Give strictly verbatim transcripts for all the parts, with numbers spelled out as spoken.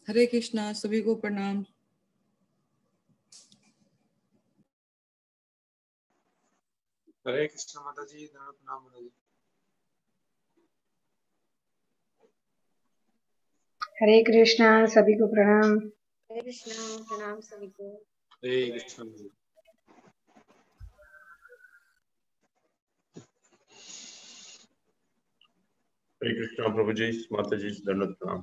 हरे कृष्णा, सभी को प्रणाम। हरे कृष्णा माता जी, प्रणाम माता जी। हरे कृष्णा, सभी को प्रणाम। हरे कृष्णा, प्रणाम सभी को। हरे कृष्णा जी। हरे कृष्णा प्रभु जी, माता जी दंडवत प्रणाम।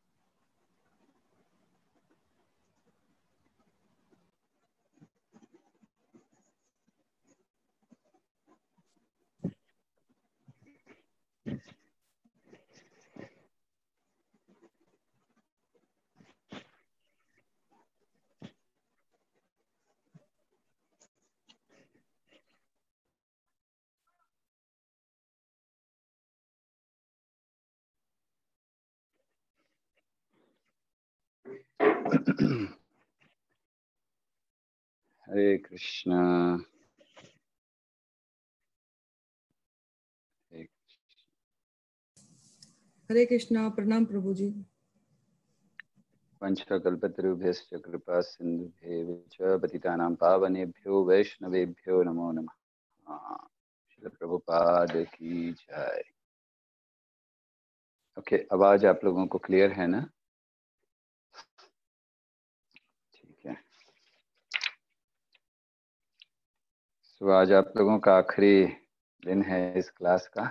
हरे कृष्णा। हरे कृष्णा, प्रणाम प्रभु जी। पंचकल्पतरुभ्यश्च कृपा सिन्धुभ्येव च पतितानां पावनेभ्यो वैष्णवेभ्यो नमो नमः। श्रील प्रभुपाद की जय। ओके, आवाज आप लोगों को क्लियर है ना? ठीक है। तो आज आप लोगों का आखिरी दिन है इस क्लास का,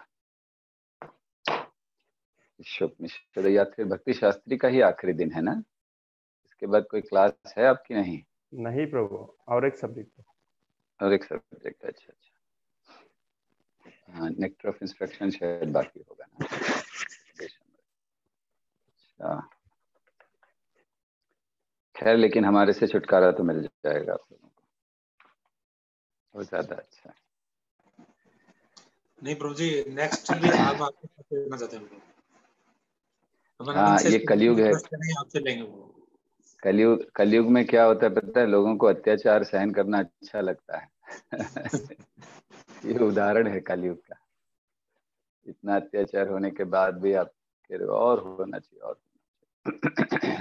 उपनिषद या फिर भक्ति शास्त्री का ही आखिरी दिन है ना? इसके बाद कोई क्लास है आपकी? नहीं नहीं प्रभु, और एक सब्जेक्ट और एक सब्जेक्ट। अच्छा अच्छा, हाँ, नेक्टर ऑफ इंस्ट्रक्शन शायद बाकी होगा ना। अच्छा, खैर लेकिन हमारे से छुटकारा तो मिल जाएगा आप लोगों को, बहुत ज्यादा अच्छा। नहीं प्रभु जी, नेक्स्ट भी हम आपके साथ लेना चाहते हैं। हाँ, ये कलयुग है। आपसे लेंगे वो। कलयुग कलयुग में क्या होता है पता है? लोगों को अत्याचार सहन करना अच्छा लगता है। ये उदाहरण है कलयुग का। इतना अत्याचार होने के बाद भी आप कह रहे हो और होना चाहिए और होना चाहिए।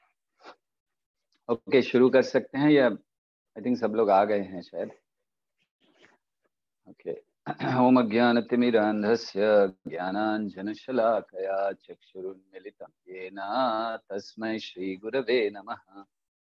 ओके, शुरू कर सकते हैं या आई थिंक सब लोग आ गए हैं शायद। ओके। ओम अज्ञानतिमिरान्धस्य ज्ञानाञ्जनशलाकया चक्षुरुन्मिलितं येन तस्मै श्रीगुरवे नमः।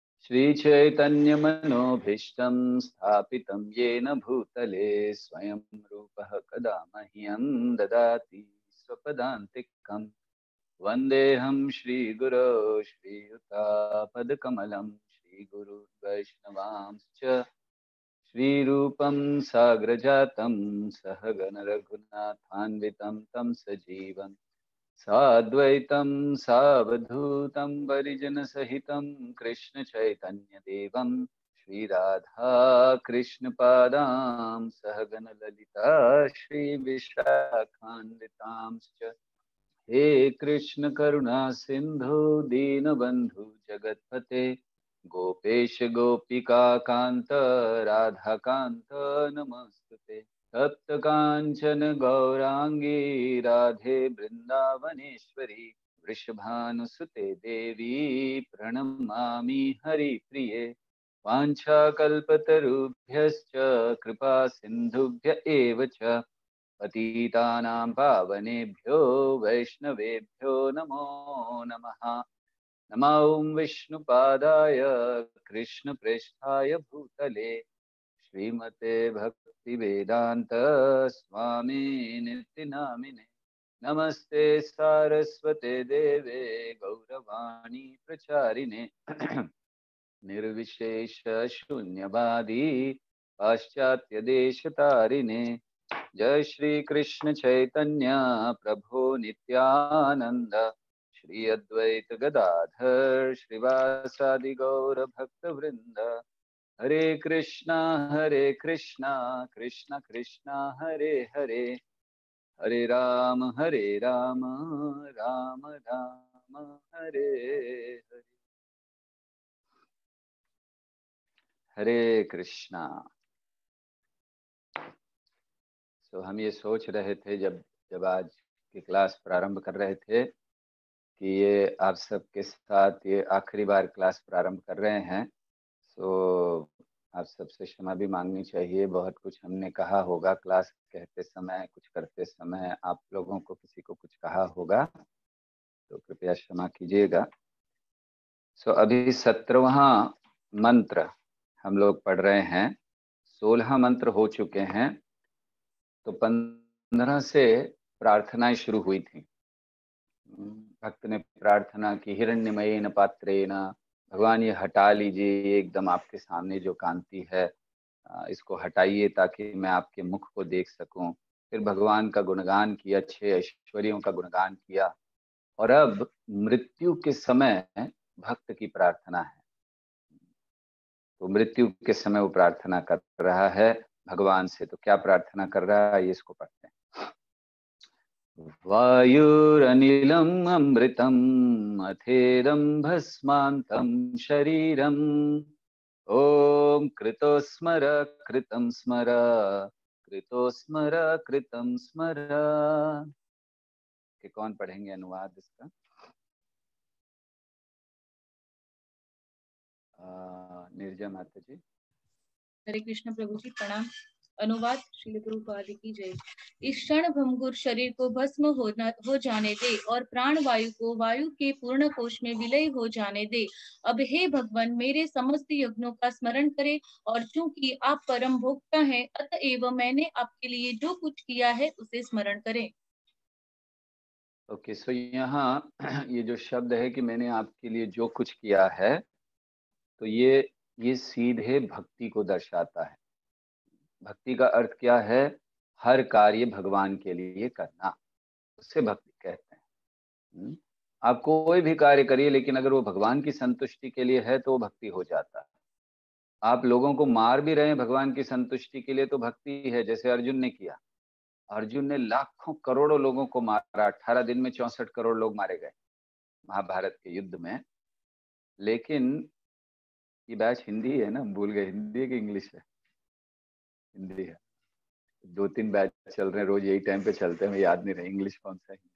श्रीचैतन्यमनोभीष्टं स्थापितं येन भूतले स्वयं रूपः कदा मह्यं ददाति स्वपदान्तिकम्। वन्देऽहं श्रीगुरो श्रीयुतापदकमलं श्रीगुरुवैष्णवांश्च श्रीरूपं साग्रजातं सहगण रघुनाथान्वितं तं सजीवं साद्वैतं सावधूतं परिजनसहितं कृष्णचैतन्यदेवं श्रीराधा कृष्णपादां सहगण ललिता श्रीविशाखान्वितांश्च। हे कृष्ण करुणा सिंधु दीनबंधु जगतपते गोपेश गोपिका कांत राधा कांत नमस्तुते। तप्त कांचन गौरांगी राधे वृंदावनेश्वरी वृषभानुसुते देवी प्रणमामि हरिप्रिये। वाञ्छाकल्पतरुभ्यश्च कृपा सिन्धुभ्य एव च पतितानां पावनेभ्यो वैष्णवेभ्यो नमो नमः। नमो ॐ विष्णुपादाय कृष्णप्रेष्ठाय भूतले श्रीमते भक्तिवेदान्त स्वामी नित्यनामिने। नमस्ते सारस्वते देवे गौरवाणी प्रचारिणे। निर्विशेष शून्यवादी पाश्चात्य देशतारिणे। जय श्री कृष्ण चैतन्य प्रभु नित्यानंद श्री अद्वैत गदाधर श्रीवासादि गौर भक्त वृंद। हरे कृष्णा हरे कृष्णा कृष्ण कृष्णा हरे हरे हरे राम हरे राम राम राम हरे हरे। हरे कृष्णा। तो हम ये सोच रहे थे जब जब आज की क्लास प्रारंभ कर रहे थे कि ये आप सबके साथ ये आखिरी बार क्लास प्रारंभ कर रहे हैं, तो आप सबसे क्षमा भी मांगनी चाहिए। बहुत कुछ हमने कहा होगा क्लास कहते समय, कुछ करते समय आप लोगों को किसी को कुछ कहा होगा, तो कृपया क्षमा कीजिएगा। सो अभी सत्रहवां मंत्र हम लोग पढ़ रहे हैं। सोलह मंत्र हो चुके हैं, तो पंद्रह से प्रार्थनाएं शुरू हुई थी। भक्त ने प्रार्थना की, हिरण्यमयेन पात्रेण, भगवान ये हटा लीजिए, एकदम आपके सामने जो कांति है इसको हटाइए ताकि मैं आपके मुख को देख सकूं। फिर भगवान का गुणगान किया, छह ऐश्वर्यों का गुणगान किया। और अब मृत्यु के समय भक्त की प्रार्थना है, तो मृत्यु के समय वो प्रार्थना कर रहा है भगवान से। तो क्या प्रार्थना कर रहा है ये इसको पढ़ते हैं। वायुरनिलम अमृतम अथेदम भस्मांतम शरीरम, ओम कृतो स्मर कृतं स्मर, कृतो स्मर कृतं स्मर। कि कौन पढ़ेंगे अनुवाद इसका? निर्जय माता जी। हरे कृष्ण प्रभु जी, प्रणाम। अनुवाद श्रील गुरुपाद की जय। इस क्षण भंगुर शरीर को भस्म होना हो जाने दे और प्राण वायु को वायु के पूर्ण कोश में विलय हो जाने दे। अब हे भगवान, मेरे समस्त यज्ञों का स्मरण करें, और चूंकि आप परम भोक्ता हैं, अतएव मैंने आपके लिए जो कुछ किया है उसे स्मरण करें। ओके, सो यहाँ ये जो शब्द है कि मैंने आपके लिए जो कुछ किया है, तो ये ये सीधे भक्ति को दर्शाता है। भक्ति का अर्थ क्या है? हर कार्य भगवान के लिए करना, उससे भक्ति कहते हैं। आप कोई भी कार्य करिए, लेकिन अगर वो भगवान की संतुष्टि के लिए है तो वो भक्ति हो जाता है। आप लोगों को मार भी रहे हैं भगवान की संतुष्टि के लिए तो भक्ति है, जैसे अर्जुन ने किया। अर्जुन ने लाखों करोड़ों लोगों को मारा, अठारह दिन में चौसठ करोड़ लोग मारे गए महाभारत के युद्ध में। लेकिन ये बैच हिंदी है ना, भूल गए हिंदी है कि इंग्लिश है? हिंदी है। दो तीन बैच चल रहे हैं, रोज यही टाइम पे चलते हैं, मैं याद नहीं रहा इंग्लिश कौन सा हिंदी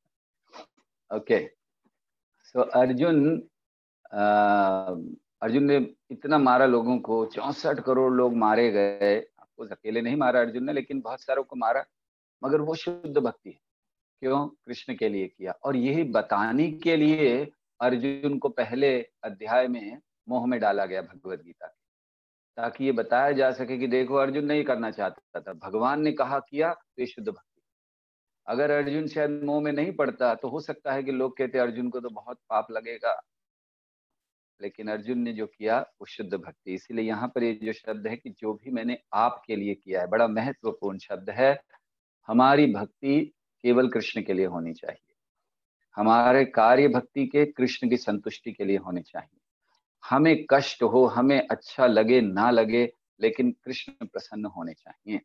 का। ओके, सो अर्जुन अर्जुन ने इतना मारा लोगों को, चौसठ करोड़ लोग मारे गए। आपको अकेले नहीं मारा अर्जुन ने, लेकिन बहुत सारों को मारा। मगर वो शुद्ध भक्ति है। क्यों? कृष्ण के लिए किया। और यही बताने के लिए अर्जुन को पहले अध्याय में मोह में डाला गया भगवद गीता के, ताकि ये बताया जा सके कि देखो अर्जुन नहीं करना चाहता था, भगवान ने कहा किया, तो ये शुद्ध भक्ति। अगर अर्जुन शायद मोह में नहीं पड़ता तो हो सकता है कि लोग कहते अर्जुन को तो बहुत पाप लगेगा, लेकिन अर्जुन ने जो किया वो शुद्ध भक्ति। इसीलिए यहाँ पर ये जो शब्द है कि जो भी मैंने आपके लिए किया है, बड़ा महत्वपूर्ण शब्द है। हमारी भक्ति केवल कृष्ण के लिए होनी चाहिए, हमारे कार्य भक्ति के कृष्ण की संतुष्टि के लिए होने चाहिए। हमें कष्ट हो, हमें अच्छा लगे ना लगे, लेकिन कृष्ण प्रसन्न होने चाहिए।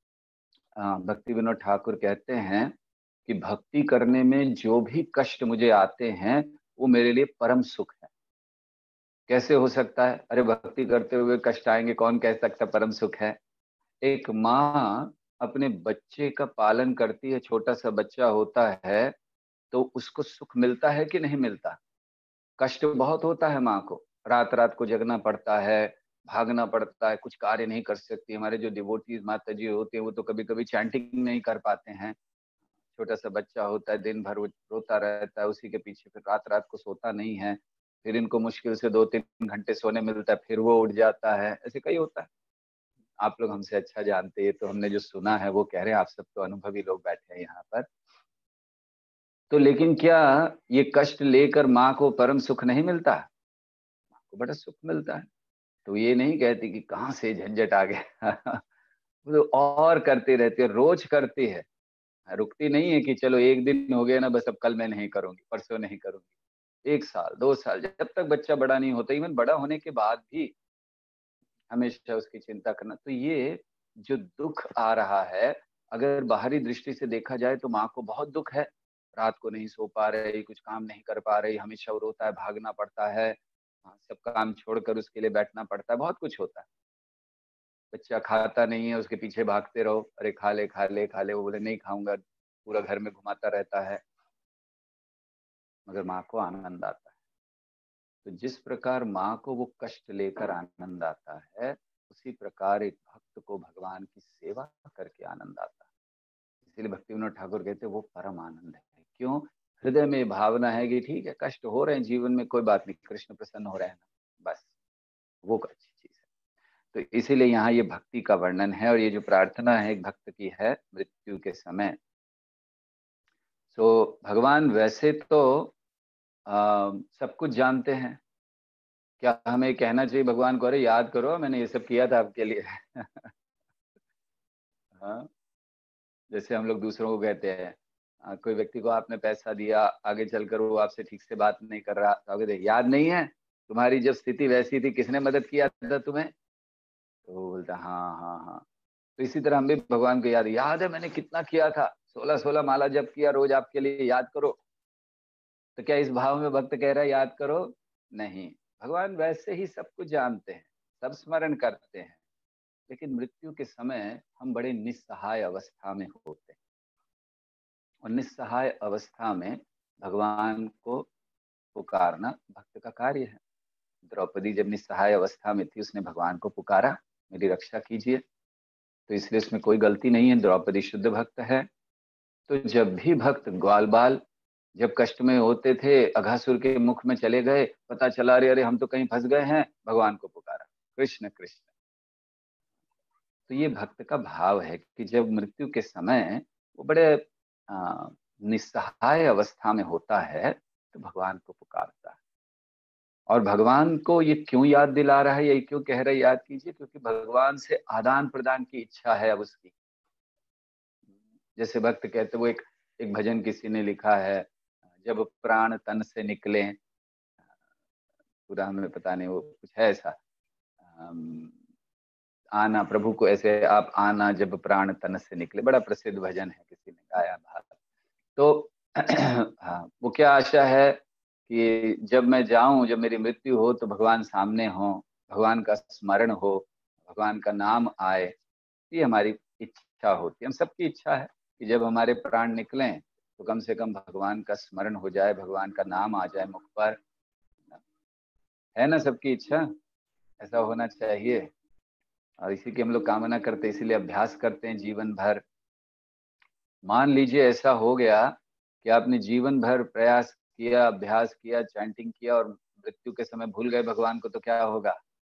भक्ति विनोद ठाकुर कहते हैं कि भक्ति करने में जो भी कष्ट मुझे आते हैं वो मेरे लिए परम सुख है। कैसे हो सकता है? अरे भक्ति करते हुए कष्ट आएंगे, कौन कह सकता परम सुख है? एक माँ अपने बच्चे का पालन करती है, छोटा सा बच्चा होता है, तो उसको सुख मिलता है कि नहीं मिलता? कष्ट बहुत होता है माँ को, रात रात को जगना पड़ता है, भागना पड़ता है, कुछ कार्य नहीं कर सकती। हमारे जो डिवोटीज माता जी होते हैं वो तो कभी कभी चैंटिंग नहीं कर पाते हैं। छोटा सा बच्चा होता है, दिन भर वो रोता रहता है, उसी के पीछे फिर रात रात को सोता नहीं है, फिर इनको मुश्किल से दो तीन घंटे सोने मिलता है, फिर वो उठ जाता है। ऐसे कई होता है, आप लोग हमसे अच्छा जानते हैं, तो हमने जो सुना है वो कह रहे हैं, आप सब तो अनुभवी लोग बैठे हैं यहाँ पर। तो लेकिन क्या ये कष्ट लेकर माँ को परम सुख नहीं मिलता? माँ को बड़ा सुख मिलता है। तो ये नहीं कहती कि कहाँ से झंझट आ गया वो तो और करती रहती है, रोज करती है, रुकती नहीं है कि चलो एक दिन हो गया ना, बस अब कल मैं नहीं करूंगी, परसों नहीं करूंगी। एक साल दो साल, जब तक बच्चा बड़ा नहीं होता, इवन बड़ा होने के बाद भी हमेशा उसकी चिंता करना। तो ये जो दुख आ रहा है, अगर बाहरी दृष्टि से देखा जाए तो माँ को बहुत दुख है। रात को नहीं सो पा रही, कुछ काम नहीं कर पा रही, हमेशा वो रोता है, भागना पड़ता है, सब काम छोड़कर उसके लिए बैठना पड़ता है, बहुत कुछ होता है। बच्चा खाता नहीं है, उसके पीछे भागते रहो, अरे खा ले खा ले खा ले, वो बोले नहीं खाऊंगा, पूरा घर में घुमाता रहता है। मगर माँ को आनंद आता है। तो जिस प्रकार माँ को वो कष्ट लेकर आनंद आता है, उसी प्रकार एक भक्त को भगवान की सेवा करके आनंद आता है। इसलिए भक्ति विनोद ठाकुर कहते हैं वो परम आनंद है। क्यों? हृदय में भावना है कि ठीक है, कष्ट हो रहे हैं जीवन में, कोई बात नहीं, कृष्ण प्रसन्न हो रहे हैं ना, बस वो अच्छी चीज है। तो इसीलिए यहाँ ये भक्ति का वर्णन है। और ये जो प्रार्थना है एक भक्त की है मृत्यु के समय। तो भगवान वैसे तो आ, सब कुछ जानते हैं। क्या हमें कहना चाहिए भगवान को, अरे याद करो मैंने ये सब किया था आपके लिए? हाँ, जैसे हम लोग दूसरों को कहते हैं, आ, कोई व्यक्ति को आपने पैसा दिया, आगे चलकर वो आपसे ठीक से बात नहीं कर रहा, तो आगे याद नहीं है तुम्हारी जब स्थिति वैसी थी, किसने मदद किया था तुम्हें? तो वो बोलता हाँ हाँ हाँ। तो इसी तरह हम भी भगवान को याद याद है मैंने कितना किया था, सोलह सोलह माला जप किया रोज आपके लिए, याद करो। तो क्या इस भाव में भक्त कह रहा है याद करो? नहीं, भगवान वैसे ही सब कुछ जानते हैं, सब स्मरण करते हैं, लेकिन मृत्यु के समय हम बड़े निस्सहाय अवस्था में होते हैं। और निस्सहाय अवस्था में भगवान को पुकारना भक्त का कार्य है। द्रौपदी जब निस्सहाय अवस्था में थी, उसने भगवान को पुकारा, मेरी रक्षा कीजिए। तो इसलिए उसमें कोई गलती नहीं है, द्रौपदी शुद्ध भक्त है। तो जब भी भक्त ग्वाल बाल जब कष्ट में होते थे, अघासुर के मुख में चले गए, पता चला अरे अरे हम तो कहीं फंस गए हैं, भगवान को पुकारा, कृष्ण कृष्ण। तो ये भक्त का भाव है कि जब मृत्यु के समय वो बड़े निस्सहाय अवस्था में होता है तो भगवान को पुकारता है। और भगवान को ये क्यों याद दिला रहा है, ये क्यों कह रहा है याद कीजिए? क्योंकि भगवान से आदान प्रदान की इच्छा है अब उसकी। जैसे भक्त कहते, वो एक एक भजन किसी ने लिखा है, जब प्राण तन से निकले, पूरा हमें पता नहीं, वो कुछ है ऐसा, आना प्रभु को ऐसे आप आना जब प्राण तन से निकले, बड़ा प्रसिद्ध भजन है, किसी ने गाया भारत। तो हाँ, वो क्या आशा है कि जब मैं जाऊं, जब मेरी मृत्यु हो तो भगवान सामने हो, भगवान का स्मरण हो, भगवान का नाम आए। ये हमारी इच्छा होती है, हम सबकी इच्छा है कि जब हमारे प्राण निकलें तो कम से कम भगवान का स्मरण हो जाए, भगवान का नाम आ जाए मुख पर। है ना सबकी इच्छा? ऐसा होना चाहिए और इसी की हम लोग कामना करते हैं, इसीलिए अभ्यास करते हैं जीवन भर। मान लीजिए ऐसा हो गया कि आपने जीवन भर प्रयास किया, अभ्यास किया, चैंटिंग किया और मृत्यु के समय भूल गए भगवान को, तो क्या होगा?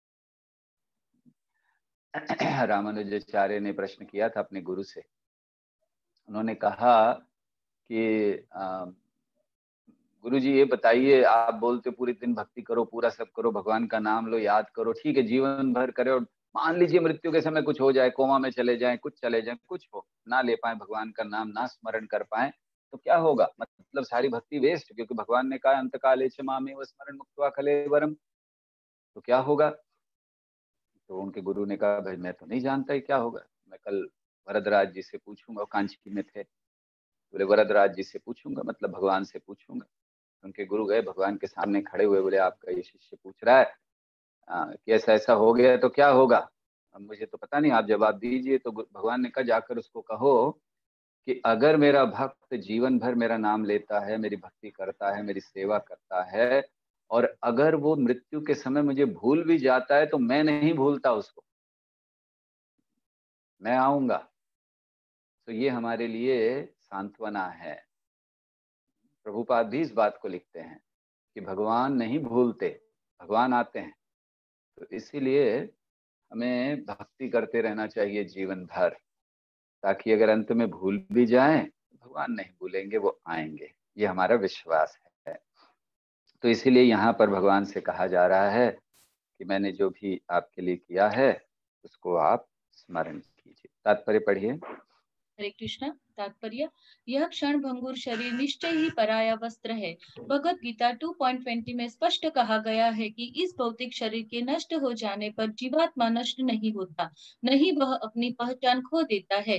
रामानुजाचार्य ने प्रश्न किया था अपने गुरु से। उन्होंने कहा कि गुरुजी ये बताइए, आप बोलते पूरे दिन भक्ति करो, पूरा सब करो, भगवान का नाम लो, याद करो, ठीक है जीवन भर करे, और मान लीजिए मृत्यु के समय कुछ हो जाए, कोमा में चले जाएं, कुछ चले जाएं, कुछ हो, ना ले पाए भगवान का नाम, ना स्मरण कर पाए, तो क्या होगा? मतलब सारी भक्ति वेस्ट, क्योंकि भगवान ने कहा अंतकाले च मामेव स्मरण मुक्त्वा कलेवरम। तो क्या होगा? तो उनके गुरु ने कहा भाई मैं तो नहीं जानता ही क्या होगा, मैं कल वरदराज जी से पूछूंगा, कांची में थे, बोले वरदराज जी से पूछूंगा, मतलब भगवान से पूछूंगा। उनके गुरु गए, भगवान के सामने खड़े हुए, बोले आपका ये शिष्य पूछ रहा है आ, कि ऐसा ऐसा हो गया तो क्या होगा? अब मुझे तो पता नहीं, आप जवाब दीजिए। तो भगवान ने कहा जाकर उसको कहो कि अगर मेरा भक्त जीवन भर मेरा नाम लेता है, मेरी भक्ति करता है, मेरी सेवा करता है, और अगर वो मृत्यु के समय मुझे भूल भी जाता है तो मैं नहीं भूलता उसको, मैं आऊंगा। तो ये हमारे लिए सांत्वना है। प्रभुपाद भी इस बात को लिखते हैं कि भगवान नहीं भूलते, भगवान आते हैं। तो इसीलिए हमें भक्ति करते रहना चाहिए जीवन भर, ताकि अगर अंत में भूल भी जाएं, भगवान नहीं भूलेंगे, वो आएंगे, ये हमारा विश्वास है। तो इसीलिए यहाँ पर भगवान से कहा जा रहा है कि मैंने जो भी आपके लिए किया है उसको आप स्मरण कीजिए। तात्पर्य पढ़िए। हरे कृष्ण। तात्पर्य, यह क्षण भंगुर शरीर निश्चय ही पराया वस्त्र है। Bhagavad Gita two point twenty में स्पष्ट कहा गया है कि इस भौतिक शरीर के नष्ट हो जाने पर जीवात्मा नष्ट नहीं होता, नहीं वह अपनी पहचान खो देता है।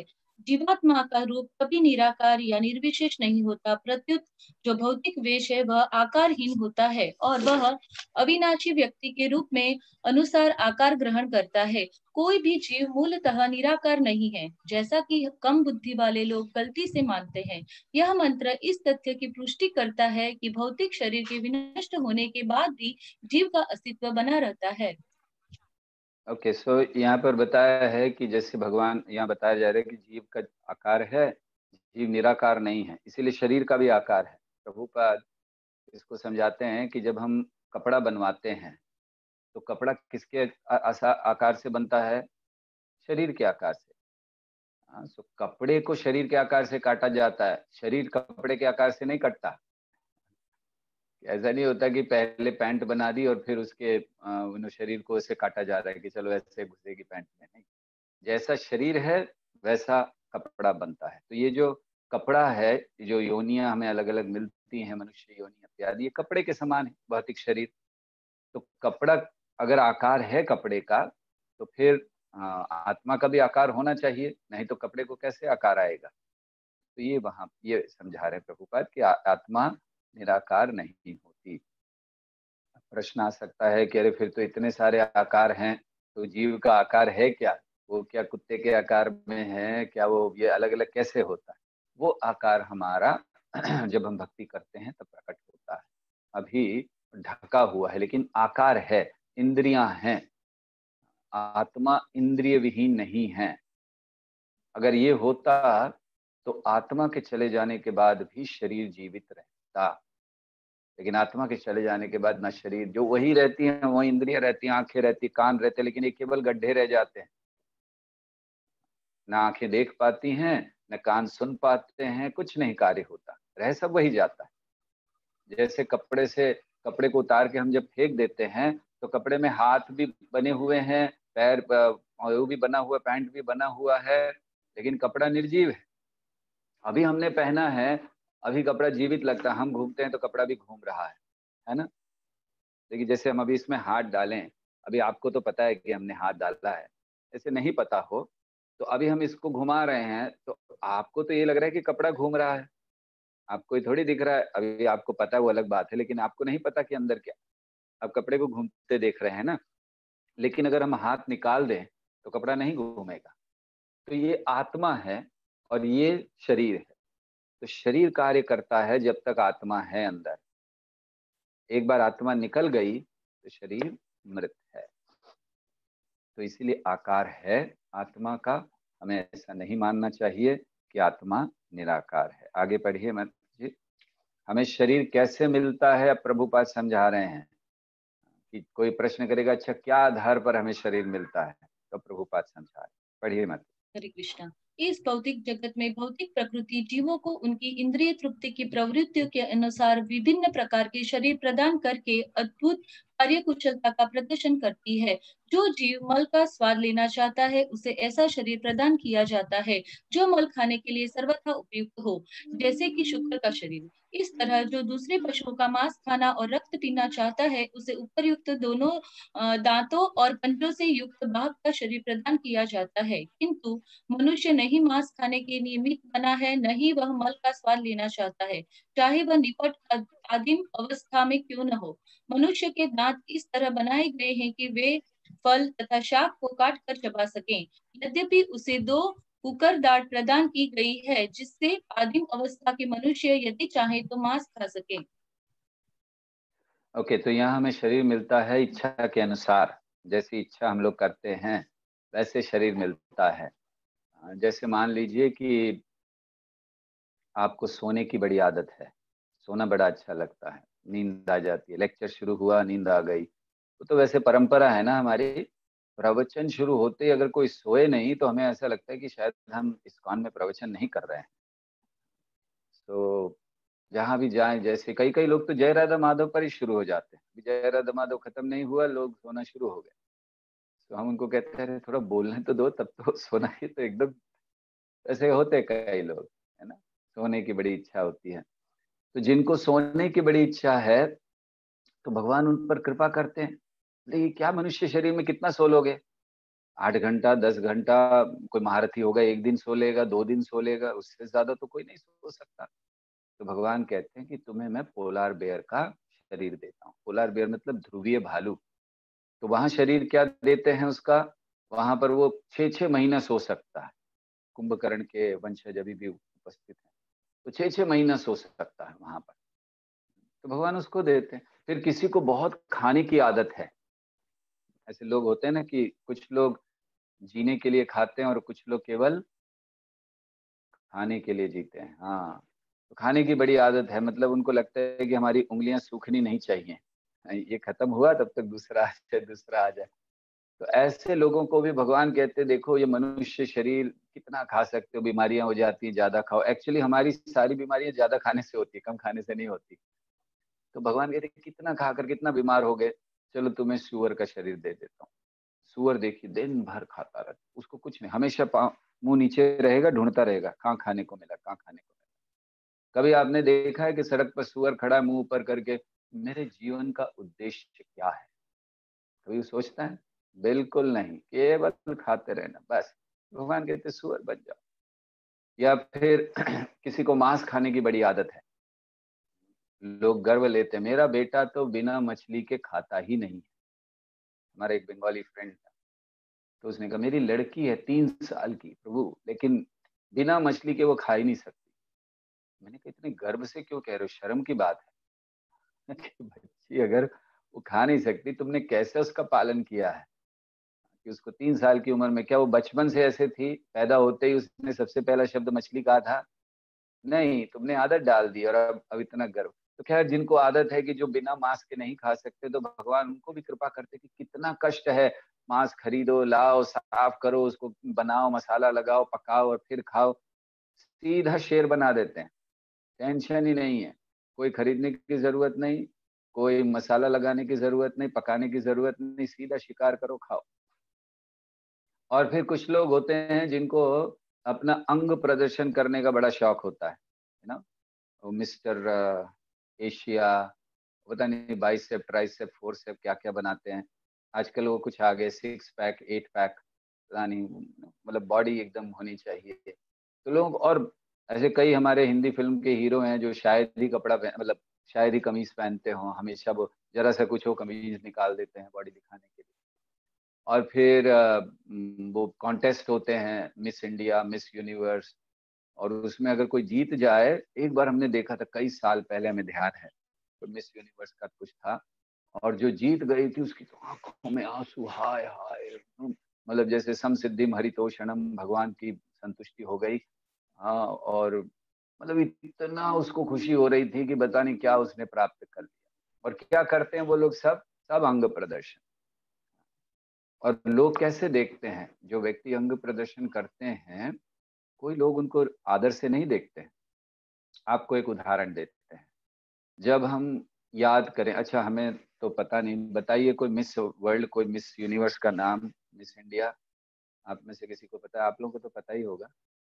जीवात्मा का रूप कभी निराकार या निर्विशेष नहीं होता, प्रत्युत जो भौतिक वेश है वह आकारहीन होता है और वह अविनाशी व्यक्ति के रूप में अनुसार आकार ग्रहण करता है। कोई भी जीव मूलतः निराकार नहीं है, जैसा कि कम बुद्धि वाले लोग गलती से मानते हैं। यह मंत्र इस तथ्य की पुष्टि करता है कि भौतिक शरीर के विनष्ट होने के बाद भी जीव का अस्तित्व बना रहता है। ओके, सो यहाँ पर बताया है कि जैसे भगवान यहाँ बताया जा रहा है कि जीव का आकार है, जीव निराकार नहीं है, इसीलिए शरीर का भी आकार है। प्रभुपाद इसको समझाते हैं कि जब हम कपड़ा बनवाते हैं तो कपड़ा किसके आकार से बनता है? शरीर के आकार से। हाँ, सो कपड़े को शरीर के आकार से काटा जाता है, शरीर कपड़े के आकार से नहीं कटता। ऐसा नहीं होता कि पहले पैंट बना दी और फिर उसके आ, शरीर को ऐसे काटा जा रहा है कि चलो ऐसे घुसेगी पैंट में। नहीं, जैसा शरीर है वैसा कपड़ा बनता है। तो ये जो कपड़ा है, जो योनियां हमें अलग अलग मिलती हैं, मनुष्य योनि इत्यादि, ये कपड़े के समान है भौतिक शरीर। तो कपड़ा अगर आकार है कपड़े का, तो फिर आ, आत्मा का भी आकार होना चाहिए, नहीं तो कपड़े को कैसे आकार आएगा? तो ये वहां ये समझा रहे प्रभुपाद कि आत्मा निराकार नहीं होती। प्रश्न आ सकता है कि अरे फिर तो इतने सारे आकार हैं, तो जीव का आकार है क्या? वो क्या कुत्ते के आकार में है क्या? वो ये अलग अलग कैसे होता है? वो आकार हमारा जब हम भक्ति करते हैं तब प्रकट होता है। अभी ढका हुआ है लेकिन आकार है, इंद्रियां हैं। आत्मा इंद्रिय विहीन नहीं है। अगर ये होता तो आत्मा के चले जाने के बाद भी शरीर जीवित रहता, लेकिन आत्मा के चले जाने के बाद न शरीर, जो वही रहती हैं, वही इंद्रियां रहती हैं, आंखें रहती, कान रहते, लेकिन ये केवल गड्ढे रह जाते हैं। ना आंखें देख पाती हैं, न कान सुन पाते हैं, कुछ नहीं कार्य होता, रह सब वही जाता है। जैसे कपड़े से कपड़े को उतार के हम जब फेंक देते हैं तो कपड़े में हाथ भी बने हुए हैं, पैर वो भी बना हुआ, पैंट भी बना हुआ है, लेकिन कपड़ा निर्जीव है। अभी हमने पहना है, अभी कपड़ा जीवित लगता है, हम घूमते हैं तो कपड़ा भी घूम रहा है, है ना? लेकिन जैसे हम अभी इसमें हाथ डालें, अभी आपको तो पता है कि हमने हाथ डाला है, ऐसे नहीं पता हो तो अभी हम इसको घुमा रहे हैं तो आपको तो ये लग रहा है कि कपड़ा घूम रहा है, आपको ये थोड़ी दिख रहा है। अभी आपको पता है वो अलग बात है, लेकिन आपको नहीं पता कि अंदर क्या। आप कपड़े को घूमते देख रहे हैं ना, लेकिन अगर हम हाथ निकाल दें तो कपड़ा नहीं घूमेगा। तो ये आत्मा है और ये शरीर है। तो शरीर कार्य करता है जब तक आत्मा है अंदर। एक बार आत्मा निकल गई तो शरीर मृत है। तो इसीलिए आकार है आत्मा का, हमें ऐसा नहीं मानना चाहिए कि आत्मा निराकार है। आगे पढ़िए मत जी। हमें शरीर कैसे मिलता है, अब प्रभुपाद समझा रहे हैं कि कोई प्रश्न करेगा अच्छा क्या आधार पर हमें शरीर मिलता है, तो प्रभुपाद समझा रहे। पढ़िए मत। हरे कृष्णा। इस भौतिक जगत में भौतिक प्रकृति जीवों को उनकी इंद्रिय तृप्ति की प्रवृत्तियों के अनुसार विभिन्न प्रकार के शरीर प्रदान करके अद्भुत कार्य कुशलता का प्रदर्शन करती है। जो जीव मल का स्वाद लेना चाहता है उसे ऐसा शरीर प्रदान किया जाता है जो मल खाने के लिए सर्वथा उपयुक्त हो, जैसे कि शुक्र का शरीर। इस तरह जो दूसरे पशुओं का मांस खाना और रक्त पीना चाहता है उसे उपरयुक्त दोनों दांतों और पंजों से युक्त बाघ का शरीर प्रदान किया जाता है, किंतु मनुष्य नहीं मांस खाने के निमित्त बना है, नहीं वह मल का स्वाद लेना चाहता है, चाहे वह निपट आदिम अवस्था में क्यों न हो। मनुष्य के दांत इस तरह बनाए गए हैं कि वे फल तथा शाक को काट कर चबा सकें, यद्यपि उसे दो कुकर दाढ़ प्रदान की गई है जिससे आदिम अवस्था के मनुष्य यदि चाहे तो मांस खा सके। ओके okay, तो यहाँ हमें शरीर मिलता है इच्छा के अनुसार, जैसी इच्छा हम लोग करते हैं वैसे शरीर मिलता है। जैसे मान लीजिए कि आपको सोने की बड़ी आदत है, सोना बड़ा अच्छा लगता है, नींद आ जाती है, लेक्चर शुरू हुआ नींद आ गई, तो, तो वैसे परंपरा है ना हमारी, प्रवचन शुरू होते ही अगर कोई सोए नहीं तो हमें ऐसा लगता है कि शायद हम इस्कॉन में प्रवचन नहीं कर रहे हैं। तो जहाँ भी जाएं, जैसे कई कई लोग तो जय राधा माधव पर ही शुरू हो जाते हैं, जय राधा माधव खत्म नहीं हुआ लोग सोना शुरू हो गए, तो हम उनको कहते हैं थोड़ा बोलने तो दो, तब तो सोना ही तो एकदम। ऐसे होते कई लोग, है ना, सोने की बड़ी इच्छा होती है। तो जिनको सोने की बड़ी इच्छा है तो भगवान उन पर कृपा करते हैं। लेकिन क्या मनुष्य शरीर में कितना सो लोगे, आठ घंटा दस घंटा कोई महारथी होगा एक दिन सो लेगा, दो दिन सो लेगा, उससे ज्यादा तो कोई नहीं सो सकता। तो भगवान कहते हैं कि तुम्हें मैं पोलार बेयर का शरीर देता हूँ। पोलार बेयर मतलब ध्रुवीय भालू। तो वहां शरीर क्या देते हैं उसका, वहां पर वो छह छह महीना सो सकता है। कुंभकर्ण के वंशज अभी भी उपस्थित हैं, तो छह छह महीना सो सकता है वहां पर, तो भगवान उसको देते हैं। फिर किसी को बहुत खाने की आदत है, ऐसे लोग होते हैं ना कि कुछ लोग जीने के लिए खाते हैं और कुछ लोग केवल खाने के लिए जीते हैं। हाँ, तो खाने की बड़ी आदत है, मतलब उनको लगता है कि हमारी उंगलियां सूखनी नहीं चाहिए, ये खत्म हुआ तब तक दूसरा आ जाए दूसरा आ जाए। तो ऐसे लोगों को भी भगवान कहते हैं देखो ये मनुष्य शरीर कितना खा सकते हो, बीमारियां हो जाती हैं, ज्यादा खाओ। एक्चुअली हमारी सारी बीमारियां ज्यादा खाने से होती है, कम खाने से नहीं होती। तो भगवान कहते हैं कितना खाकर कितना बीमार हो गए, चलो तुम्हें सुअर का शरीर दे देता हूँ। सुअर देखिए दिन भर खाता रहता, उसको कुछ नहीं, हमेशा मुंह नीचे रहेगा, ढूंढता रहेगा कहाँ खाने को मिला, कहाँ खाने को मिला। कभी आपने देखा है कि सड़क पर सुअर खड़ा है मुंह ऊपर करके, मेरे जीवन का उद्देश्य क्या है, कभी सोचता है? बिल्कुल नहीं, केवल खाते रहना बस। भगवान कहते सुअर बन जाओ। या फिर किसी को मांस खाने की बड़ी आदत है, लोग गर्व लेते हैं मेरा बेटा तो बिना मछली के खाता ही नहीं है। हमारा एक बंगाली फ्रेंड था, तो उसने कहा मेरी लड़की है तीन साल की प्रभु, लेकिन बिना मछली के वो खा ही नहीं सकती। मैंने कहा इतने गर्व से क्यों कह रहे हो, शर्म की बात है कि बच्ची अगर वो खा नहीं सकती, तुमने कैसे उसका पालन किया है कि उसको तीन साल की उम्र में, क्या वो बचपन से ऐसे थी, पैदा होते ही उसने सबसे पहला शब्द मछली कहा था? नहीं, तुमने आदत डाल दी और अब अब इतना गर्व। तो खैर जिनको आदत है कि जो बिना मांस के नहीं खा सकते, तो भगवान उनको भी कृपा करते कि कितना कष्ट है, मांस खरीदो, लाओ, साफ करो, उसको बनाओ, मसाला लगाओ, पकाओ और फिर खाओ। सीधा शेर बना देते हैं, टेंशन ही नहीं है, कोई खरीदने की जरूरत नहीं, कोई मसाला लगाने की जरूरत नहीं, पकाने की जरूरत नहीं, सीधा शिकार करो, खाओ। और फिर कुछ लोग होते हैं जिनको अपना अंग प्रदर्शन करने का बड़ा शौक होता है ना, वो मिस्टर एशिया, पता नहीं बाइसेप ट्राइसेप फोरसेप क्या क्या बनाते हैं आजकल, वो कुछ आ गए सिक्स पैक एट पैक, पता नहीं, मतलब बॉडी एकदम होनी चाहिए। तो लोग, और ऐसे कई हमारे हिंदी फिल्म के हीरो हैं जो शायद ही कपड़ा मतलब शायद ही कमीज पहनते हों, हमेशा वो जरा सा कुछ हो कमीज निकाल देते हैं बॉडी दिखाने के लिए। और फिर वो कॉन्टेस्ट होते हैं, मिस इंडिया, मिस यूनिवर्स, और उसमें अगर कोई जीत जाए, एक बार हमने देखा था कई साल पहले, हमें ध्यान है, तो मिस यूनिवर्स का कुछ था, और जो जीत गई थी उसकी तो आंखों में आंसू, हाय हाय, मतलब जैसे समसिद्धिम हरितोषणम, भगवान की संतुष्टि हो गई। हाँ, और मतलब इतना उसको खुशी हो रही थी कि पता नहीं क्या उसने प्राप्त कर लिया। और क्या करते हैं वो लोग, सब सब अंग प्रदर्शन। और लोग कैसे देखते हैं, जो व्यक्ति अंग प्रदर्शन करते हैं, कोई लोग उनको आदर से नहीं देखते हैं। आपको एक उदाहरण देते हैं, जब हम याद करें, अच्छा हमें तो पता नहीं, बताइए कोई मिस वर्ल्ड, कोई मिस यूनिवर्स का नाम, मिस इंडिया, आप में से किसी को पता है? आप लोगों को तो पता ही होगा,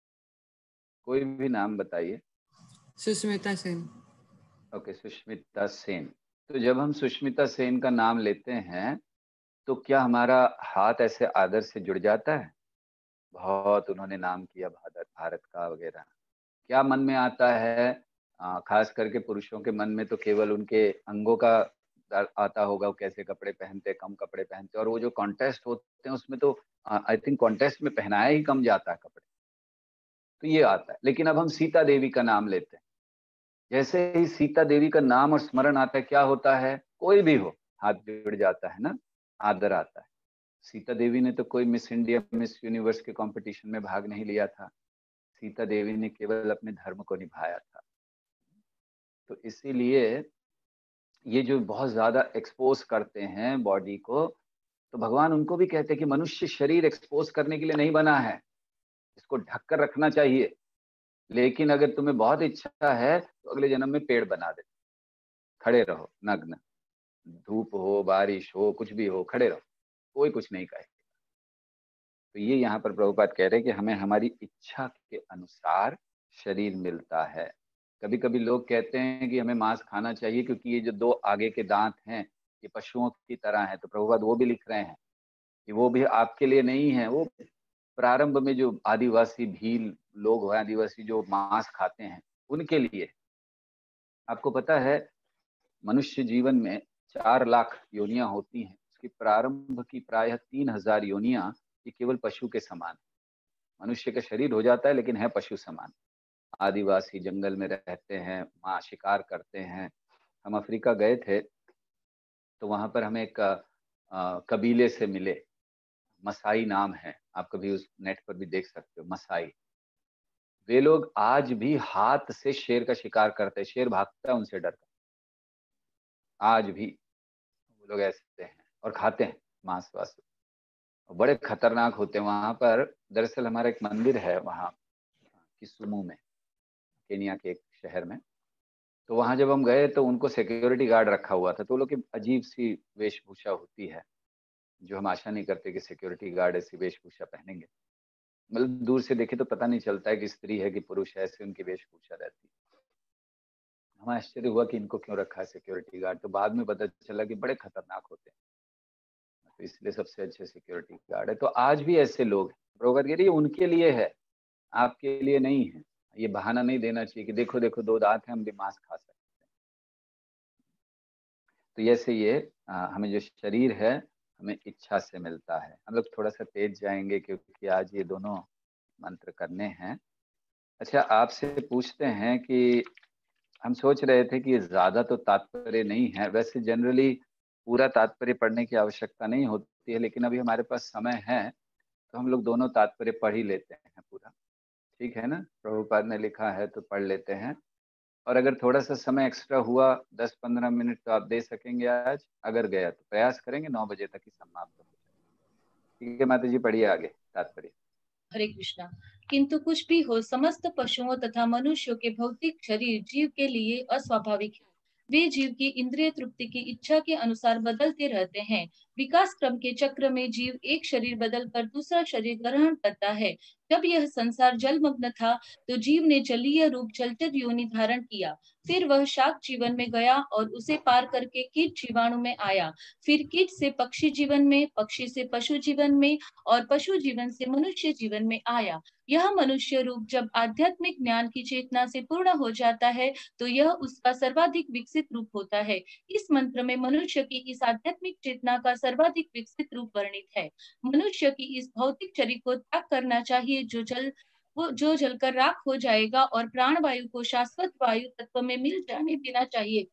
कोई भी नाम बताइए। सुष्मिता सेन। ओके, सुष्मिता सेन। तो जब हम सुष्मिता सेन का नाम लेते हैं, तो क्या हमारा हाथ ऐसे आदर से जुड़ जाता है? बहुत उन्होंने नाम किया भारत भारत का वगैरह, क्या मन में आता है? आ, खास करके पुरुषों के मन में तो केवल उनके अंगों का आता होगा, वो कैसे कपड़े पहनते, कम कपड़े पहनते, और वो जो कॉन्टेस्ट होते हैं उसमें तो आई थिंक कॉन्टेस्ट में पहनाया ही कम जाता है कपड़े, तो ये आता है। लेकिन अब हम सीता देवी का नाम लेते हैं, जैसे ही सीता देवी का नाम और स्मरण आता है, क्या होता है? कोई भी हो, हाथ जुड़ जाता है ना, आदर आता है। सीता देवी ने तो कोई मिस इंडिया, मिस यूनिवर्स के कंपटीशन में भाग नहीं लिया था, सीता देवी ने केवल अपने धर्म को निभाया था। तो इसीलिए ये जो बहुत ज्यादा एक्सपोज करते हैं बॉडी को, तो भगवान उनको भी कहते हैं कि मनुष्य शरीर एक्सपोज करने के लिए नहीं बना है, इसको ढक कर रखना चाहिए। लेकिन अगर तुम्हें बहुत इच्छा है तो अगले जन्म में पेड़ बना दे, खड़े रहो नग्न, धूप हो, बारिश हो, कुछ भी हो, खड़े रहो, कोई कुछ नहीं कहे। तो ये यहाँ पर प्रभुपाद कह रहे हैं कि हमें हमारी इच्छा के अनुसार शरीर मिलता है। कभी कभी लोग कहते हैं कि हमें मांस खाना चाहिए क्योंकि ये जो दो आगे के दांत हैं ये पशुओं की तरह हैं, तो प्रभुपाद वो भी लिख रहे हैं कि वो भी आपके लिए नहीं है, वो प्रारंभ में जो आदिवासी भील लोग हैं, आदिवासी जो मांस खाते हैं, उनके लिए। आपको पता है मनुष्य जीवन में चार लाख योनियां होती हैं, उसकी प्रारंभ की प्रायः तीन हजार योनियां ये केवल पशु के समान। मनुष्य का शरीर हो जाता है लेकिन है पशु समान। आदिवासी जंगल में रहते हैं, वहाँ शिकार करते हैं। हम अफ्रीका गए थे तो वहां पर हमें एक आ, कबीले से मिले, मसाई नाम है, आप कभी उस नेट पर भी देख सकते हो, मसाई। वे लोग आज भी हाथ से शेर का शिकार करते हैं, शेर भागता है उनसे डर कर, आज भी वो लोग ऐसे हैं और खाते हैं मांस वास, बड़े खतरनाक होते हैं। वहां पर दरअसल हमारा एक मंदिर है वहाँ किसुमू में, केनिया के एक शहर में। तो वहां जब हम गए तो उनको सिक्योरिटी गार्ड रखा हुआ था, तो वो लोग की अजीब सी वेशभूषा होती है, जो हम आशा नहीं करते कि सिक्योरिटी गार्ड ऐसी वेशभूषा पहनेंगे। मतलब दूर से देखे तो पता नहीं चलता है कि स्त्री है कि पुरुष है, ऐसे उनकी वेशभूषा रहती है। हमें आश्चर्य हुआ कि इनको क्यों रखा है सिक्योरिटी गार्ड, तो बाद में पता चला कि बड़े खतरनाक होते हैं, तो इसलिए सबसे अच्छे सिक्योरिटी गार्ड है। तो आज भी ऐसे लोग हैं, प्रोगरगिरी उनके लिए है, आपके लिए नहीं है। ये बहाना नहीं देना चाहिए कि देखो देखो दो दांत हैं, हम भी मांस खा सकते हैं। तो ऐसे ये आ, हमें जो शरीर है हमें इच्छा से मिलता है। हम लोग थोड़ा सा तेज जाएंगे क्योंकि आज ये दोनों मंत्र करने हैं। अच्छा, आपसे पूछते हैं कि हम सोच रहे थे कि ज्यादा तो तात्पर्य नहीं है, वैसे जनरली पूरा तात्पर्य पढ़ने की आवश्यकता नहीं होती है, लेकिन अभी हमारे पास समय है तो हम लोग दोनों तात्पर्य पढ़ ही लेते हैं पूरा, ठीक है ना? प्रभुपाद ने लिखा है तो पढ़ लेते हैं, और अगर थोड़ा सा समय एक्स्ट्रा हुआ दस पंद्रह मिनट तो आप दे सकेंगे आज, अगर गया तो प्रयास करेंगे नौ बजे तक ही समाप्त हो जाए। ठीक है माता जी, पढ़िए आगे तात्पर्य। हरे कृष्णा। किंतु कुछ भी हो, समस्त पशुओं तथा मनुष्यों के भौतिक शरीर जीव के लिए अस्वाभाविक है। वे जीव की इंद्रिय तृप्ति की इच्छा के अनुसार बदलते रहते हैं। विकास क्रम के चक्र में जीव एक शरीर बदलकर दूसरा शरीर ग्रहण करता है। जब यह संसार जलमग्न था तो जीव ने जलीय रूप जलचर योनि धारण किया, फिर वह शाक जीवन में गया और उसे पार करके कीट जीवाणु में आया, फिर कीट से पक्षी जीवन में, पक्षी से पशु जीवन में और पशु जीवन से मनुष्य जीवन में आया। यह मनुष्य रूप जब आध्यात्मिक ज्ञान की चेतना से पूर्ण हो जाता है तो यह उसका सर्वाधिक विकसित रूप होता है। इस मंत्र में मनुष्य की इस आध्यात्मिक चेतना का सर्वाधिक विकसित रूप वर्णित है। मनुष्य की इस भौतिक शरीर को त्याग करना चाहिए जो जल वो जो जलकर राख हो जाएगा, और प्राण वायु को शाश्वत वायु तत्व में मिल जाने देना चाहिए।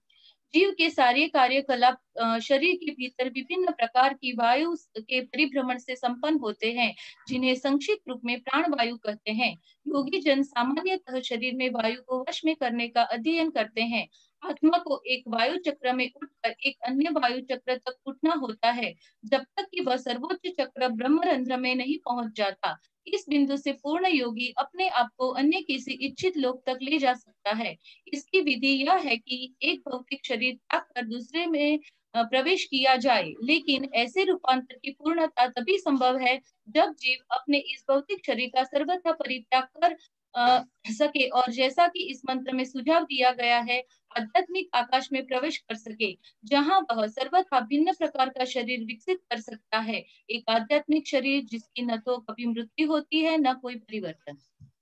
जीव के सारे कार्यकलाप शरीर के भीतर विभिन्न प्रकार की वायु के परिभ्रमण से संपन्न होते हैं, जिन्हें संक्षिप्त रूप में प्राण वायु कहते हैं। योगी जन सामान्यतः शरीर में वायु को वश में करने का अध्ययन करते हैं। आत्मा को एक वायु चक्र में उठकर एक अन्य वायु चक्र तक उठना होता है, जब तक कि वह सर्वोच्च चक्र ब्रह्मरंध्र में नहीं पहुंच जाता। इस बिंदु से पूर्ण योगी अपने आप को अन्य किसी इच्छित लोक तक ले जा सकता है। इसकी विधि यह है कि एक भौतिक शरीर त्याग कर दूसरे में प्रवेश किया जाए, लेकिन ऐसे रूपांतर की पूर्णता तभी संभव है जब जीव अपने इस भौतिक शरीर का सर्वथा परित्याग कर आ, सके और जैसा कि इस मंत्र में सुझाव दिया गया है आध्यात्मिक आकाश में प्रवेश कर सके, जहां वह सर्वथा भिन्न प्रकार का शरीर विकसित कर सकता है। एक आध्यात्मिक शरीर जिसकी न तो कभी मृत्यु होती है न कोई परिवर्तन।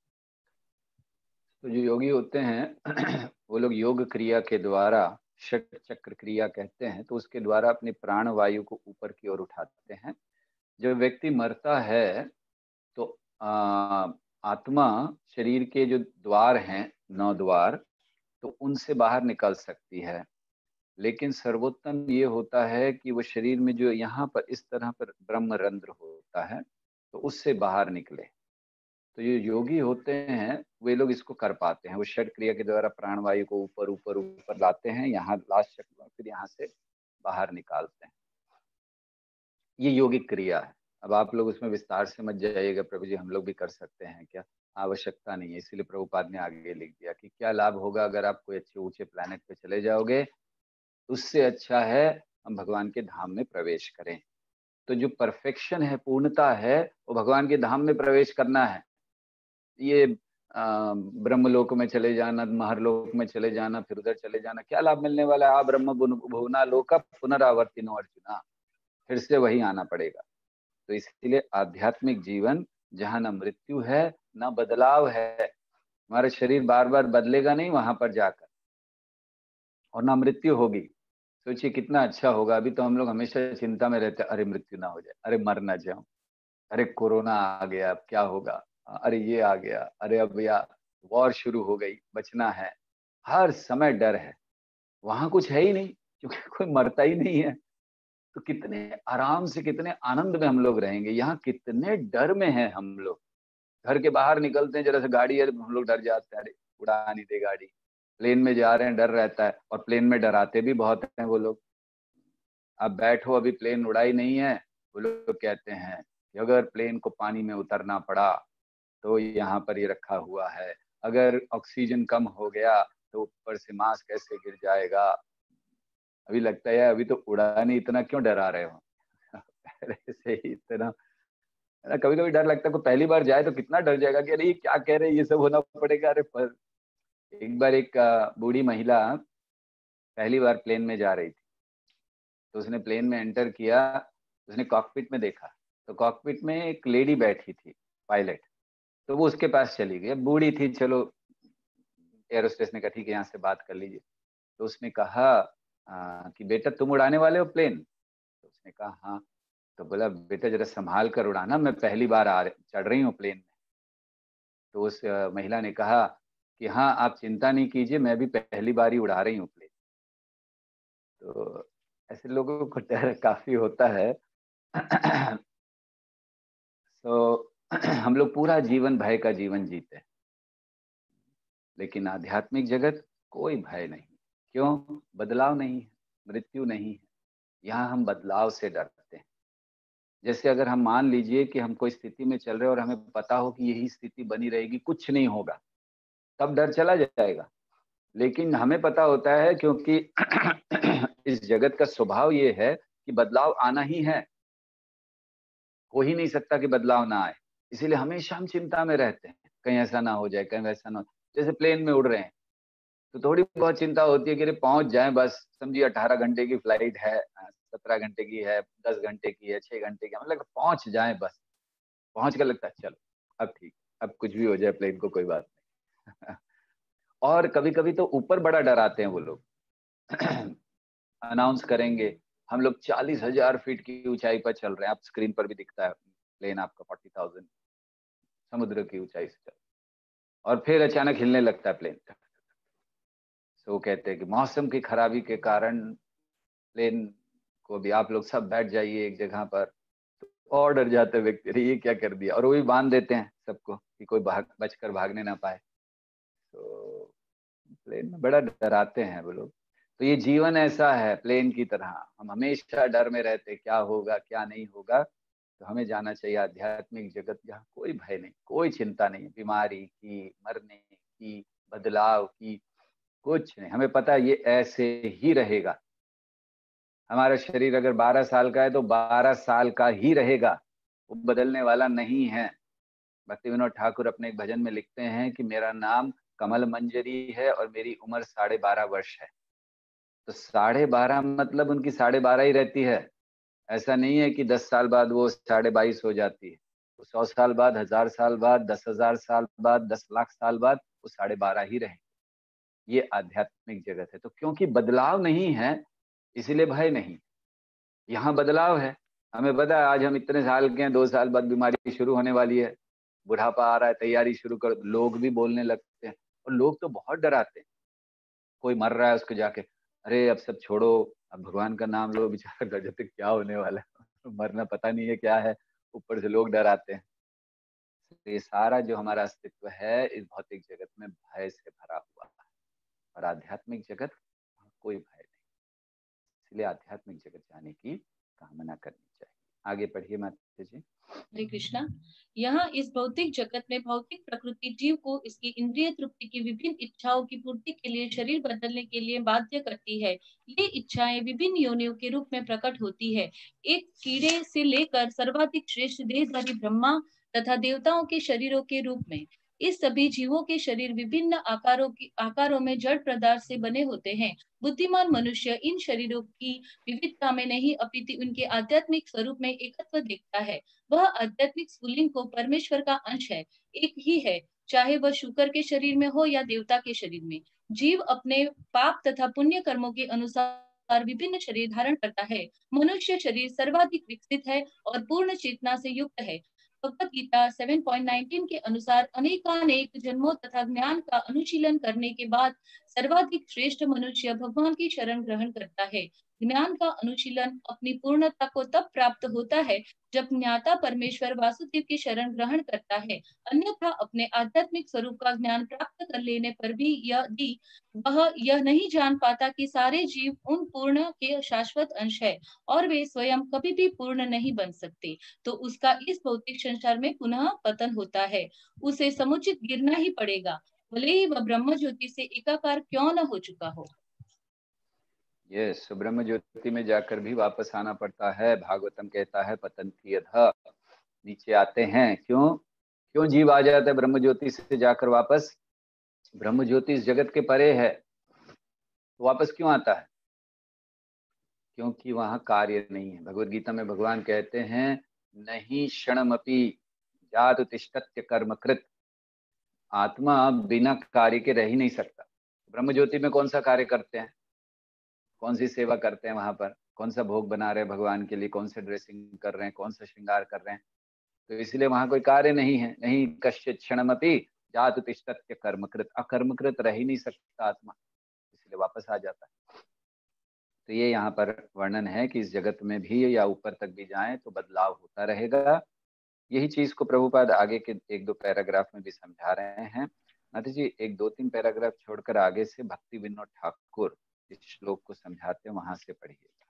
तो जो योगी होते हैं वो लोग योग क्रिया के द्वारा, षट चक्र क्रिया कहते हैं, तो उसके द्वारा अपने प्राण वायु को ऊपर की ओर उठाते हैं। जब व्यक्ति मरता है तो आ, आत्मा शरीर के जो द्वार हैं, नौ द्वार, तो उनसे बाहर निकल सकती है, लेकिन सर्वोत्तम ये होता है कि वो शरीर में जो यहाँ पर इस तरह पर ब्रह्मरंध्र होता है तो उससे बाहर निकले। तो ये योगी होते हैं वे लोग इसको कर पाते हैं, वो षट क्रिया के द्वारा प्राणवायु को ऊपर ऊपर ऊपर लाते हैं, यहाँ लास्ट चक्र, फिर यहाँ से बाहर निकालते हैं। ये योगिक क्रिया है। अब आप लोग उसमें विस्तार से मत जाइएगा, प्रभु जी हम लोग भी कर सकते हैं क्या, आवश्यकता नहीं है। इसीलिए प्रभुपाद ने आगे लिख दिया कि क्या लाभ होगा अगर आप कोई अच्छे ऊंचे प्लैनेट पे चले जाओगे, उससे अच्छा है हम भगवान के धाम में प्रवेश करें। तो जो परफेक्शन है, पूर्णता है, वो भगवान के धाम में प्रवेश करना है। ये ब्रह्मलोक में चले जाना, महरलोक में चले जाना, फिर उधर चले जाना, क्या लाभ मिलने वाला है? आ ब्रह्म भुवना लोक पुनरावर्तिनो अर्जुना, फिर से वही आना पड़ेगा। तो इसलिए आध्यात्मिक जीवन जहाँ न मृत्यु है न बदलाव है, हमारा शरीर बार बार बदलेगा नहीं वहां पर जाकर, और ना मृत्यु होगी। सोचिए कितना अच्छा होगा। अभी तो हम लोग हमेशा चिंता में रहते हैं, अरे मृत्यु ना हो जाए, अरे मर ना जाऊं, अरे कोरोना आ गया अब क्या होगा, अरे ये आ गया, अरे अब या वॉर शुरू हो गई, बचना है, हर समय डर है। वहां कुछ है ही नहीं क्योंकि कोई मरता ही नहीं है। तो कितने आराम से कितने आनंद में हम लोग रहेंगे। यहाँ कितने डर में हैं हम लोग। घर के बाहर निकलते हैं, जरा सा गाड़ी है हम लोग डर जाते हैं, अरे उड़ा नहीं दे गाड़ी। प्लेन में जा रहे हैं डर रहता है, और प्लेन में डराते भी बहुत हैं वो लोग। अब बैठो, अभी प्लेन उड़ाई नहीं है, वो लोग कहते हैं कि अगर प्लेन को पानी में उतरना पड़ा तो यहाँ पर ये रखा हुआ है, अगर ऑक्सीजन कम हो गया तो ऊपर से मास्क कैसे गिर जाएगा। अभी लगता है अभी तो उड़ा नहीं, इतना क्यों डरा रहे हो पहले से ही इतना। कभी कभी डर लगता है, कोई पहली बार जाए तो कितना डर जाएगा कि अरे ये क्या कह रहे हैं, ये सब होना पड़ेगा। अरे पर एक बार एक बूढ़ी महिला पहली बार प्लेन में जा रही थी, तो उसने प्लेन में एंटर किया, उसने कॉकपिट में देखा तो कॉकपिट में एक लेडी बैठी थी पायलट, तो वो उसके पास चली गई। बूढ़ी थी, चलो एयरोस्टेस ने कहा ठीक है यहाँ से बात कर लीजिए। तो उसने कहा आ, कि बेटा तुम उड़ाने वाले हो प्लेन? तो उसने कहा हाँ। तो बोला बेटा जरा संभाल कर उड़ाना, मैं पहली बार आ चढ़ रही हूँ प्लेन में। तो उस महिला ने कहा कि हाँ आप चिंता नहीं कीजिए, मैं भी पहली बार ही उड़ा रही हूँ प्लेन। तो ऐसे लोगों को डर काफी होता है। तो हम लोग पूरा जीवन भय का जीवन जीते हैं, लेकिन आध्यात्मिक जगत कोई भय नहीं। क्यों? बदलाव नहीं है, मृत्यु नहीं है। यहाँ हम बदलाव से डरते हैं। जैसे अगर हम मान लीजिए कि हम कोई स्थिति में चल रहे हैं और हमें पता हो कि यही स्थिति बनी रहेगी, कुछ नहीं होगा, तब डर चला जाएगा। लेकिन हमें पता होता है क्योंकि इस जगत का स्वभाव ये है कि बदलाव आना ही है, हो ही नहीं सकता कि बदलाव ना आए। इसीलिए हमेशा हम चिंता में रहते हैं, कहीं ऐसा ना हो जाए, कहीं वैसा ना हो। जैसे प्लेन में उड़ रहे हैं तो थोड़ी बहुत चिंता होती है कि पहुंच जाएं बस। समझिए अठारह घंटे की फ्लाइट है, सत्रह घंटे की है, दस घंटे की है, छह घंटे की, मतलब पहुंच जाएं बस। पहुंच कर लगता है चलो अब ठीक, अब कुछ भी हो जाए प्लेन को कोई बात नहीं। और कभी कभी तो ऊपर बड़ा डराते हैं वो लोग। अनाउंस करेंगे हम लोग चालीस हजार फीट की ऊंचाई पर चल रहे हैं, आप स्क्रीन पर भी दिखता है प्लेन आपका फोर्टी थाउजेंड समुद्र की ऊंचाई से चल, और फिर अचानक हिलने लगता है प्लेन। तो वो कहते हैं कि मौसम की खराबी के कारण प्लेन को भी आप लोग सब बैठ जाइए एक जगह पर। तो और डर जाते हैं व्यक्ति, ये क्या कर दिया, और वो भी बांध देते हैं सबको कि कोई भाग बचकर भागने ना पाए। तो प्लेन में बड़ा डराते हैं वो लोग। तो ये जीवन ऐसा है प्लेन की तरह, हम हमेशा डर में रहते क्या होगा क्या नहीं होगा। तो हमें जाना चाहिए आध्यात्मिक जगत जहाँ कोई भय नहीं, कोई चिंता नहीं, बीमारी की, मरने की, बदलाव की, कुछ नहीं। हमें पता है ये ऐसे ही रहेगा। हमारा शरीर अगर बारह साल का है तो बारह साल का ही रहेगा, वो बदलने वाला नहीं है। भक्ति विनोद ठाकुर अपने एक भजन में लिखते हैं कि मेरा नाम कमल मंजरी है और मेरी उम्र साढ़े बारह वर्ष है। तो साढ़े बारह मतलब उनकी साढ़े बारह ही रहती है। ऐसा नहीं है कि दस साल बाद वो साढ़े बाईस हो जाती है। तो सौ साल बाद, हजार साल बाद, दस हजार साल बाद, दस लाख साल बाद वो साढ़े बारह ही रहेंगे। ये आध्यात्मिक जगत है। तो क्योंकि बदलाव नहीं है इसीलिए भय नहीं। यहाँ बदलाव है, हमें पता है आज हम इतने साल के हैं, दो साल बाद बीमारी शुरू होने वाली है, बुढ़ापा आ रहा है, तैयारी शुरू कर। लोग भी बोलने लगते हैं, और लोग तो बहुत डराते हैं। कोई मर रहा है उसको जाके अरे अब सब छोड़ो, अब भगवान का नाम लो, बेचारा डर जाते क्या होने वाला है, मरना पता नहीं है क्या है, ऊपर से लोग डराते हैं। तो ये सारा जो हमारा अस्तित्व है इस भौतिक जगत में भय से भरा हुआ है, और आध्यात्मिक जगत कोई भय नहीं। इसलिए आध्यात्मिक जगत जाने की कामना करनी चाहिए। आगे पढ़िए माता जी। हरे कृष्णा। यहाँ इस भौतिक जगत में भौतिक प्रकृति जीव को इसकी इंद्रिय तृप्ति की विभिन्न इच्छाओं की पूर्ति के लिए शरीर बदलने के लिए बाध्य करती है। ये इच्छाएं विभिन्न योनियों के रूप में प्रकट होती है। एक कीड़े से लेकर सर्वाधिक श्रेष्ठ देहधारी ब्रह्मा तथा देवताओं के शरीरों के रूप में। इस सभी जीवों के शरीर विभिन्न आकारों की आकारों में जड़ पदार्थ से बने होते हैं। बुद्धिमान मनुष्य इन शरीरों की विविधता में नहीं अपितु उनके आध्यात्मिक स्वरूप में एकत्व देखता है। वह आध्यात्मिक स्फुलिंग को परमेश्वर का अंश है, एक ही है, चाहे वह शुकर के शरीर में हो या देवता के शरीर में। जीव अपने पाप तथा पुण्य कर्मों के अनुसार विभिन्न शरीर धारण करता है। मनुष्य शरीर सर्वाधिक विकसित है और पूर्ण चेतना से युक्त है। भगवत गीता सात पॉइंट उन्नीस के अनुसार अनेकानेक जन्मों तथा ज्ञान का अनुशीलन करने के बाद सर्वाधिक श्रेष्ठ मनुष्य भगवान की शरण ग्रहण करता है। ज्ञान का अनुशीलन अपनी पूर्णता को तब प्राप्त होता है जब ज्ञाता परमेश्वर वासुदेव की शरण ग्रहण करता है। अन्यथा अपने आध्यात्मिक स्वरूप का ज्ञान प्राप्त कर लेने पर भी यदि वह यह नहीं जान पाता कि सारे जीव उन पूर्ण के शाश्वत अंश है और वे स्वयं कभी भी पूर्ण नहीं बन सकते, तो उसका इस भौतिक संसार में पुनः पतन होता है। उसे समुचित गिरना ही पड़ेगा, भले ही वह ब्रह्म ज्योति से एकाकार क्यों न हो चुका हो। यस, ब्रह्म ज्योति में जाकर भी वापस आना पड़ता है। भागवतम कहता है पतंती अधः, नीचे आते हैं। क्यों क्यों जीव आ जाता है ब्रह्म ज्योति से जाकर वापस? ब्रह्म ज्योति इस जगत के परे है, तो वापस क्यों आता है? क्योंकि वहां कार्य नहीं है। भगवत गीता में भगवान कहते हैं नहीं क्षणमपि जातु तिष्ठत्य कर्मकृत। आत्मा बिना कार्य के रह ही नहीं सकता। ब्रह्म ज्योति में कौन सा कार्य करते हैं, कौन सी सेवा करते हैं वहां पर, कौन सा भोग बना रहे हैं भगवान के लिए, कौन से ड्रेसिंग कर रहे हैं, कौन सा श्रृंगार कर रहे हैं? तो इसलिए वहां कोई कार्य नहीं है। नहीं कश्चित् क्षणमपि जातु तिष्ठत्य कर्मकृत, अकर्मकृत रह ही नहीं सकता आत्मा, इसलिए वापस आ जाता है। तो ये यहाँ पर वर्णन है कि इस जगत में भी या ऊपर तक भी जाएं तो बदलाव होता रहेगा। यही चीज को प्रभुपाद आगे के एक दो पैराग्राफ में भी समझा रहे हैं। नाथ जी एक दो तीन पैराग्राफ छोड़कर आगे से भक्ति विनोद ठाकुर इस श्लोक को समझाते हैं, वहां से पढ़िएगा।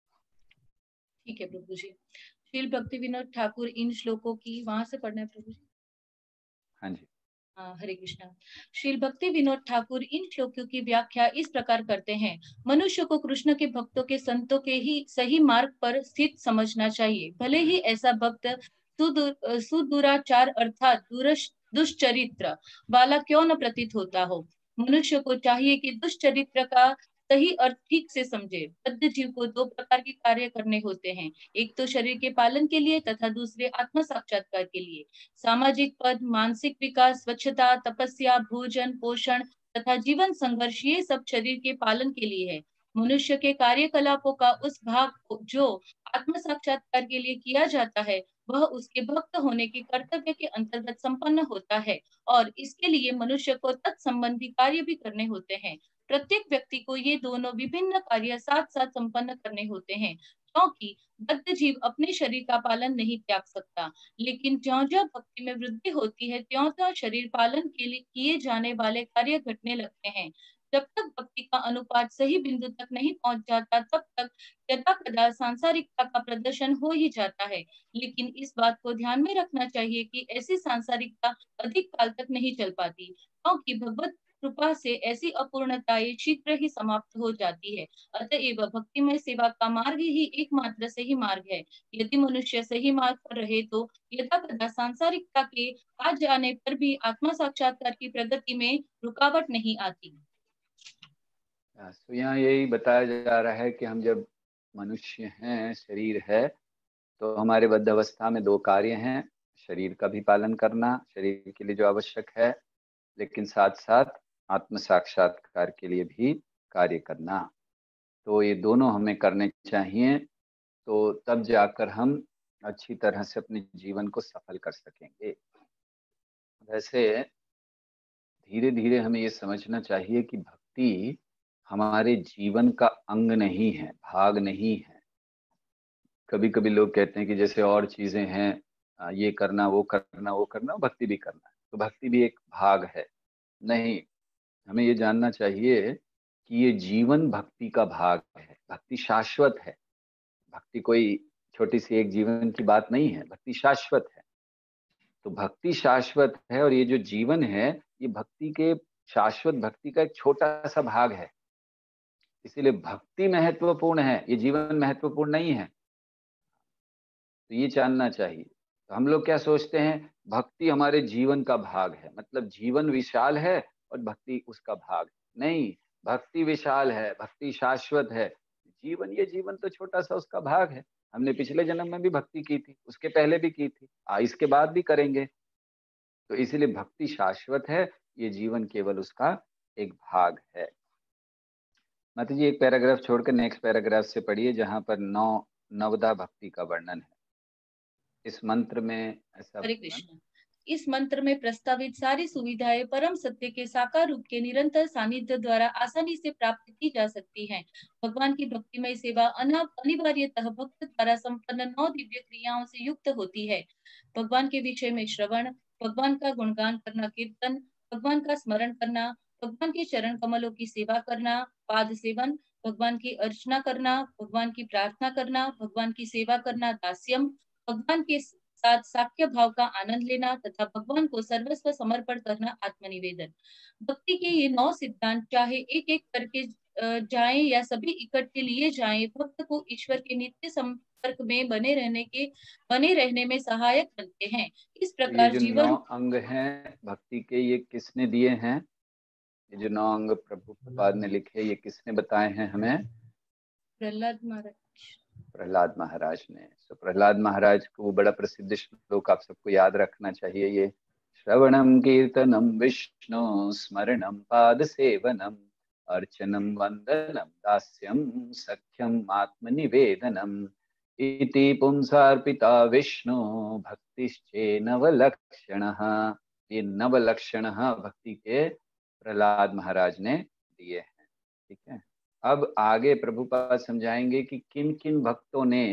ठीक है प्रभु जी। श्रील भक्ति विनोद ठाकुर इन श्लोकों की वहां से पढ़ना है प्रभु जी। हाँ जी, हरे कृष्णा। श्रील भक्ति विनोद ठाकुर इन श्लोकों की व्याख्या इस प्रकार करते हैं। मनुष्य को कृष्ण के भक्तों के संतों के ही सही मार्ग पर स्थित समझना चाहिए, भले ही ऐसा भक्त सुदूर सुदुराचार अर्थात दुष्चरित्र वाला क्यों न प्रतीत होता हो। मनुष्य को चाहिए कि दुष्चरित्र का सही अर्थ ठीक से समझे। बद्ध जीव को दो प्रकार के कार्य करने होते हैं, एक तो शरीर के पालन के लिए तथा दूसरे आत्म साक्षात्कार के लिए। सामाजिक पद, मानसिक विकास, स्वच्छता, तपस्या, भोजन, पोषण तथा जीवन संघर्ष, ये सब शरीर के पालन के लिए है। मनुष्य के कार्यकलापों का उस भाग जो आत्म साक्षात्कार के लिए किया जाता है वह उसके भक्त होने के कर्तव्य के अंतर्गत संपन्न होता है, और इसके लिए मनुष्य को तत्संबंधी कार्य भी करने होते हैं। प्रत्येक व्यक्ति को ये दोनों विभिन्न कार्य साथ साथ संपन्न करने होते हैं, क्योंकि बद्ध जीव अपने शरीर का पालन नहीं त्याग सकता। लेकिन ज्यों ज्यों भक्ति में वृद्धि होती है त्यों त्यों शरीर पालन के लिए किए जाने वाले कार्य घटने लगते हैं। जब तक भक्ति का अनुपात सही बिंदु तक नहीं पहुंच जाता तब तक यदा कदा सांसारिकता का प्रदर्शन हो ही जाता है। लेकिन इस बात को ध्यान में रखना चाहिए कि ऐसी सांसारिकता अधिक काल तक नहीं चल पाती, क्योंकि भगवत कृपा से ऐसी अपूर्णताएं शीघ्र ही समाप्त हो जाती है। अतएव भक्तिमय सेवा का मार्ग ही एकमात्र सही मार्ग है। यदि मनुष्य सही मार्ग पर रहे तो यदा कदा सांसारिकता के आ जाने पर भी आत्मा साक्षात्कार की प्रगति में रुकावट नहीं आती। तो यहाँ यही बताया जा रहा है कि हम जब मनुष्य हैं, शरीर है, तो हमारे बद्ध अवस्था में दो कार्य हैं। शरीर का भी पालन करना, शरीर के लिए जो आवश्यक है, लेकिन साथ साथ आत्म साक्षात्कार के लिए भी कार्य करना। तो ये दोनों हमें करने चाहिए, तो तब जाकर हम अच्छी तरह से अपने जीवन को सफल कर सकेंगे। वैसे धीरे धीरे हमें ये समझना चाहिए कि भक्ति हमारे जीवन का अंग नहीं है, भाग नहीं है। कभी कभी लोग कहते हैं कि जैसे और चीजें हैं, ये करना वो करना वो करना, भक्ति भी करना है, तो भक्ति भी एक भाग है। नहीं, हमें ये जानना चाहिए कि ये जीवन भक्ति का भाग है। भक्ति शाश्वत है। भक्ति कोई छोटी सी एक जीवन की बात नहीं है, भक्ति शाश्वत है। तो भक्ति शाश्वत है और ये जो जीवन है ये भक्ति के शाश्वत भक्ति का एक छोटा सा भाग है। इसीलिए भक्ति महत्वपूर्ण है, ये जीवन महत्वपूर्ण नहीं है। तो ये जानना चाहिए। तो हम लोग क्या सोचते हैं, भक्ति हमारे जीवन का भाग है, मतलब जीवन विशाल है और भक्ति उसका भाग। नहीं, भक्ति विशाल है, भक्ति शाश्वत है। जीवन, ये जीवन तो छोटा सा उसका भाग है। हमने पिछले जन्म में भी भक्ति की थी, उसके पहले भी की थी, आ, इसके बाद भी करेंगे। तो इसीलिए भक्ति शाश्वत है, ये जीवन केवल उसका एक भाग है। माता जी एक पैराग्राफ छोड़कर नेक्स्ट पैराग्राफ से पढ़िए, जहां पर नौ नवदा भक्ति का वर्णन है। इस मंत्र में ऐसा, हरे कृष्ण। इस मंत्र में प्रस्तावित सारी सुविधाएं परम सत्य के साकार रूप के निरंतर सानिध्य द्वारा आसानी से प्राप्त की जा सकती हैं। भगवान की भक्तिमय सेवा अनिवार्यतः भक्त द्वारा संपन्न नौ दिव्य क्रियाओं से युक्त होती है। भगवान के विषय में श्रवण, भगवान का गुणगान करना, कीर्तन, भगवान का स्मरण करना, भगवान के चरण कमलों की सेवा करना, पाद सेवन, भगवान की अर्चना करना, भगवान की प्रार्थना करना, भगवान की सेवा करना, दास्यम, भगवान के साथ साख्य भाव का आनंद लेना तथा भगवान को सर्वस्व समर्पण करना, आत्मनिवेदन। भक्ति के ये नौ सिद्धांत चाहे एक एक करके जाएं या सभी इकट्ठे लिए जाएं, भक्त को ईश्वर के नित्य संपर्क में बने रहने के बने रहने में सहायक बनते हैं। इस प्रकार ये जो जीवन नौ अंग हैं भक्ति के, ये किसने दिए हैं? ये जो नौ अंग प्रभुपाद ने लिखे, ये किसने बताए हैं हमें? प्रहलाद महाराज प्रहलाद महाराज ने। तो प्रहलाद महाराज को वो बड़ा प्रसिद्ध श्लोक आप सबको याद रखना चाहिए, ये श्रवणम कीर्तनम विष्णु स्मरणम पाद सेवनम अर्चनम वंदनम दास्यम सख्यम आत्मनिवेदनम इति पुंसार्पिता विष्णु भक्तिश्चे नवलक्षणः। ये नवलक्षणः भक्ति के प्रहलाद महाराज ने दिए हैं। ठीक है, अब आगे प्रभुपाद समझाएंगे कि किन किन भक्तों ने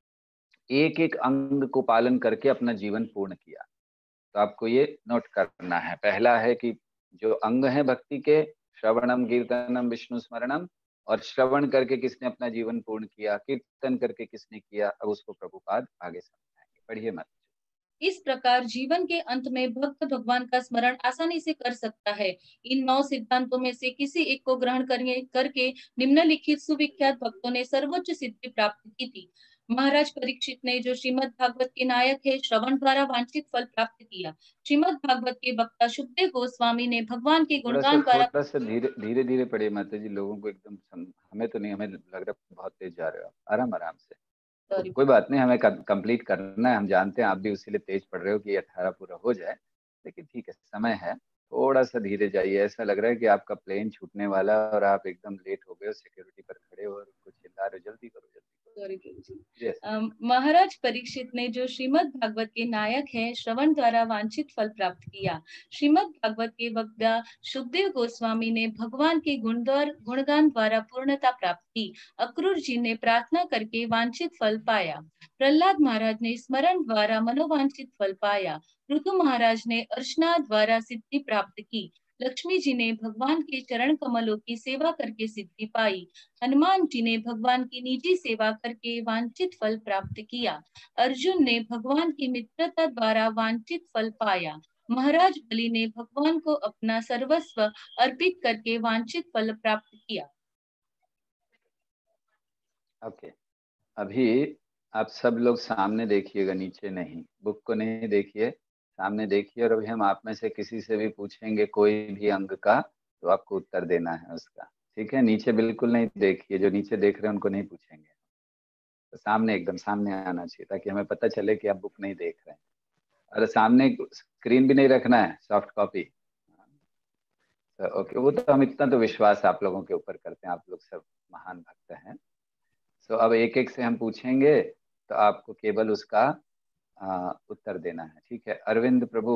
एक एक अंग को पालन करके अपना जीवन पूर्ण किया। तो आपको ये नोट करना है। पहला है कि जो अंग है भक्ति के, श्रवणम कीर्तनम विष्णु स्मरणम, और श्रवण करके किसने अपना जीवन पूर्ण किया, कीर्तन करके किसने किया, अब उसको प्रभुपाद आगे समझाएंगे। पढ़िए मत। इस प्रकार जीवन के अंत में भक्त भगवान का स्मरण आसानी से कर सकता है। इन नौ सिद्धांतों में से किसी एक को ग्रहण करने करके निम्नलिखित सुविख्यात भक्तों ने सर्वोच्च सिद्धि प्राप्त की थी। महाराज परीक्षित ने, जो श्रीमद् भागवत के नायक है, श्रवण द्वारा वांछित फल प्राप्त किया। श्रीमद् भागवत के वक्ता शुकदेव गोस्वामी ने भगवान के गुणगान द्वारा, थोड़ा सा धीरे धीरे धीरे पढ़िए माता जी, लोगों को एकदम सम... हमें तो नहीं, हमें लग रहा है बहुत तेज जा रहे हो, आराम आराम से। तो कोई बात नहीं, हमें कंप्लीट करना है, हम जानते हैं आप भी उसी लिए तेज पढ़ रहे हो कि अठारह पूरा हो जाए, लेकिन ठीक है, समय है, थोड़ा सा धीरे जाइए। ऐसा लग रहा है कि आपका प्लेन छूटने वाला और आप एकदम लेट हो गए हो, सिक्योरिटी पर खड़े हो और कुछ चिल्ला रहे हो, जल्दी करो जल्दी। yes. महाराज परीक्षित ने, जो श्रीमद् भागवत के नायक हैं, श्रवण द्वारा वांछित फल प्राप्त किया। श्रीमद् भागवत के वक्ता शुकदेव गोस्वामी ने भगवान के गुणद्वार गुणगान द्वारा पूर्णता प्राप्त की। अक्रूर जी ने प्रार्थना करके वांछित फल पाया। प्रहलाद महाराज ने स्मरण द्वारा मनोवांछित फल पाया। ऋतु महाराज ने अर्चना द्वारा सिद्धि प्राप्त की। लक्ष्मी जी ने भगवान के चरण कमलों की सेवा करके सिद्धि पाई। हनुमान जी ने भगवान की निजी सेवा करके वांछित फल प्राप्त किया। अर्जुन ने भगवान की मित्रता द्वारा वांछित फल पाया। महाराज बलि ने भगवान को अपना सर्वस्व अर्पित करके वांछित फल प्राप्त किया। Okay okay. अभी आप सब लोग सामने देखिएगा, नीचे नहीं, बुक को नहीं देखिए, सामने देखिए। और अभी हम आप में से किसी से भी पूछेंगे कोई भी अंग का, तो आपको उत्तर देना है उसका। ठीक है, नीचे बिल्कुल नहीं देखिए, जो नीचे देख रहे हैं उनको नहीं पूछेंगे। तो सामने, एकदम सामने आना चाहिए, ताकि हमें पता चले कि आप बुक नहीं देख रहे हैं। अरे सामने स्क्रीन भी नहीं रखना है, सॉफ्ट कॉपी। तो ओके, वो तो हम इतना तो विश्वास आप लोगों के ऊपर करते हैं, आप लोग सब महान भक्त हैं। तो अब एक एक से हम पूछेंगे, तो आपको केवल उसका आ, उत्तर देना है। ठीक है, अरविंद प्रभु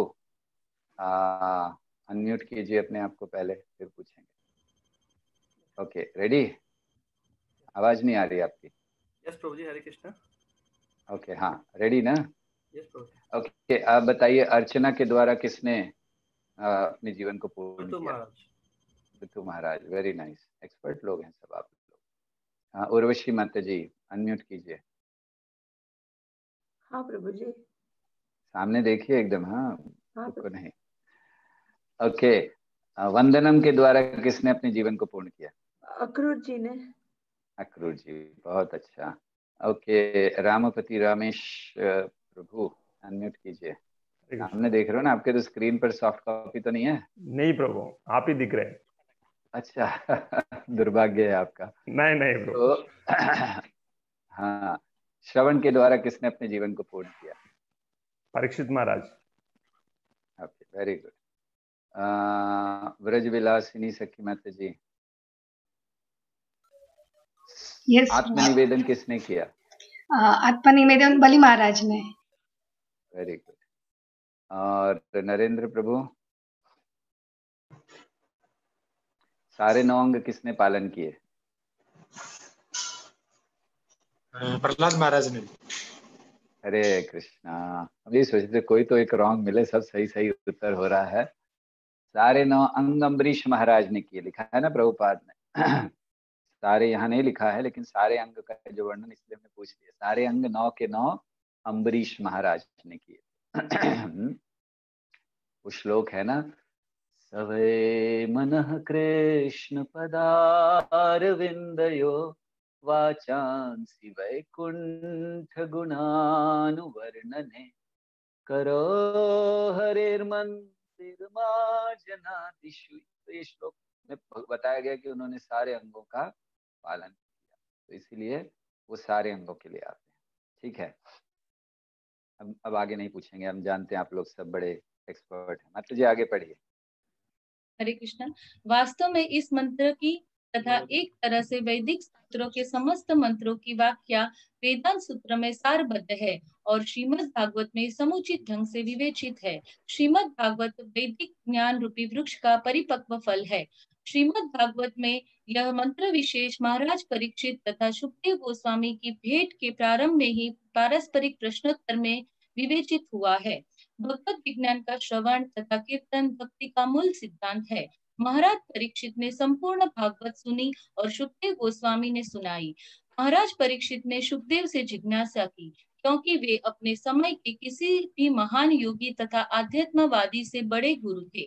अनम्यूट कीजिए अपने आप को पहले, फिर पूछेंगे। Okay, ready? आवाज नहीं आ रही आपकी? यस प्रभु जी, हरे कृष्णा। ओके, हाँ, रेडी ना? यस प्रभु। ओके, आप बताइए, अर्चना के द्वारा किसने आ, अपने जीवन को पूर्ण किया? महाराज। Ritu Maharaj, very nice, expert लोग हैं सब आप लोग। हाँ, उर्वशी माता जी अनम्यूट कीजिए। हाँ प्रभु जी। सामने देखिए एकदम, हाँ, हाँ को नहीं। ओके, वंदनम के द्वारा किसने अपने जीवन को पूर्ण किया? अक्रूर जी ने। अक्रूर जी, बहुत अच्छा। ओके, रामपति रामेश प्रभु अनम्यूट कीजिए। हरे कृष्ण। सामने देख रहे हो ना, आपके तो स्क्रीन पर सॉफ्ट कॉपी तो नहीं है? नहीं प्रभु, आप ही दिख रहे हैं। अच्छा दुर्भाग्य है आपका। नहीं नहीं प्रभु। तो हाँ, श्रवण के द्वारा किसने अपने जीवन को पूर्ण किया? Parikshit Maharaj. Okay, very good. Vraj Vilasini सखी माता जी, यस। आत्मनिवेदन किसने किया? आत्मनिवेदन बलि महाराज ने। Very good. और नरेंद्र प्रभु, सारे नौ अंग किसने पालन किए? प्रहलाद महाराज ने। हरे कृष्णा। अभी सोचते कोई तो एक रॉन्ग मिले, सब सही सही उत्तर हो रहा है। सारे नौ अंग अम्बरीश महाराज ने किए, लिखा है ना प्रभुपाद ने। सारे यहाँ नहीं लिखा है, लेकिन सारे अंग का जो वर्णन इसलिए हमने पूछ लिया। सारे अंग नौ के नौ अम्बरीश महाराज ने किए। वो श्लोक है ना, सवे मनः कृष्ण पदारविंदयो वाचांसि वैकुंठ गुणानुवर्णने करो हरेर्मन्दिरमार्जनादिषु। तो ये श्लोक में बताया गया कि उन्होंने सारे अंगों का पालन किया, तो इसीलिए वो सारे अंगों के लिए आते हैं। ठीक है, अब अब आगे नहीं पूछेंगे, हम जानते हैं आप लोग सब बड़े एक्सपर्ट हैं। माता जी आगे पढ़िए। हरे कृष्ण। वास्तव में इस मंत्र की तथा एक तरह से वैदिक सूत्रों के समस्त मंत्रों की व्याख्या वेदांत सूत्र में सारबद्ध है और श्रीमद् भागवत में समुचित ढंग से विवेचित है। श्रीमद् भागवत वैदिक ज्ञान रूपी वृक्ष का परिपक्व फल है। श्रीमद् भागवत में यह मंत्र विशेष महाराज परीक्षित तथा सुखदेव गोस्वामी की भेंट के प्रारंभ में ही पारस्परिक प्रश्नोत्तर में विवेचित हुआ है। भगवत विज्ञान का श्रवण तथा कीर्तन भक्ति का मूल सिद्धांत है। महाराज परीक्षित ने संपूर्ण भागवत सुनी और सुखदेव गोस्वामी ने सुनाई। महाराज परीक्षित ने सुखदेव से जिज्ञासा की, क्योंकि वे अपने समय के किसी भी महान योगी तथा आध्यात्मवादी से बड़े गुरु थे।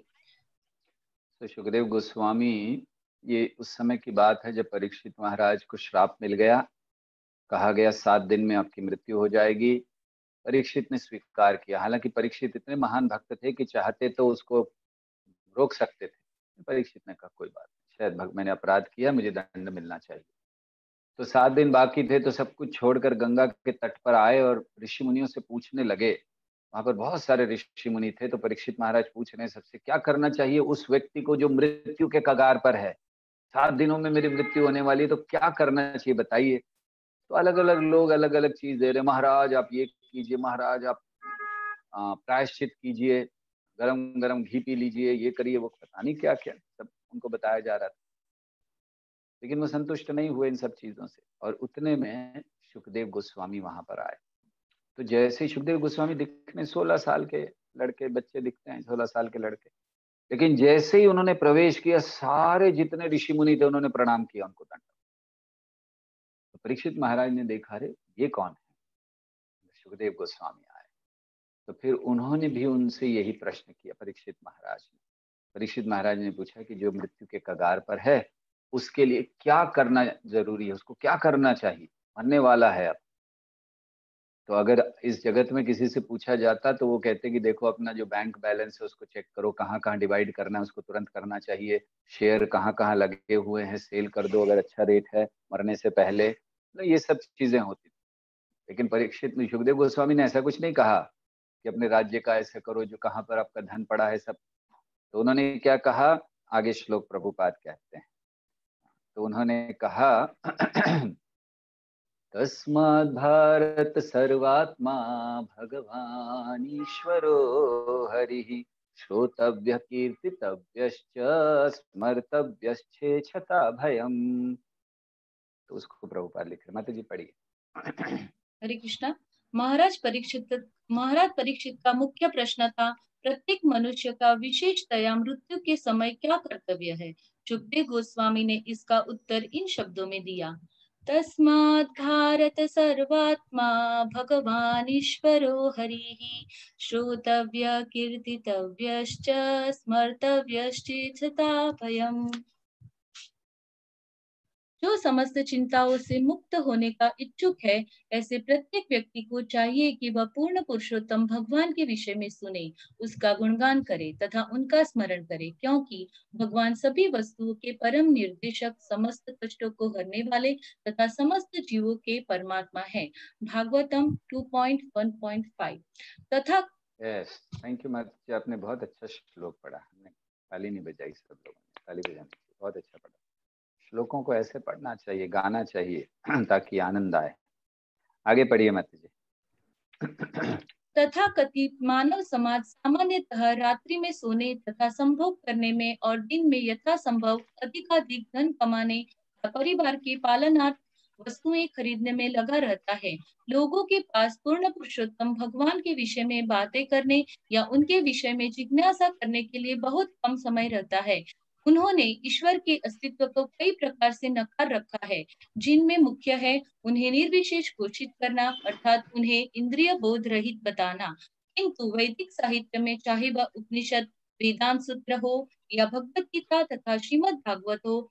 तो सुखदेव गोस्वामी, ये उस समय की बात है जब परीक्षित महाराज को श्राप मिल गया, कहा गया सात दिन में आपकी मृत्यु हो जाएगी। परीक्षित ने स्वीकार किया। हालांकि परीक्षित इतने महान भक्त थे कि चाहते तो उसको रोक सकते थे। परीक्षित ने कहा कोई बात नहीं, शायद भक्त मैंने अपराध किया, मुझे दंड मिलना चाहिए। तो सात दिन बाकी थे, तो सब कुछ छोड़कर गंगा के तट पर आए और ऋषि मुनियों से पूछने लगे। वहां पर बहुत सारे ऋषि मुनि थे। तो परीक्षित महाराज पूछ रहे हैं सबसे, क्या करना चाहिए उस व्यक्ति को जो मृत्यु के कगार पर है? सात दिनों में मेरी मृत्यु होने वाली है, तो क्या करना चाहिए बताइए। तो अलग अलग लोग अलग अलग चीज दे रहे। महाराज आप ये कीजिए, महाराज आप प्रायश्चित कीजिए, गरम गरम घी पी लीजिए, ये करिए, वो पता नहीं क्या क्या सब उनको बताया जा रहा था। लेकिन वो संतुष्ट नहीं हुए इन सब चीजों से। और उतने में सुखदेव गोस्वामी वहां पर आए। तो जैसे सुखदेव गोस्वामी दिखने सोलह साल के लड़के, बच्चे दिखते हैं सोलह साल के लड़के, लेकिन जैसे ही उन्होंने प्रवेश किया, सारे जितने ऋषि मुनि थे उन्होंने प्रणाम किया उनको, दंड। तो परीक्षित महाराज ने देखा, अरे ये कौन है? सुखदेव गोस्वामी आए। तो फिर उन्होंने भी उनसे यही प्रश्न किया, परीक्षित महाराज ने। परीक्षित महाराज ने पूछा कि जो मृत्यु के कगार पर है उसके लिए क्या करना जरूरी है, उसको क्या करना चाहिए, मरने वाला है अब। तो अगर इस जगत में किसी से पूछा जाता तो वो कहते कि देखो अपना जो बैंक बैलेंस है उसको चेक करो, कहाँ कहाँ डिवाइड करना है उसको तुरंत करना चाहिए, शेयर कहाँ कहाँ लगे हुए हैं सेल कर दो अगर अच्छा रेट है मरने से पहले। तो ये सब चीजें होती थी। लेकिन परीक्षित में सुखदेव गोस्वामी ने ऐसा कुछ नहीं कहा कि अपने राज्य का ऐसा करो जो कहाँ पर आपका धन पड़ा है सब। तो उन्होंने क्या कहा, आगे श्लोक प्रभुपाद कहते हैं। तो उन्होंने कहा तस्माद् भारत सर्वात्मा भगवान ईश्वरो हरिः श्रोतव्य कीर्तितव्यश्च स्मर्तव्यश्चेच्छता भयम्। तो उसको प्रभुपाद लिख रहे। माता जी पढ़िए। हरे कृष्णा। महाराज परीक्षित महाराज परीक्षित का मुख्य प्रश्न था, प्रत्येक मनुष्य का विशेषतया मृत्यु के समय क्या कर्तव्य है। सुखदेव गोस्वामी ने इसका उत्तर इन शब्दों में दिया, तस्मात् भारत सर्वात्मा भगवान ईश्वरो हरिः श्रोतव्य कीर्तितव्यश्च स्मर्तव्यश्चेच्छता भयम्। जो समस्त चिंताओं से मुक्त होने का इच्छुक है, ऐसे प्रत्येक व्यक्ति को चाहिए कि वह पूर्ण पुरुषोत्तम भगवान के विषय में सुने, उसका गुणगान करे तथा उनका स्मरण करे, क्योंकि भगवान सभी वस्तुओं के परम निर्देशक, समस्त कष्टों को हरने वाले तथा समस्त जीवों के परमात्मा है। Bhagavatam two point one point five. तथा यस, थैंक यू माता जी, आपने बहुत अच्छा श्लोक पढ़ा। हमने ताली नहीं बजाई, सब लोगों ने ताली बजानी चाहिए, बहुत अच्छा पढ़ा। श्लोकों को ऐसे पढ़ना चाहिए, गाना चाहिए ताकि आनंद आए। आगे पढ़िए माता जी। तथा कथित मानव समाज सामान्यतः रात्रि में सोने तथा संभोग करने में और दिन में यथासंभव अधिकाधिक धन कमाने या परिवार के पालनार्थ वस्तुएं खरीदने में लगा रहता है। लोगों के पास पूर्ण पुरुषोत्तम भगवान के विषय में बातें करने या उनके विषय में जिज्ञासा करने के लिए बहुत कम समय रहता है। उन्होंने ईश्वर के अस्तित्व को कई प्रकार से नकार रखा है, जिनमें मुख्य है उन्हें निर्विशेष घोषित करना, अर्थात उन्हें इंद्रिय बोध रहित बताना। किंतु वैदिक साहित्य में, चाहे वह उपनिषद, वेदांत सूत्र हो या भगवत गीता तथा श्रीमद् भागवत हो,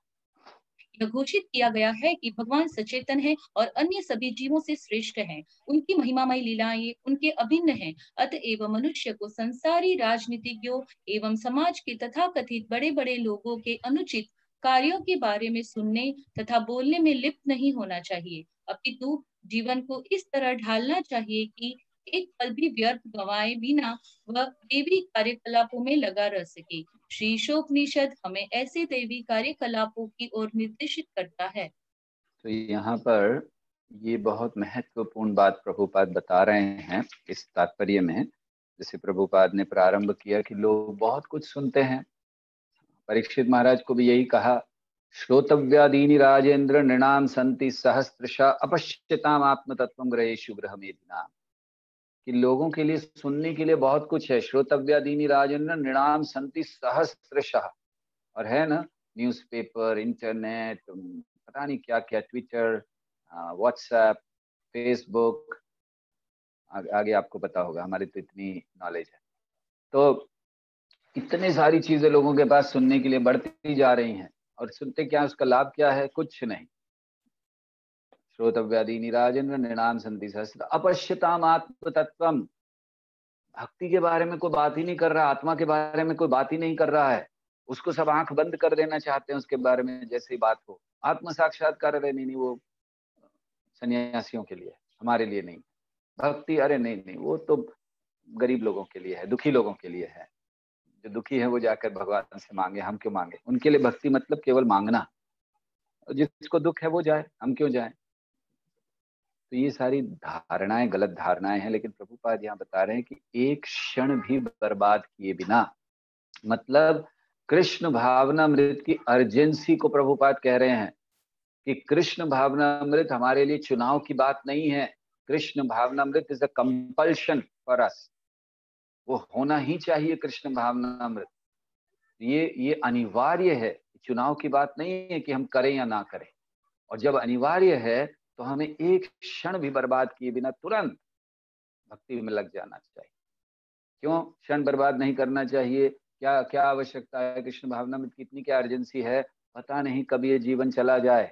यह घोषित किया गया है कि भगवान सचेतन है और अन्य सभी जीवों से श्रेष्ठ हैं। उनकी महिमामय लीलाएं उनके अभिन्न हैं। अतएव मनुष्य को संसारी राजनीतिज्ञों एवं समाज के तथाकथित बड़े बड़े लोगों के अनुचित कार्यों के बारे में सुनने तथा बोलने में लिप्त नहीं होना चाहिए, अपितु जीवन को इस तरह ढालना चाहिए कि एक पल भी व्यर्थ गंवाए बिना वह देवी कार्यकलापों में लगा रह सके। श्री ईशोपनिषद हमें ऐसे देवी कार्यकलापों की ओर निर्देशित करता है। तो यहाँ पर ये बहुत महत्वपूर्ण बात प्रभुपाद बता रहे हैं इस तात्पर्य में। जैसे प्रभुपाद ने प्रारंभ किया कि लोग बहुत कुछ सुनते हैं, परीक्षित महाराज को भी यही कहा, श्रोतव्यादीनि राजेंद्र नृणाम संति सहस्त्रशः अपश्यताम आत्मतत्वम ग्रहेषु गृहमेधिनाम, कि लोगों के लिए सुनने के लिए बहुत कुछ है। श्रोतव्यादीनि राजेंद्र नृणाम संति सहस्त्रशः, और है ना न्यूज़पेपर, इंटरनेट, पता नहीं क्या क्या, ट्विटर, व्हाट्सएप, फेसबुक, आगे आपको पता होगा, हमारी तो इतनी नॉलेज है। तो इतनी सारी चीजें लोगों के पास सुनने के लिए बढ़ती जा रही हैं, और सुनते क्या, उसका लाभ क्या है? कुछ नहीं। श्रोतव्यादीनि राजेंद्र नृणाम संति सहस्त्र अपश्यताम आत्मतत्वम, भक्ति के बारे में कोई बात ही नहीं कर रहा, आत्मा के बारे में कोई बात ही नहीं कर रहा है, उसको सब आंख बंद कर देना चाहते हैं उसके बारे में, जैसे ही बात हो। आत्म साक्षात्कार, अरे नहीं नहीं, वो सन्यासियों के लिए, हमारे लिए नहीं। भक्ति, अरे नहीं नहीं, वो तो गरीब लोगों के लिए है, दुखी लोगों के लिए है। जो दुखी है वो जाकर भगवान से मांगे, हम क्यों मांगे? उनके लिए भक्ति मतलब केवल मांगना, जिसको दुख है वो जाए, हम क्यों जाए? तो ये सारी धारणाएं गलत धारणाएं हैं। लेकिन प्रभुपाद यहाँ बता रहे हैं कि एक क्षण भी बर्बाद किए बिना, मतलब कृष्ण भावनामृत की अर्जेंसी को प्रभुपाद कह रहे हैं कि कृष्ण भावनामृत हमारे लिए चुनाव की बात नहीं है। कृष्ण भावनामृत is a compulsion for us, वो होना ही चाहिए कृष्ण भावनामृत। ये ये अनिवार्य है, चुनाव की बात नहीं है कि हम करें या ना करें। और जब अनिवार्य है तो हमें एक क्षण भी बर्बाद किए बिना तुरंत भक्ति में लग जाना चाहिए। क्यों क्षण बर्बाद नहीं करना चाहिए? क्या क्या आवश्यकता है? कृष्ण भावनामृत की इतनी क्या अर्जेंसी है? पता नहीं कब ये जीवन चला जाए।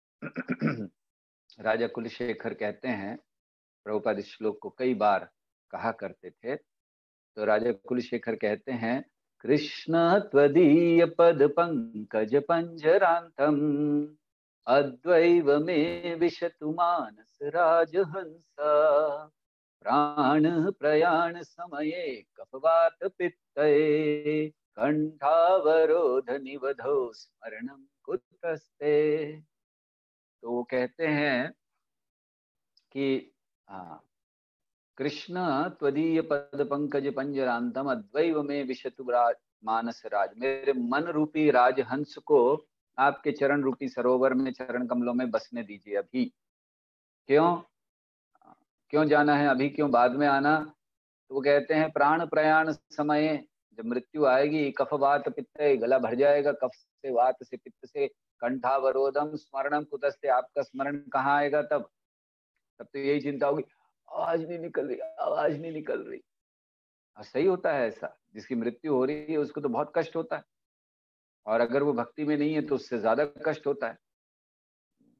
राजा कुलशेखर कहते हैं, प्रभुपाद इस श्लोक को कई बार कहा करते थे, तो राजा कुलशेखर कहते हैं, कृष्ण त्वदीय पद पंकज पंजरांतम अद्वैव में विशतु मानस राजहंसा प्राण प्रयाण समये कफवात पित्तये कंठावरोध निवधो स्मरणम कुतस्ते। तो वो कहते हैं कि हाँ, कृष्ण त्वदीय पद पंकज पंजरांतम अद्वैव में विशतु मानस राज, मेरे मन रूपी राजहंस को आपके चरण रूपी सरोवर में, चरण कमलों में बसने दीजिए अभी। क्यों क्यों जाना है अभी, क्यों बाद में आना? तो वो कहते हैं प्राण प्रयाण समय, जब मृत्यु आएगी, कफ वात पित्त, गला भर जाएगा कफ से, वात से, पित्त से, कंठावरोधम स्मरणम कुतस्ते, आपका स्मरण कहाँ आएगा? तब तब तो यही चिंता होगी, आवाज नहीं निकल रही, आवाज नहीं निकल रही। और सही होता है ऐसा, जिसकी मृत्यु हो रही है उसको तो बहुत कष्ट होता है, और अगर वो भक्ति में नहीं है तो उससे ज्यादा कष्ट होता है।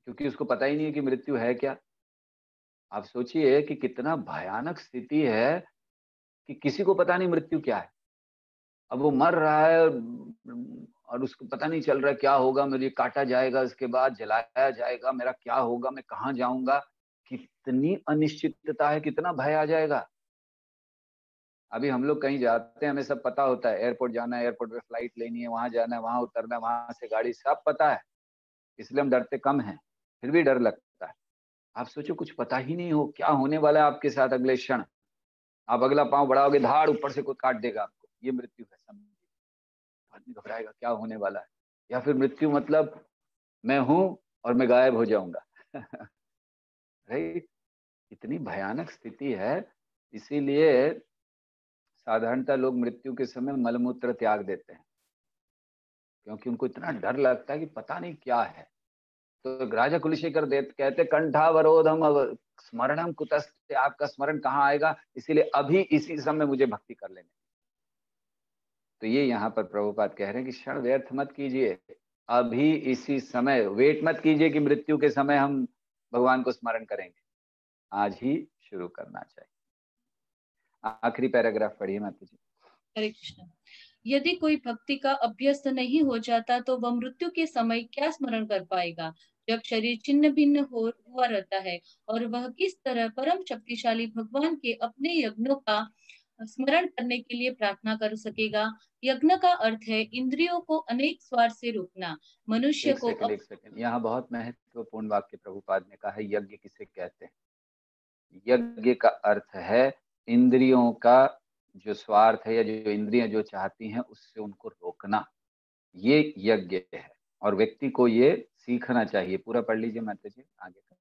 क्योंकि उसको पता ही नहीं है कि मृत्यु है क्या। आप सोचिए कि कितना भयानक स्थिति है कि किसी को पता नहीं मृत्यु क्या है। अब वो मर रहा है और उसको पता नहीं चल रहा है क्या होगा, मुझे काटा जाएगा, इसके बाद जलाया जाएगा, मेरा क्या होगा, मैं कहाँ जाऊंगा। कितनी अनिश्चितता है, कितना भय आ जाएगा। अभी हम लोग कहीं जाते हैं, हमें सब पता होता है, एयरपोर्ट जाना है, एयरपोर्ट पे फ्लाइट लेनी है, वहां जाना है, वहां उतरना है, वहां से गाड़ी, सब पता है, इसलिए हम डरते कम हैं, फिर भी डर लगता है। आप सोचो कुछ पता ही नहीं हो क्या होने वाला है आपके साथ अगले क्षण। आप अगला पांव बढ़ाओगे, धाड़ ऊपर से कोई काट देगा आपको, ये मृत्यु है। समझिए, आदमी घबराएगा क्या होने वाला है। या फिर मृत्यु मतलब मैं हूं और मैं गायब हो जाऊंगा। राइट, इतनी भयानक स्थिति है। इसीलिए साधारणतः लोग मृत्यु के समय मलमूत्र त्याग देते हैं, क्योंकि उनको इतना डर लगता है कि पता नहीं क्या है। तो राजा कुलशेखर देव कहते कंठावरोधम स्मरणम कुतस्ते, आपका स्मरण कहाँ आएगा, इसीलिए अभी इसी समय मुझे भक्ति कर लेने। तो ये यहाँ पर प्रभुपाद कह रहे हैं कि क्षण व्यर्थ मत कीजिए, अभी इसी समय, वेट मत कीजिए कि मृत्यु के समय हम भगवान को स्मरण करेंगे, आज ही शुरू करना चाहिए। आखिरी पैराग्राफ पढ़िए माता जी। हरे कृष्ण। यदि कोई भक्ति का अभ्यस्त नहीं हो जाता तो वह मृत्यु के समय क्या स्मरण कर पाएगा, जब शरीर छिन्न भिन्न हो हुआ रहता है, और वह किस तरह परम शक्तिशाली भगवान के अपने यज्ञों का स्मरण करने के लिए प्रार्थना कर सकेगा। यज्ञ का अर्थ है इंद्रियों को अनेक स्वार्थ से रोकना। मनुष्य एक को सेकंड, एक सेकंड, यहाँ बहुत महत्वपूर्ण वाक्य प्रभुपाद ने कहा है, यज्ञ किसे कहते हैं। यज्ञ का अर्थ है इंद्रियों का जो स्वार्थ है या जो इंद्रियां जो चाहती हैं उससे उनको रोकना, ये यज्ञ है। और व्यक्ति को ये सीखना चाहिए। पूरा पढ़ लीजिए माता जी, आगे का।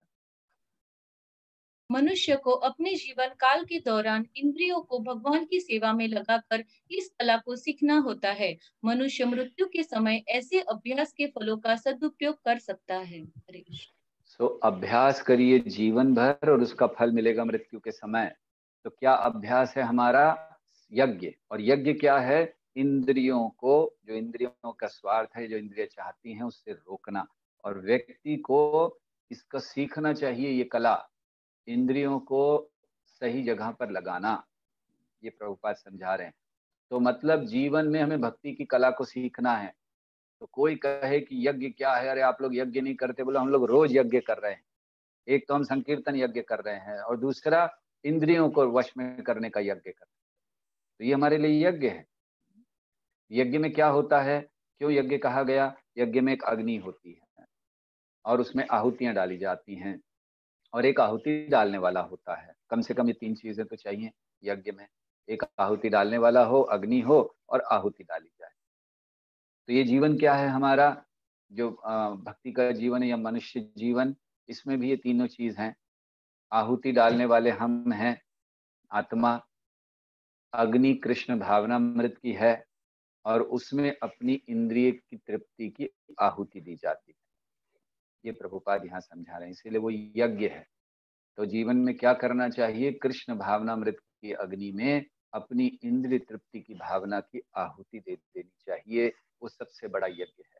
मनुष्य को अपने जीवन काल के दौरान इंद्रियों को भगवान की सेवा में लगाकर इस कला को सीखना होता है। मनुष्य मृत्यु के समय ऐसे अभ्यास के फलों का सदुपयोग कर सकता है। हरे कृष्ण। सो अभ्यास करिए जीवन भर और उसका फल मिलेगा मृत्यु के समय। तो क्या अभ्यास है हमारा? यज्ञ। और यज्ञ क्या है? इंद्रियों को, जो इंद्रियों का स्वार्थ है, जो इंद्रियां चाहती हैं, उससे रोकना। और व्यक्ति को इसका सीखना चाहिए, ये कला, इंद्रियों को सही जगह पर लगाना। ये प्रभुपाद समझा रहे हैं। तो मतलब जीवन में हमें भक्ति की कला को सीखना है। तो कोई कहे कि यज्ञ क्या है, अरे आप लोग यज्ञ नहीं करते, बोले हम लोग रोज यज्ञ कर रहे हैं। एक तो हम संकीर्तन यज्ञ कर रहे हैं और दूसरा इंद्रियों को वश में करने का यज्ञ कर रहे हैं। तो ये हमारे लिए यज्ञ है। यज्ञ में क्या होता है, क्यों यज्ञ कहा गया? यज्ञ में एक अग्नि होती है और उसमें आहुतियां डाली जाती हैं और एक आहुति डालने वाला होता है। कम से कम ये तीन चीजें तो चाहिए यज्ञ में, एक आहुति डालने वाला हो, अग्नि हो और आहुति डाली जाए। तो ये जीवन क्या है हमारा, जो भक्ति का जीवन या मनुष्य जीवन, इसमें भी ये तीनों चीज हैं। आहुति डालने वाले हम हैं, आत्मा। अग्नि कृष्ण भावनामृत की है और उसमें अपनी इंद्रिय की तृप्ति की आहुति दी जाती है। ये प्रभुपाद यहाँ समझा रहे हैं, इसीलिए वो यज्ञ है। तो जीवन में क्या करना चाहिए? कृष्ण भावनामृत की अग्नि में अपनी इंद्रिय तृप्ति की भावना की आहुति दे देनी चाहिए। वो सबसे बड़ा यज्ञ है।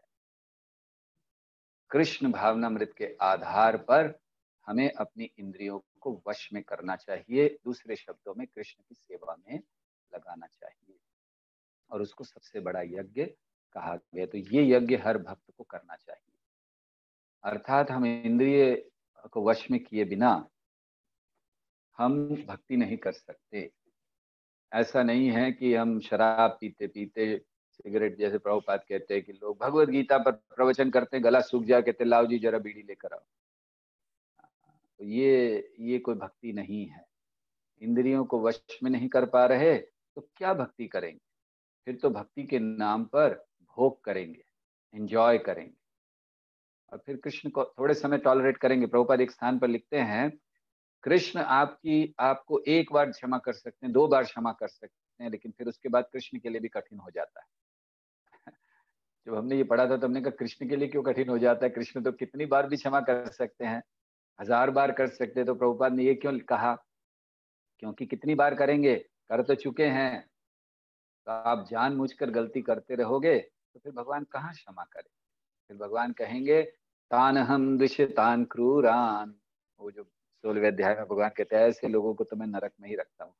कृष्ण भावनामृत के आधार पर हमें अपनी इंद्रियों को वश में करना चाहिए, दूसरे शब्दों में कृष्ण की सेवा में लगाना चाहिए, और उसको सबसे बड़ा यज्ञ कहा गया। तो ये यज्ञ हर भक्त को करना चाहिए। अर्थात हम इंद्रिय को वश में किए बिना हम भक्ति नहीं कर सकते। ऐसा नहीं है कि हम शराब पीते पीते, सिगरेट, जैसे प्रभुपाद कहते हैं कि लोग भगवत गीता पर प्रवचन करते हैं, गला सूख जाए, कहते लाओ जी जरा बीड़ी लेकर आओ। तो ये ये कोई भक्ति नहीं है। इंद्रियों को वश में नहीं कर पा रहे तो क्या भक्ति करेंगे? फिर तो भक्ति के नाम पर भोग करेंगे, एंजॉय करेंगे, और फिर कृष्ण को थोड़े समय टॉलरेट करेंगे। प्रभुपाद एक स्थान पर लिखते हैं, कृष्ण आपकी आपको एक बार क्षमा कर सकते हैं, दो बार क्षमा कर सकते हैं, लेकिन फिर उसके बाद कृष्ण के लिए भी कठिन हो जाता है। जब हमने ये पढ़ा था तो हमने कहा कृष्ण के लिए क्यों कठिन हो जाता है? कृष्ण तो कितनी बार भी क्षमा कर सकते हैं, हजार बार कर सकते हैं। तो प्रभुपाद ने ये क्यों कहा? क्योंकि कितनी बार करेंगे, कर तो चुके हैं। तो आप जानबूझकर गलती करते रहोगे तो फिर भगवान कहाँ क्षमा करें? फिर भगवान कहेंगे तान हम द्विषतान क्रूरान, वो जो सोलहवें अध्याय में भगवान कहते हैं ऐसे लोगों को तो मैं नरक में ही रखता हूँ।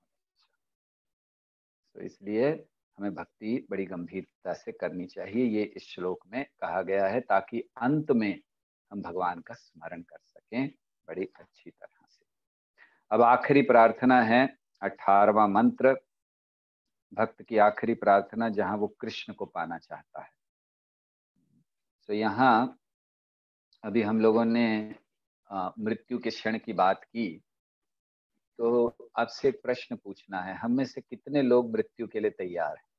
तो इसलिए हमें भक्ति बड़ी गंभीरता से करनी चाहिए, ये इस श्लोक में कहा गया है, ताकि अंत में हम भगवान का स्मरण कर सकें बड़ी अच्छी तरह से। अब आखिरी प्रार्थना है अठारहवां मंत्र, भक्त की आखिरी प्रार्थना जहां वो कृष्ण को पाना चाहता है। तो यहाँ अभी हम लोगों ने आ, मृत्यु के क्षण की बात की, तो आपसे एक प्रश्न पूछना है, हम में से कितने लोग मृत्यु के लिए तैयार हैं?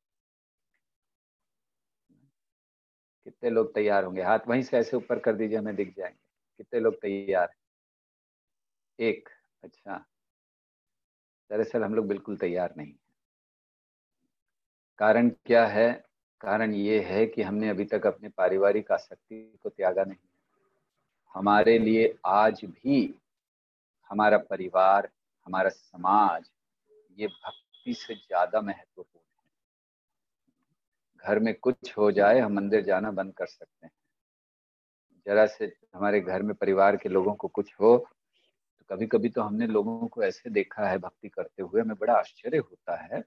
कितने लोग तैयार होंगे? हाथ वहीं से ऐसे ऊपर कर दीजिए, हमें दिख जाएंगे कितने लोग तैयार हैं। एक, अच्छा, दरअसल हम लोग बिल्कुल तैयार नहीं हैं। कारण क्या है? कारण ये है कि हमने अभी तक अपने पारिवारिक आसक्ति को त्यागा नहीं। हमारे लिए आज भी हमारा परिवार, हमारा समाज, ये भक्ति से ज्यादा महत्वपूर्ण है। घर में कुछ हो जाए हम मंदिर जाना बंद कर सकते हैं। जरा से हमारे घर में परिवार के लोगों को कुछ हो तो कभी कभी तो हमने लोगों को ऐसे देखा है भक्ति करते हुए, हमें बड़ा आश्चर्य होता है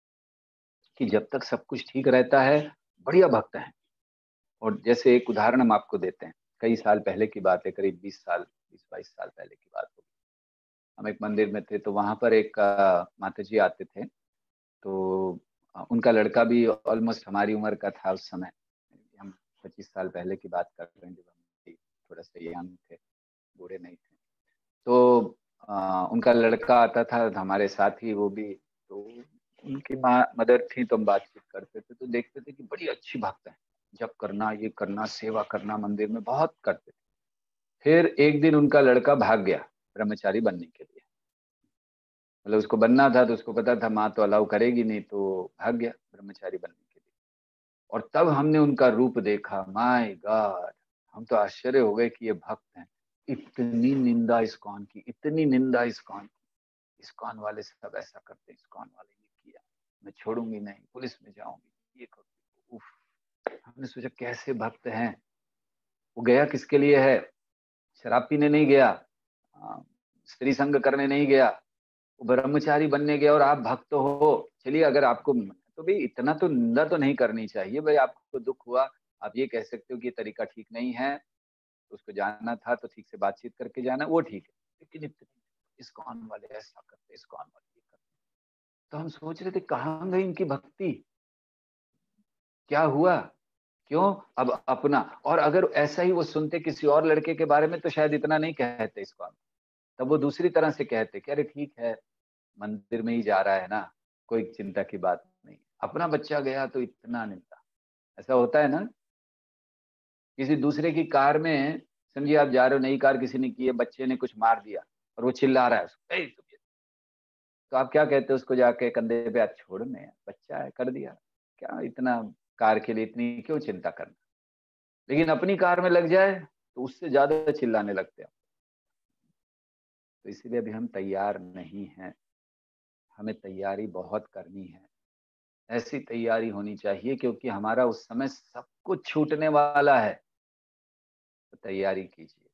कि जब तक सब कुछ ठीक रहता है बढ़िया भक्त हैं। और जैसे एक उदाहरण हम आपको देते हैं, कई साल पहले की बात है, करीब बीस साल बीस बाईस साल पहले की बात होगी। हम एक मंदिर में थे, तो वहां पर एक माता जी आते थे, तो उनका लड़का भी ऑलमोस्ट हमारी उम्र का था उस समय। हम पच्चीस साल पहले की बात कर रहे हैं, जब हम थोड़ा सा यंग थे, बूढ़े नहीं थे। तो आ, उनका लड़का आता था हमारे साथ ही, वो भी, तो उनकी माँ मदर थी, तो हम बातचीत करते थे, तो देखते थे कि बड़ी अच्छी भक्त है, जब करना, ये करना, सेवा करना, मंदिर में बहुत करते थे। फिर एक दिन उनका लड़का भाग गया ब्रह्मचारी बनने के लिए, मतलब उसको बनना था, तो उसको पता था माँ तो अलाउ करेगी नहीं, तो भाग गया ब्रह्मचारी बनने के लिए। और तब हमने उनका रूप देखा, माय गॉड, हम तो आश्चर्य हो गए कि ये भक्त हैं। इतनी निंदा इस्कॉन की, इतनी निंदा इस्कॉन की, इस्कॉन वाले सब ऐसा करते, इस्कॉन वाले ये किया, मैं छोड़ूंगी नहीं, पुलिस में जाऊंगी, ये करूंगी। उफ, हमने सोचा कैसे भक्त हैं। वो गया किसके लिए है? शराब पीने नहीं गया, स्त्री संग करने नहीं गया, वो ब्रह्मचारी बनने गया। और आप भक्त हो, चलिए अगर आपको तो भी इतना तो निंदा तो नहीं करनी चाहिए भाई। आपको दुख हुआ, आप ये कह सकते हो कि ये तरीका ठीक नहीं है, तो उसको जानना था तो ठीक से बातचीत करके जाना, वो ठीक है। लेकिन इतनी इस्कॉन वाले ऐसा करते, इस्कॉन वाले ये करते, तो हम सोच रहे थे कहाँ गई इनकी भक्ति, क्या हुआ, क्यों? अब अपना, और अगर ऐसा ही वो सुनते किसी और लड़के के बारे में तो शायद इतना नहीं कहते इस्कॉन, तब वो दूसरी तरह से कहते कि अरे ठीक है, मंदिर में ही जा रहा है ना, कोई चिंता की बात नहीं। अपना बच्चा गया तो इतना निंदा। ऐसा होता है ना, किसी दूसरे की कार में, समझिए आप जा रहे हो, नई कार किसी ने की है, बच्चे ने कुछ मार दिया और वो चिल्ला रहा है उसको, ए, तो आप क्या कहते हो उसको? जाके कंधे पे हाथ छोड़ने, बच्चा है, कर दिया, क्या इतना कार के लिए इतनी क्यों चिंता करना। लेकिन अपनी कार में लग जाए तो उससे ज्यादा चिल्लाने लगते हैं। तो इसीलिए अभी हम तैयार नहीं हैं, हमें तैयारी बहुत करनी है। ऐसी तैयारी होनी चाहिए क्योंकि हमारा उस समय सब कुछ छूटने वाला है। तो तैयारी कीजिए,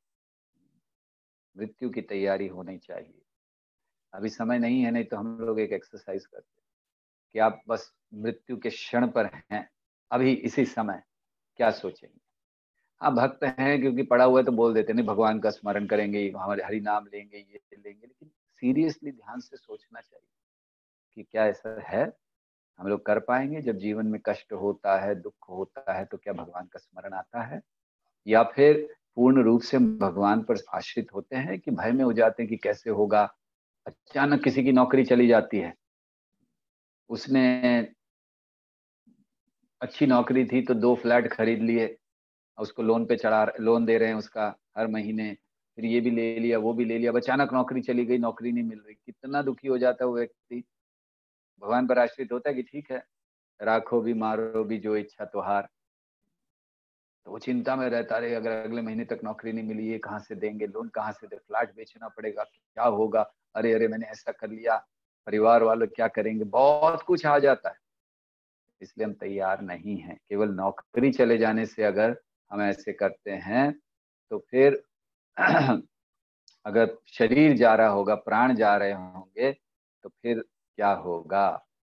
मृत्यु की तैयारी होनी चाहिए। अभी समय नहीं है, नहीं तो हम लोग एक एक्सरसाइज करते कि आप बस मृत्यु के क्षण पर हैं, अभी इसी समय क्या सोचेंगे। हाँ, भक्त हैं क्योंकि पढ़ा हुआ है तो बोल देते नहीं, भगवान का स्मरण करेंगे, हमारे हरि नाम लेंगे, ये लेंगे, लेकिन सीरियसली ध्यान से सोचना चाहिए कि क्या ऐसा है, हम लोग कर पाएंगे? जब जीवन में कष्ट होता है, दुख होता है, तो क्या भगवान का स्मरण आता है? या फिर पूर्ण रूप से भगवान पर आश्रित होते हैं कि भय में हो जाते हैं कि कैसे होगा। अचानक किसी की नौकरी चली जाती है, उसने अच्छी नौकरी थी तो दो फ्लैट खरीद लिए, उसको लोन पे चढ़ा, लोन दे रहे हैं उसका हर महीने, फिर ये भी ले लिया, वो भी ले लिया, अचानक नौकरी चली गई, नौकरी नहीं मिल रही, कितना दुखी हो जाता है वो व्यक्ति। भगवान पर आश्रित होता है कि ठीक है, राखो भी मारो भी जो इच्छा तुहार, तो वो चिंता में रहता रहे, अगर अगले महीने तक नौकरी नहीं मिली, ये कहाँ से देंगे, लोन कहाँ से दे, फ्लैट बेचना पड़ेगा, क्या होगा, अरे अरे मैंने ऐसा कर लिया, परिवार वाले क्या करेंगे, बहुत कुछ आ जाता है। इसलिए हम तैयार नहीं हैं। केवल नौकरी चले जाने से अगर हम ऐसे करते हैं तो फिर अगर शरीर जा रहा होगा, प्राण जा रहे होंगे, तो फिर क्या होगा?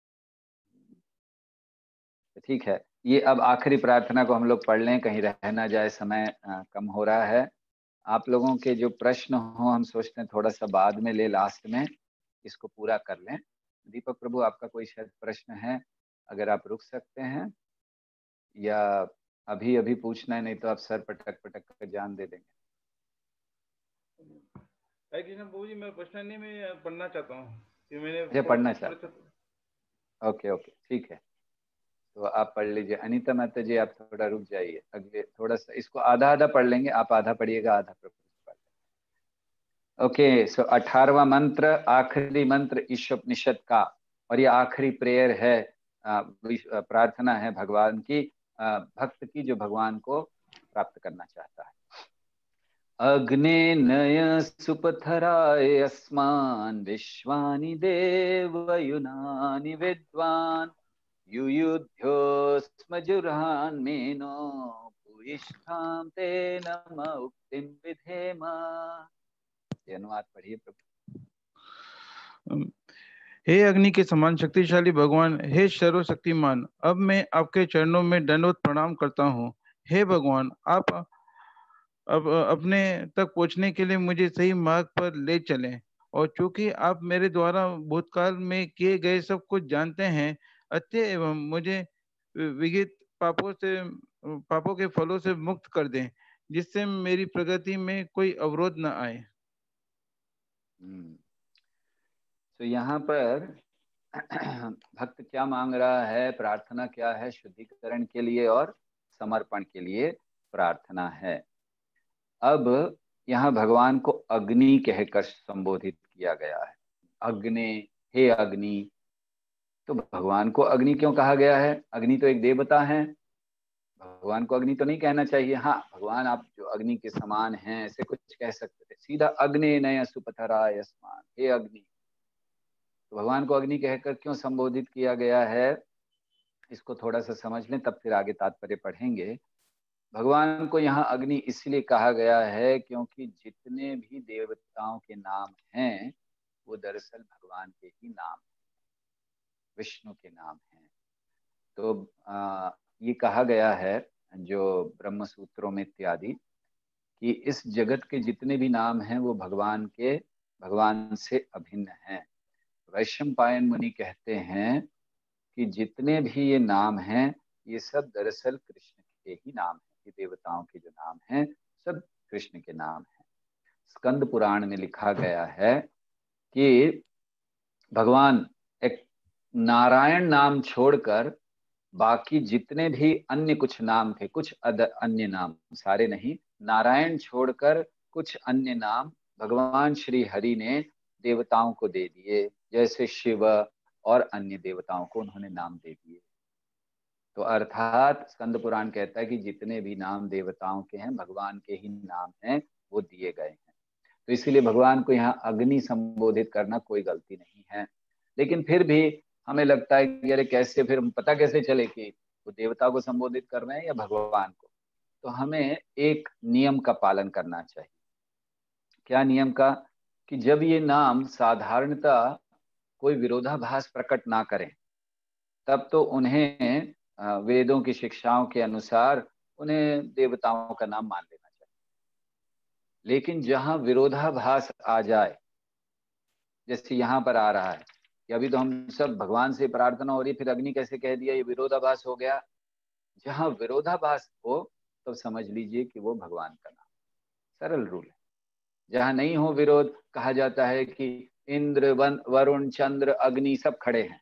ठीक है, ये अब आखिरी प्रार्थना को हम लोग पढ़ लें, कहीं रह ना जाए, समय आ, कम हो रहा है। आप लोगों के जो प्रश्न हो हम सोचते हैं थोड़ा सा बाद में ले, लास्ट में इसको पूरा कर लें। दीपक प्रभु, आपका कोई शायद प्रश्न है, अगर आप रुक सकते हैं, या अभी अभी पूछना है, नहीं तो आप सर पटक पटक कर जान दे देंगे। हरे कृष्ण प्रभु जी, मैं प्रश्न नहीं, मैं पढ़ना चाहता हूँ कि मैंने अच्छा, पढ़ना चाहते हैं, ओके ओके ठीक है, तो आप पढ़ लीजिए। अनीता माता जी आप थोड़ा रुक जाइए, अगले थोड़ा सा इसको आधा आधा पढ़ लेंगे, आप आधा पढ़िएगा, आधा प्रभु पढ़ लेंगे। ओके, सो अठारहवां मंत्र, आखिरी मंत्र ईशोपनिषद का, और ये आखिरी प्रेयर है, प्रार्थना है भगवान की, भक्त की जो भगवान को प्राप्त करना चाहता है। अग्ने नय सुपथराय अस्मान् विश्वानि देवयुनानि विद्वान् युयुध्योस्म जुर्हान्मेनो भूयिष्ठां ते नम उक्तिं विधेम। ये अनुवाद पढ़िए प्रभु। हे अग्नि के समान शक्तिशाली भगवान, हे सर्वशक्तिमान, अब मैं आपके चरणों में दंडवत प्रणाम करता हूँ। हे भगवान, आप अब अपने तक पहुँचने के लिए मुझे सही मार्ग पर ले चलें, और चूंकि आप मेरे द्वारा भूतकाल में किए गए सब कुछ जानते हैं, अतः एवं मुझे विहित पापों से पापों के फलों से मुक्त कर दें, जिससे मेरी प्रगति में कोई अवरोध न आए। तो यहाँ पर भक्त क्या मांग रहा है, प्रार्थना क्या है? शुद्धिकरण के लिए और समर्पण के लिए प्रार्थना है। अब यहाँ भगवान को अग्नि कहकर संबोधित किया गया है। अग्नि, हे अग्नि। तो भगवान को अग्नि क्यों कहा गया है? अग्नि तो एक देवता है, भगवान को अग्नि तो नहीं कहना चाहिए। हाँ, भगवान आप जो अग्नि के समान हैं ऐसे कुछ कह सकते थे, सीधा अग्नि नय सुपथराय अस्मान्, हे अग्नि। तो भगवान को अग्नि कहकर क्यों संबोधित किया गया है, इसको थोड़ा सा समझ लें, तब फिर आगे तात्पर्य पढ़ेंगे। भगवान को यहाँ अग्नि इसलिए कहा गया है क्योंकि जितने भी देवताओं के नाम हैं वो दरअसल भगवान के ही नाम हैं, विष्णु के नाम हैं। तो आ, ये कहा गया है जो ब्रह्म सूत्रों में इत्यादि, कि इस जगत के जितने भी नाम हैं वो भगवान के भगवान से अभिन्न हैं। वैशंपायन मुनि कहते हैं कि जितने भी ये नाम हैं ये सब दरअसल कृष्ण के ही नाम हैं। ये देवताओं के जो नाम हैं सब कृष्ण के नाम हैं। स्कंद पुराण में लिखा गया है कि भगवान एक नारायण नाम छोड़कर बाकी जितने भी अन्य कुछ नाम थे, कुछ अन्य नाम, सारे नहीं, नारायण छोड़कर कुछ अन्य नाम भगवान श्री हरि ने देवताओं को दे दिए, जैसे शिव और अन्य देवताओं को उन्होंने नाम दे दिए। तो अर्थात स्कंद पुराण कहता है कि जितने भी नाम देवताओं के हैं भगवान के ही नाम हैं, वो दिए गए हैं। तो इसीलिए भगवान को यहाँ अग्नि संबोधित करना कोई गलती नहीं है। लेकिन फिर भी हमें लगता है कि अरे कैसे, फिर हम पता कैसे चले कि वो देवता को संबोधित कर रहे हैं या भगवान को? तो हमें एक नियम का पालन करना चाहिए। क्या नियम का? कि जब ये नाम साधारणतः कोई विरोधाभास प्रकट ना करें, तब तो उन्हें वेदों की शिक्षाओं के अनुसार उन्हें देवताओं का नाम मान लेना चाहिए। लेकिन जहां विरोधाभास आ जाए, जैसे यहाँ पर आ रहा है कि अभी तो हम सब भगवान से प्रार्थना हो रही, फिर अग्नि कैसे कह दिया, ये विरोधाभास हो गया। जहां विरोधाभास हो तो समझ लीजिए कि वो भगवान का नाम, सरल रूल है। जहां नहीं हो विरोध, कहा जाता है कि इंद्र, वरुण, चंद्र, अग्नि सब खड़े हैं,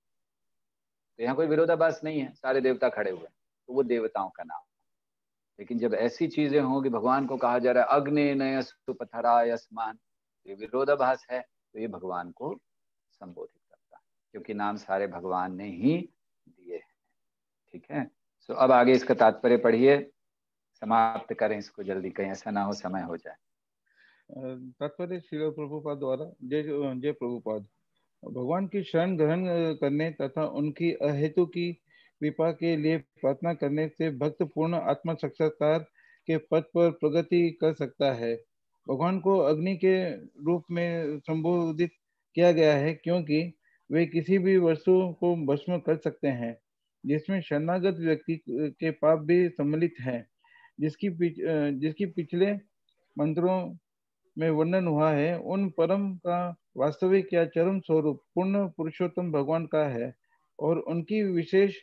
तो यहाँ कोई विरोधाभास नहीं है, सारे देवता खड़े हुए हैं, तो वो देवताओं का नाम। लेकिन जब ऐसी चीजें हों कि भगवान को कहा जा रहा है अग्नि नय सुपथराय अस्मान्, ये विरोधाभास है, तो ये भगवान को संबोधित करता है, क्योंकि नाम सारे भगवान ने ही दिए हैं। ठीक है, सो अब आगे इसका तात्पर्य पढ़िए, समाप्त करें इसको जल्दी, कहीं ऐसा ना हो समय हो जाए। तात्पर्य श्रील प्रभुपाद द्वारा। जय जय प्रभुपाद। भगवान की शरण ग्रहण करने तथा उनकी अहेतु की कृपा के लिए प्रार्थना करने से भक्त पूर्ण आत्म साक्षात्कार के पथ पर प्रगति कर सकता है। भगवान को अग्नि के रूप में संबोधित किया गया है क्योंकि वे किसी भी वस्तु को भस्म कर सकते हैं, जिसमें शरणागत व्यक्ति के पाप भी सम्मिलित हैं, जिसकी पिछ, जिसकी पिछले मंत्रों में वर्णन हुआ है। उन परम का वास्तविक या चरम स्वरूप पूर्ण पुरुषोत्तम भगवान का है और उनकी विशेष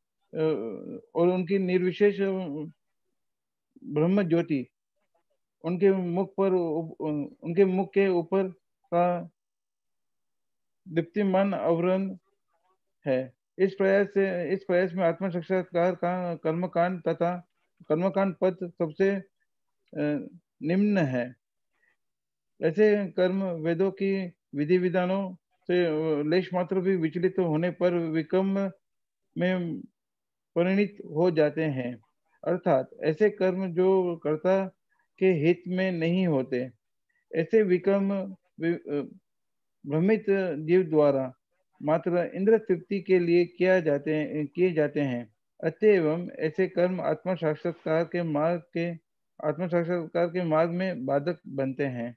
और उनकी निर्विशेष ब्रह्म ज्योति उनके मुख पर उनके मुख के ऊपर का दीप्तिमान आवरण है। इस प्रयास से इस प्रयास में आत्म साक्षात्कार का कर्मकांड तथा कर्मकांड पद सबसे निम्न है। ऐसे कर्म वेदों की विधि विधानों से लेश मात्र भी विचलित होने पर विकर्म में परिणित हो जाते हैं, अर्थात ऐसे कर्म जो कर्ता के हित में नहीं होते। ऐसे विकर्म भ्रमित जीव द्वारा मात्र इंद्र तृप्ति के लिए किया जाते हैं किए जाते हैं। अतएव ऐसे कर्म आत्म साक्षात्कार के मार्ग के आत्म साक्षात्कार के मार्ग में बाधक बनते हैं।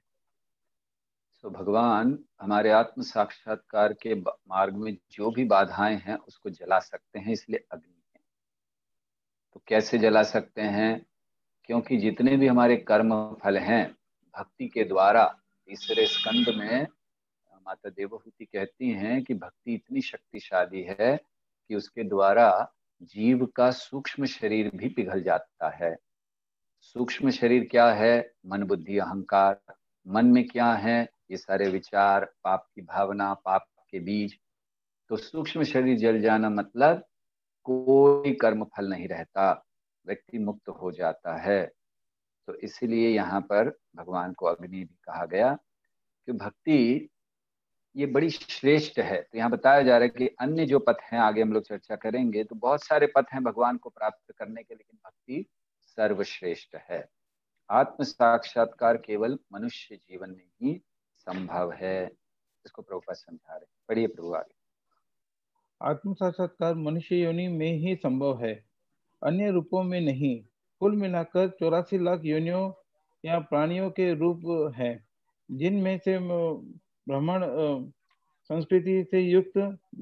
तो भगवान हमारे आत्म साक्षात्कार के मार्ग में जो भी बाधाएं हैं उसको जला सकते हैं, इसलिए अग्नि है। तो कैसे जला सकते हैं? क्योंकि जितने भी हमारे कर्म फल हैं भक्ति के द्वारा, तीसरे स्कंद में माता देवहूति कहती हैं कि भक्ति इतनी शक्तिशाली है कि उसके द्वारा जीव का सूक्ष्म शरीर भी पिघल जाता है। सूक्ष्म शरीर क्या है? मन, बुद्धि, अहंकार। मन में क्या है? ये सारे विचार, पाप की भावना, पाप के बीज। तो सूक्ष्म शरीर जल जाना मतलब कोई कर्म फल नहीं रहता, व्यक्ति मुक्त हो जाता है। तो इसीलिए यहाँ पर भगवान को अग्नि भी कहा गया कि भक्ति ये बड़ी श्रेष्ठ है। तो यहाँ बताया जा रहा है कि अन्य जो पथ हैं, आगे हम लोग चर्चा करेंगे, तो बहुत सारे पथ हैं भगवान को प्राप्त करने के, लेकिन भक्ति सर्वश्रेष्ठ है। आत्म साक्षात्कार केवल मनुष्य जीवन में ही संभव है। इसको प्रभुपाद समझा रहे। पढ़िए प्रभु आगे। आत्म साक्षात्कार मनुष्य योनि में ही संभव है, अन्य रूपों में नहीं। कुल मिलाकर चौरासी लाख योनियों या प्राणियों के रूप हैं, जिनमें से ब्राह्मण संस्कृति से युक्त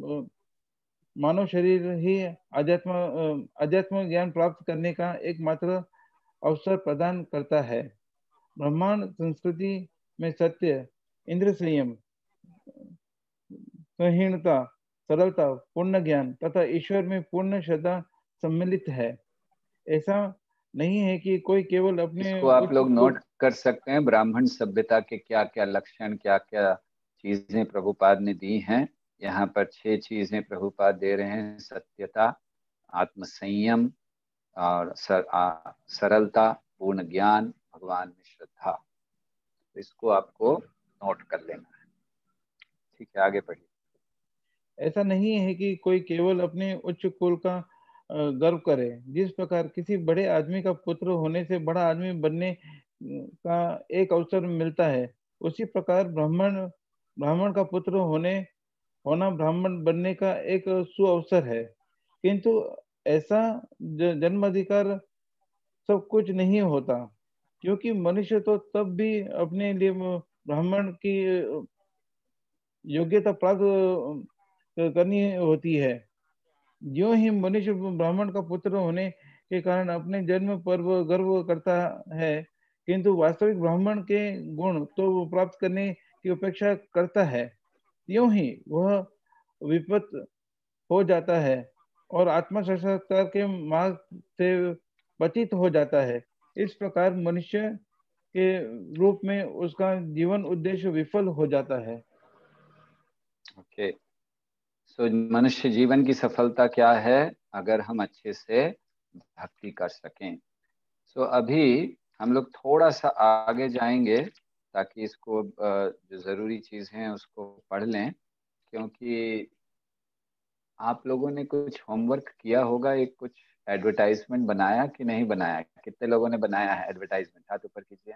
मानव शरीर ही अध्यात्म अध्यात्म ज्ञान प्राप्त करने का एकमात्र अवसर प्रदान करता है। ब्रह्मांड संस्कृति में सत्य, इंद्र संयम, संहीनता, सरलता, पूर्ण ज्ञान तथा ईश्वर में पूर्ण श्रद्धा सम्मिलित है। ऐसा नहीं है कि कोई केवल अपने इसको आप लोग नोट कर सकते हैं। ब्राह्मण सभ्यता के क्या क्या लक्षण, क्या क्या चीजें प्रभुपाद ने दी हैं। यहाँ पर छह चीजें प्रभुपाद दे रहे हैं: सत्यता, आत्मसंयम और सर, आ, सरलता, पूर्ण ज्ञान, भगवान में श्रद्धा। तो इसको आपको नोट कर लेना है। ठीक है, आगे पढ़िए। ऐसा नहीं है कि कोई केवल अपने उच्च कुल का गर्व करे। जिस प्रकार किसी बड़े आदमी का पुत्र होने से बड़ा आदमी बनने का एक अवसर मिलता है, उसी प्रकार ब्राह्मण ब्राह्मण का पुत्र होने होना ब्राह्मण बनने का एक सुअवसर है। किंतु ऐसा जन्माधिकार सब कुछ नहीं होता, क्योंकि मनुष्य तो तब भी अपने लिए ब्राह्मण की योग्यता प्राप्त करनी होती है। जो ही मनुष्य ब्राह्मण का पुत्र होने के कारण अपने जन्म पर गर्व करता है, किंतु वास्तविक ब्राह्मण के गुण तो प्राप्त करने की अपेक्षा करता है, त्यों ही वह विपत हो जाता है और आत्म साक्षात्कार के मार्ग से पतित हो जाता है। इस प्रकार मनुष्य के रूप में उसका जीवन उद्देश्य विफल हो जाता है। ओके, सो मनुष्य जीवन की सफलता क्या है? अगर हम अच्छे से भक्ति कर सकें। सो अभी हम लोग थोड़ा सा आगे जाएंगे ताकि इसको जो ज़रूरी चीज़ हैं उसको पढ़ लें, क्योंकि आप लोगों ने कुछ होमवर्क किया होगा। एक कुछ एडवर्टाइजमेंट बनाया कि नहीं बनाया? कितने लोगों ने बनाया है एडवर्टाइजमेंट? हाथ ऊपर कीजिए।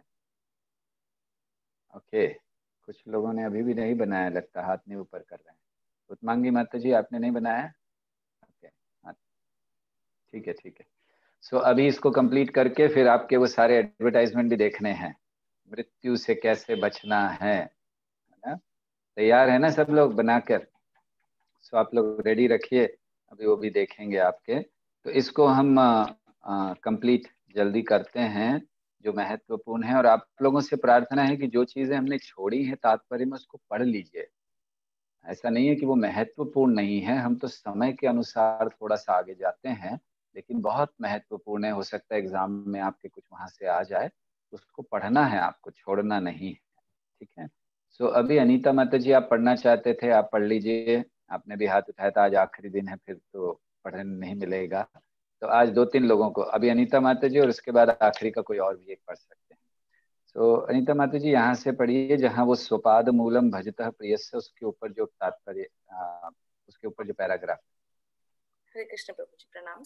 ओके, कुछ लोगों ने अभी भी नहीं बनाया, लगता हाथ नहीं ऊपर कर रहे हैं। उत्मांगी माता जी, आपने नहीं बनाया? ओके, हाँ, ठीक है ठीक है। सो so, अभी इसको कंप्लीट करके फिर आपके वो सारे एडवर्टाइजमेंट भी देखने हैं, मृत्यु से कैसे बचना है, है ना? तैयार है ना सब लोग बनाकर? सो so, आप लोग रेडी रखिए, अभी वो भी देखेंगे आपके। तो इसको हम कंप्लीट जल्दी करते हैं जो महत्वपूर्ण है। और आप लोगों से प्रार्थना है कि जो चीजें हमने छोड़ी हैं तात्पर्य में उसको पढ़ लीजिए। ऐसा नहीं है कि वो महत्वपूर्ण नहीं है, हम तो समय के अनुसार थोड़ा सा आगे जाते हैं, लेकिन बहुत महत्वपूर्ण है। हो सकता है एग्जाम में आपके कुछ वहां से आ जाए, उसको पढ़ना है, आपको छोड़ना नहीं है। ठीक है। सो so, अभी अनीता माता जी आप पढ़ना चाहते थे, आप पढ़ लीजिए। आपने भी हाथ उठाया था, आज आखिरी दिन है, फिर तो पढ़ने नहीं मिलेगा। तो आज दो तीन लोगों को, अभी अनीता माता जी और उसके बाद आखिरी का कोई और भी एक पढ़ सकते हैं। तो अनीता माता जी यहाँ से पढ़िए, जहाँ वो स्वपाद मूलम भजतः प्रियस्य, उसके ऊपर जो तात्पर्य, उसके ऊपर जो पैराग्राफ। हरे कृष्ण प्रभु जी, प्रणाम।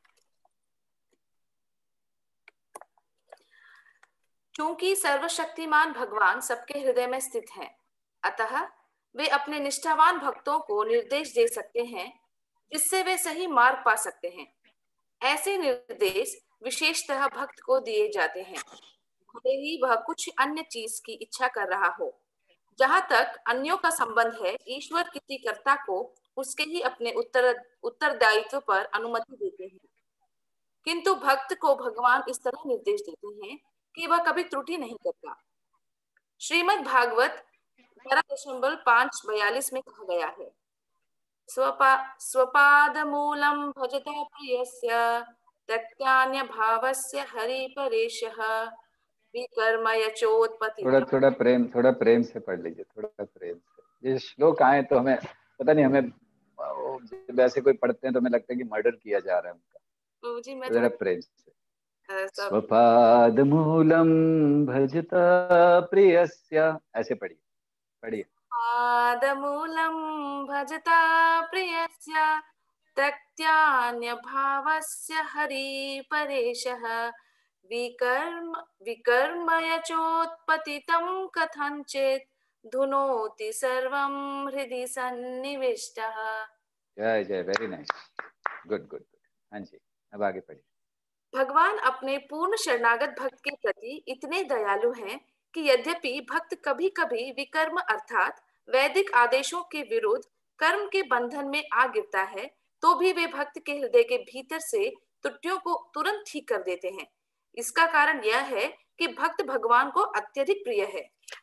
क्योंकि सर्वशक्तिमान भगवान सबके हृदय में स्थित हैं, अतः वे अपने निष्ठावान भक्तों को निर्देश दे सकते हैं जिससे वे सही मार्ग पा सकते हैं। ऐसे निर्देश विशेषतः भक्त को दिए जाते हैं, भले ही वह कुछ अन्य चीज की इच्छा कर रहा हो। जहां तक अन्यों का संबंध है, ईश्वर किसी कर्ता को उसके ही अपने उत्तर उत्तरदायित्व पर अनुमति देते हैं, किंतु भक्त को भगवान इस तरह निर्देश देते हैं कि वह कभी त्रुटि नहीं करता। श्रीमद् भागवत ग्यारह दशमलव पांच बयालीस में कहा गया है, स्वपा स्वपाद मूलम भजता प्रियस्य त्यक्त्यान्य भावस्य हरि परेशः विकर्मयचोत्पत्ति। थोड़ा थोड़ा प्रेम थोड़ा प्रेम से पढ़ लीजिए, थोड़ा प्रेम से। ये श्लोक आए तो हमें पता नहीं, हमें वैसे कोई पढ़ते हैं तो हमें लगता है कि मर्डर किया जा रहा है उनका। जी मैं जरा प्रेम से। स्वपाद मूलम भजता प्रियस्य, ऐसे पढ़िए पढ़िए। पादमूलं भजता प्रियस्य त्यक्त्यान्य भावस्य हरि परेशः विकर्म विकर्मयचोत्पतितं कथंचित् धुनोति सर्वं हृदि सन्निविष्टः। जय जय, वेरी नाइस, गुड गुड। हाँ जी, अब आगे पढ़िए। भगवान अपने पूर्ण शरणागत भक्त के प्रति इतने दयालु हैं कि यद्यपि भक्त कभी कभी विकर्म अर्थात वैदिक आदेशों के विरुद्ध कर्म के बंधन में आ गिरता है, तो भी वे भक्त के हृदय के भीतर से त्रुटियों को तुरंत ठीक कर देते हैं। इसका कारण यह है कि भक्त भगवान को अत्यधिक प्रिय है।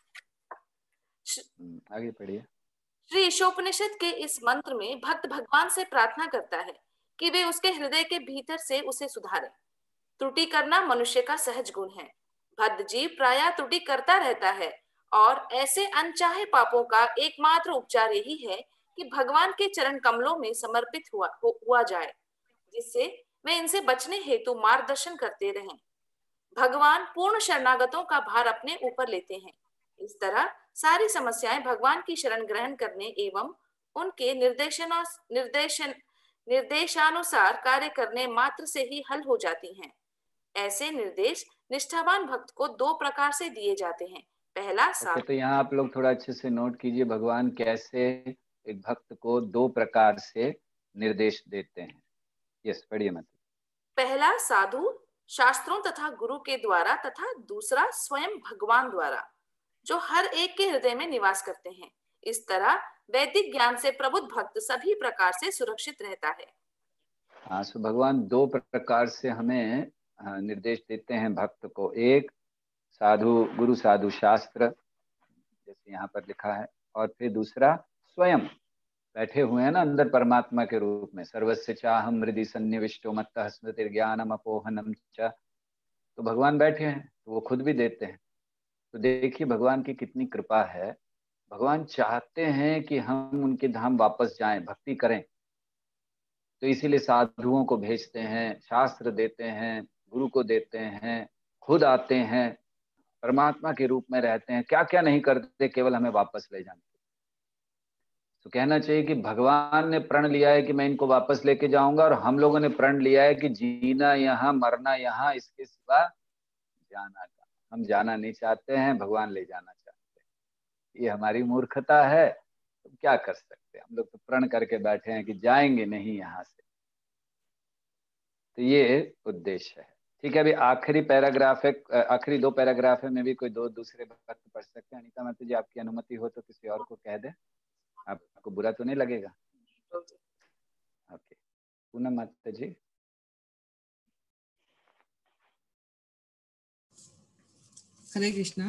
आगे पढ़िए। श्री ईशोपनिषद के इस मंत्र में भक्त भगवान से प्रार्थना करता है कि वे उसके हृदय के भीतर से उसे सुधारें। त्रुटि करना मनुष्य का सहज गुण है। बद्ध जीव प्रायः त्रुटि करता रहता है, और ऐसे अनचाहे पापों का एकमात्र उपचार यही है कि भगवान के चरण कमलों में समर्पित हुआ हुआ जाए, जिससे वे इनसे बचने हेतु मार्गदर्शन करते रहें। भगवान पूर्ण शरणागतों का भार अपने ऊपर लेते हैं। इस तरह सारी समस्याएं भगवान की शरण ग्रहण करने एवं उनके निर्देशन निर्देशन निर्देशानुसार कार्य करने मात्र से ही हल हो जाती हैं। ऐसे निर्देश निष्ठावान भक्त को दो प्रकार से दिए जाते हैं। पहला अच्छा, तो यहाँ आप लोग थोड़ा अच्छे से नोट कीजिए, भगवान कैसे एक भक्त को दो प्रकार से निर्देश देते हैं। यस, पढ़िए मत। पहला साधु शास्त्रों तथा गुरु के द्वारा, तथा दूसरा स्वयं भगवान द्वारा, जो हर एक के हृदय में निवास करते हैं। इस तरह वैदिक ज्ञान से प्रबुद्ध भक्त सभी प्रकार से सुरक्षित रहता है। हाँ, सो भगवान दो प्रकार से हमें निर्देश देते हैं भक्त को। एक साधु गुरु साधु शास्त्र, जैसे यहाँ पर लिखा है, और फिर दूसरा स्वयं बैठे हुए हैं ना अंदर परमात्मा के रूप में। सर्वस्य चाहम हृदि सन्निविष्टो मत्तः स्मृति ज्ञानम अपोहनम च। तो भगवान बैठे हैं तो वो खुद भी देते हैं। तो देखिए भगवान की कितनी कृपा है। भगवान चाहते हैं कि हम उनके धाम वापस जाएं, भक्ति करें, तो इसीलिए साधुओं को भेजते हैं, शास्त्र देते हैं, गुरु को देते हैं, खुद आते हैं, परमात्मा के रूप में रहते हैं, क्या क्या नहीं करते, केवल हमें वापस ले जाने। तो कहना चाहिए कि भगवान ने प्रण लिया है कि मैं इनको वापस लेके जाऊंगा, और हम लोगों ने प्रण लिया है कि जीना यहाँ मरना यहाँ, इसके सिवा जाना का हम जाना नहीं चाहते हैं, भगवान ले जाना चाहते हैं। ये हमारी मूर्खता है, तो क्या कर सकते हैं। हम लोग तो प्रण करके बैठे हैं कि जाएंगे नहीं यहाँ से। तो ये उद्देश्य है। ठीक है, अभी आखिरी पैराग्राफ है, आखिरी दो पैराग्राफ है, में भी कोई दो दूसरे भक्त पढ़ सकते हैं। अनीता माता जी, आपकी अनुमति हो तो किसी और को कह दे, आपको बुरा तो नहीं लगेगा? ओके, पूनम माता जी। हरे कृष्णा।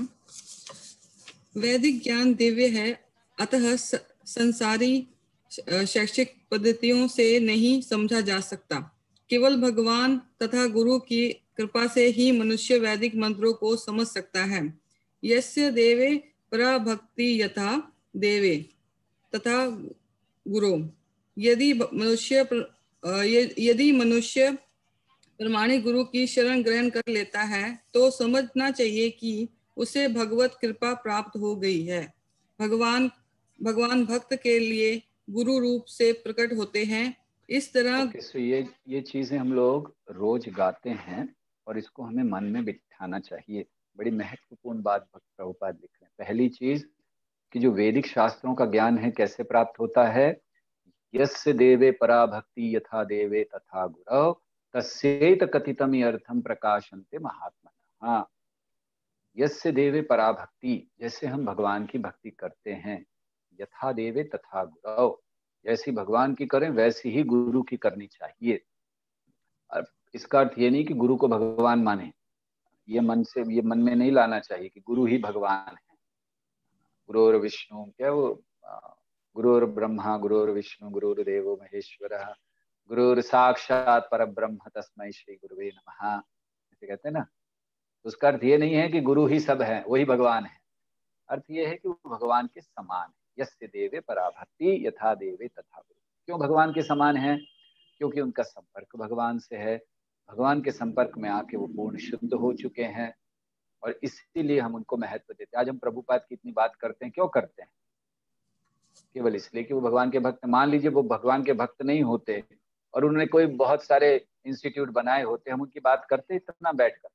वैदिक ज्ञान दिव्य है, अतः संसारी शैक्षिक पद्धतियों से नहीं समझा जा सकता। केवल भगवान तथा गुरु की कृपा से ही मनुष्य वैदिक मंत्रों को समझ सकता है। यस्य देवे परा भक्ति यथा देवे तथा गुरु। यदि मनुष्य यदि मनुष्य प्रमाणिक गुरु की शरण ग्रहण कर लेता है तो समझना चाहिए कि उसे भगवत कृपा प्राप्त हो गई है। भगवान भगवान भक्त के लिए गुरु रूप से प्रकट होते हैं। इस तरह okay, so ये ये चीजें हम लोग रोज गाते हैं और इसको हमें मन में बिठाना चाहिए। बड़ी महत्वपूर्ण बात भक्त प्रभुपाद लिख रहे हैं। पहली चीज कि जो वैदिक शास्त्रों का ज्ञान है कैसे प्राप्त होता है? यस्य देवे परा भक्ति यथा देवे तथा गुरौ तस्यैत कथितम अर्थम प्रकाशन्ते महात्मा। हाँ, यस्य देवे परा भक्ति, जैसे हम भगवान की भक्ति करते हैं, यथा देवे तथा गुरौ, जैसी भगवान की करें वैसी ही गुरु की करनी चाहिए। और इसका अर्थ ये नहीं कि गुरु को भगवान माने, ये मन से ये मन में नहीं लाना चाहिए कि गुरु ही भगवान है। गुरुर विष्णु, क्या वो गुरुर ब्रह्मा गुरुर विष्णु गुरुर्देवो महेश्वरः गुरुर साक्षात परब्रह्म तस्मै श्री गुरुवे नमः, ऐसे कहते हैं ना। उसका अर्थ ये नहीं है कि गुरु ही सब है, वही भगवान है। अर्थ ये है कि वो भगवान के समान है। यस्य देवे परा भक्ति यथा देवे तथा गुरु। क्यों भगवान के समान है? क्योंकि उनका संपर्क भगवान से है। भगवान के संपर्क में आके वो पूर्ण शुद्ध हो चुके हैं और इसीलिए हम उनको महत्व देते हैं। आज हम प्रभुपाद की इतनी बात करते हैं, क्यों करते हैं? केवल इसलिए कि वो भगवान के भक्त। मान लीजिए वो भगवान के भक्त नहीं होते और उन्होंने कोई बहुत सारे इंस्टीट्यूट बनाए होते, हम उनकी बात करते इतना बैठकर?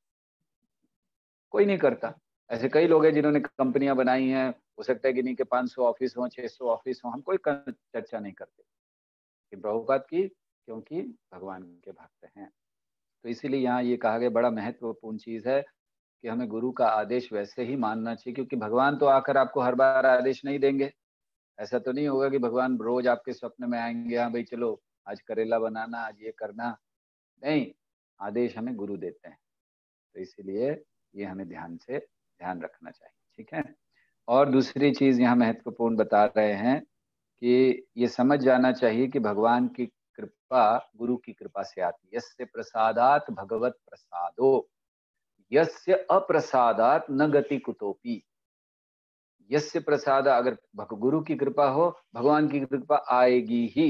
कोई नहीं करता। ऐसे कई लोग हैं जिन्होंने कंपनियां बनाई हैं, हो सकता है कि नहीं के पाँच सौ ऑफिस हो, छह सौ ऑफिस हो, हम कोई चर्चा नहीं करते कि प्रभुपाद की, क्योंकि भगवान के भक्त हैं। तो इसीलिए यहाँ ये कहा गया, बड़ा महत्वपूर्ण चीज है कि हमें गुरु का आदेश वैसे ही मानना चाहिए, क्योंकि भगवान तो आकर आपको हर बार आदेश नहीं देंगे। ऐसा तो नहीं होगा कि भगवान रोज आपके स्वप्न में आएंगे, हाँ भाई चलो आज करेला बनाना, आज ये करना। नहीं, आदेश हमें गुरु देते हैं। तो इसीलिए ये हमें ध्यान से ध्यान रखना चाहिए। ठीक है। और दूसरी चीज यहाँ महत्वपूर्ण बता रहे हैं कि ये समझ जाना चाहिए कि भगवान की कृपा गुरु की कृपा से आती है। यस्य प्रसादात भगवत प्रसादो यस्य अप्रसादात न गति कुतोपि। यस्य प्रसाद, अगर गुरु की कृपा हो, भगवान की कृपा आएगी ही।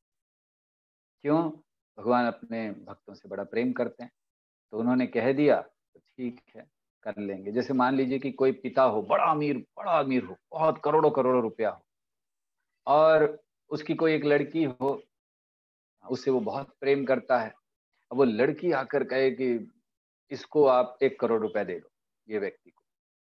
क्यों? भगवान अपने भक्तों से बड़ा प्रेम करते हैं, तो उन्होंने कह दिया तो ठीक है, कर लेंगे। जैसे मान लीजिए कि कोई पिता हो, बड़ा अमीर बड़ा अमीर हो, बहुत करोड़ों करोड़ों रुपया हो, और उसकी कोई एक लड़की हो, उससे वो बहुत प्रेम करता है। अब वो लड़की आकर कहे कि इसको आप एक करोड़ रुपया दे दो ये व्यक्ति को,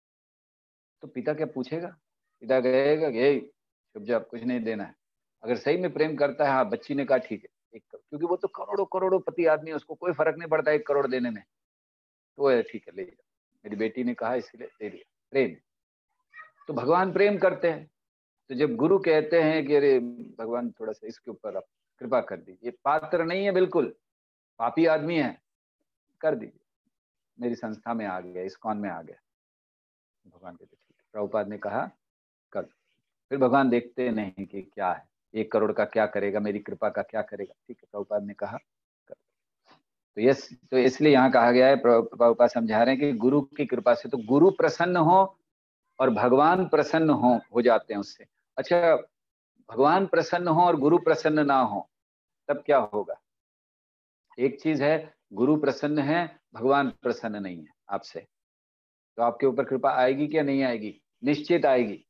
तो पिता क्या पूछेगा? पिता कहेगा कि चुप जा, कुछ नहीं देना है। अगर सही में प्रेम करता है, हाँ बच्ची ने कहा ठीक है एक करोड़, क्योंकि वो तो करोड़ों करोड़ों पति आदमी है, उसको कोई फर्क नहीं पड़ता एक करोड़ देने में, तो ठीक है ले जाओ, मेरी बेटी ने कहा इसलिए दे दिया। प्रेम। तो भगवान प्रेम करते हैं, तो जब गुरु कहते हैं कि अरे भगवान थोड़ा सा इसके ऊपर आप कृपा कर दीजिए, पात्र नहीं है, बिल्कुल पापी आदमी है, कर दीजिए, मेरी संस्था में आ गया, इस्कॉन में आ गया। भगवान कहते ठीक है। प्रभुपाद ने कहा कर। फिर भगवान देखते नहीं कि क्या है, एक करोड़ का क्या करेगा, मेरी कृपा का क्या करेगा। ठीक है, प्रभुपाद ने कहा कर। तो यस, तो इसलिए यहाँ कहा गया है, प्रभुपाद समझा रहे हैं कि गुरु की कृपा से, तो गुरु प्रसन्न हो और भगवान प्रसन्न हो हो जाते हैं उससे। अच्छा, भगवान प्रसन्न हो और गुरु प्रसन्न ना हो, तब क्या होगा? एक चीज है, गुरु प्रसन्न है, भगवान प्रसन्न नहीं है आपसे, तो आपके ऊपर कृपा आएगी क्या? नहीं आएगी, निश्चित आएगी।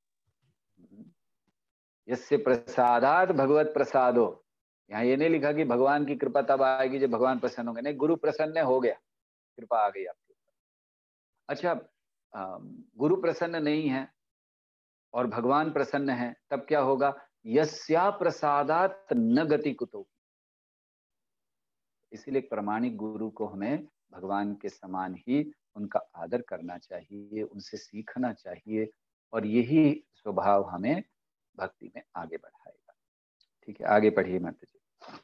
यस्य प्रसादात भगवत प्रसादो, यहाँ ये नहीं लिखा कि भगवान की कृपा तब आएगी जब भगवान प्रसन्न होंगे, नहीं, गुरु प्रसन्न हो गया, कृपा आ गई आपके ऊपर। अच्छा, गुरु प्रसन्न नहीं है और भगवान प्रसन्न है, तब क्या होगा? यस्या प्रसादात न गति कुतो। इसीलिए प्रामाणिक गुरु को हमें भगवान के समान ही उनका आदर करना चाहिए, उनसे सीखना चाहिए, और यही स्वभाव हमें भक्ति में आगे बढ़ाएगा। ठीक है, आगे पढ़िए माता जी।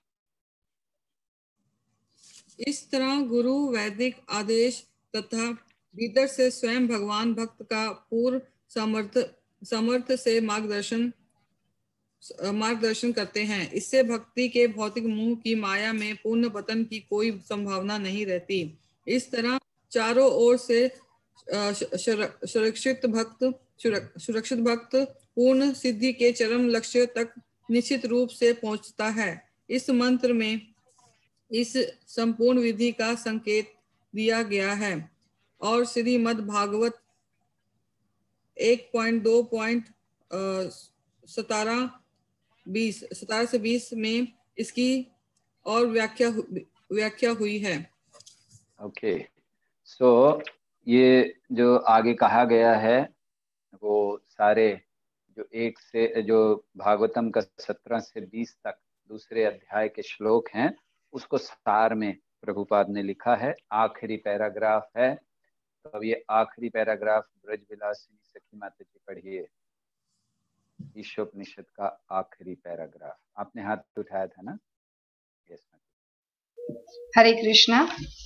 इस तरह गुरु वैदिक आदेश तथा भीतर से स्वयं भगवान भक्त का पूर्ण समर्थ समर्थ से मार्गदर्शन मार्गदर्शन करते हैं। इससे भक्ति के भौतिक मुंह की माया में पूर्ण पतन की कोई संभावना नहीं रहती। इस तरह चारों ओर से सुरक्षित भक्त सुरक्षित भक्त पूर्ण सिद्धि के चरम लक्ष्य तक निश्चित रूप से पहुंचता है। इस मंत्र में इस संपूर्ण विधि का संकेत दिया गया है और श्रीमद् भागवत एक पॉइंट दो पॉइंट सतारह बीस सतारह से बीस में इसकी और व्याख्या व्याख्या हुई है। ओके, सो ये जो आगे कहा गया है वो सारे जो एक से जो भागवतम का सत्रह से बीस तक दूसरे अध्याय के श्लोक हैं, उसको सार में प्रभुपाद ने लिखा है। आखिरी पैराग्राफ है, तो अब ये आखिरी पैराग्राफ ब्रजविलासिनी सखी माता जी पढ़िए। ईशोपनिषद का आखिरी पैराग्राफ। आपने हाथ उठाया था ना? यस। हरे कृष्णा।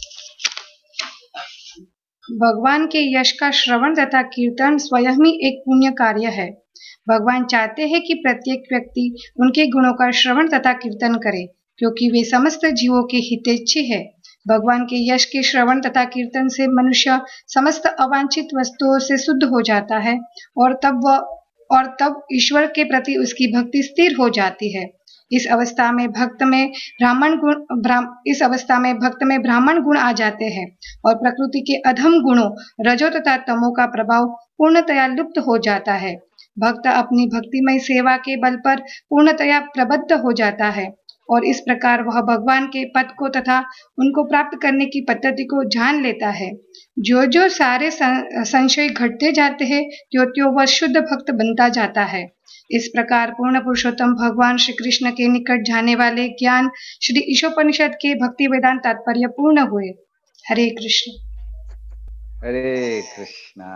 भगवान के यश का श्रवण तथा कीर्तन स्वयं ही एक पुण्य कार्य है। भगवान चाहते हैं कि प्रत्येक व्यक्ति उनके गुणों का श्रवण तथा कीर्तन करे, क्योंकि वे समस्त जीवों के हितैषी है। भगवान के यश के श्रवण तथा कीर्तन से मनुष्य समस्त अवांछित वस्तुओं से शुद्ध हो जाता है और तब वह और तब ईश्वर के प्रति उसकी भक्ति स्थिर हो जाती है। इस अवस्था में भक्त में ब्राह्मण गुण इस अवस्था में भक्त में ब्राह्मण गुण आ जाते हैं और प्रकृति के अधम गुणों रजो तथा तमो का प्रभाव पूर्णतया लुप्त हो जाता है। भक्त अपनी भक्तिमय सेवा के बल पर पूर्णतया प्रबद्ध हो जाता है और इस प्रकार वह भगवान के पद को तथा उनको प्राप्त करने की पद्धति को जान लेता है। जो जो सारे संशय घटते जाते हैं, त्यों त्यों वह शुद्ध भक्त बनता जाता है। इस प्रकार पूर्ण पुरुषोत्तम भगवान श्री कृष्ण के निकट जाने वाले ज्ञान श्री ईशोपनिषद के भक्ति वेदांत तात्पर्य पूर्ण हुए। हरे कृष्ण। हरे कृष्णा।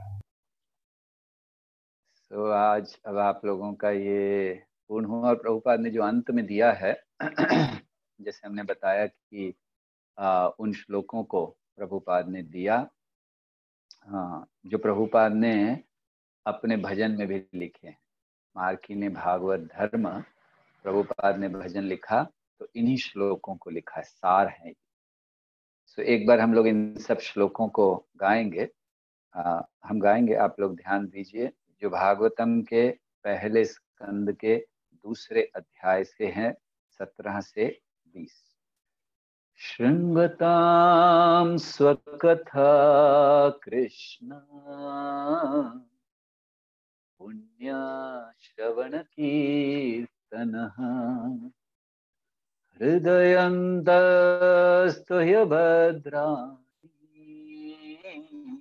तो आज अब आप लोगों का ये पूर्ण हुआ और प्रभुपाद ने जो अंत में दिया है जैसे हमने बताया कि आ, उन श्लोकों को प्रभुपाद ने दिया, हाँ, जो प्रभुपाद ने अपने भजन में भी लिखे हैं। मार्की ने भागवत धर्म, प्रभुपाद ने भजन लिखा, तो इन्हीं श्लोकों को लिखा है, सार है। सो एक बार हम लोग इन सब श्लोकों को गाएंगे। आ, हम गाएंगे, आप लोग ध्यान दीजिए। जो भागवतम के पहले स्कंद के दूसरे अध्याय से हैं, सत्रह से बीस। शृण्वतां स्वकथा कृष्ण पुण्य श्रवण कीर्तनः हृदयन्तस्तुह्य भद्राणि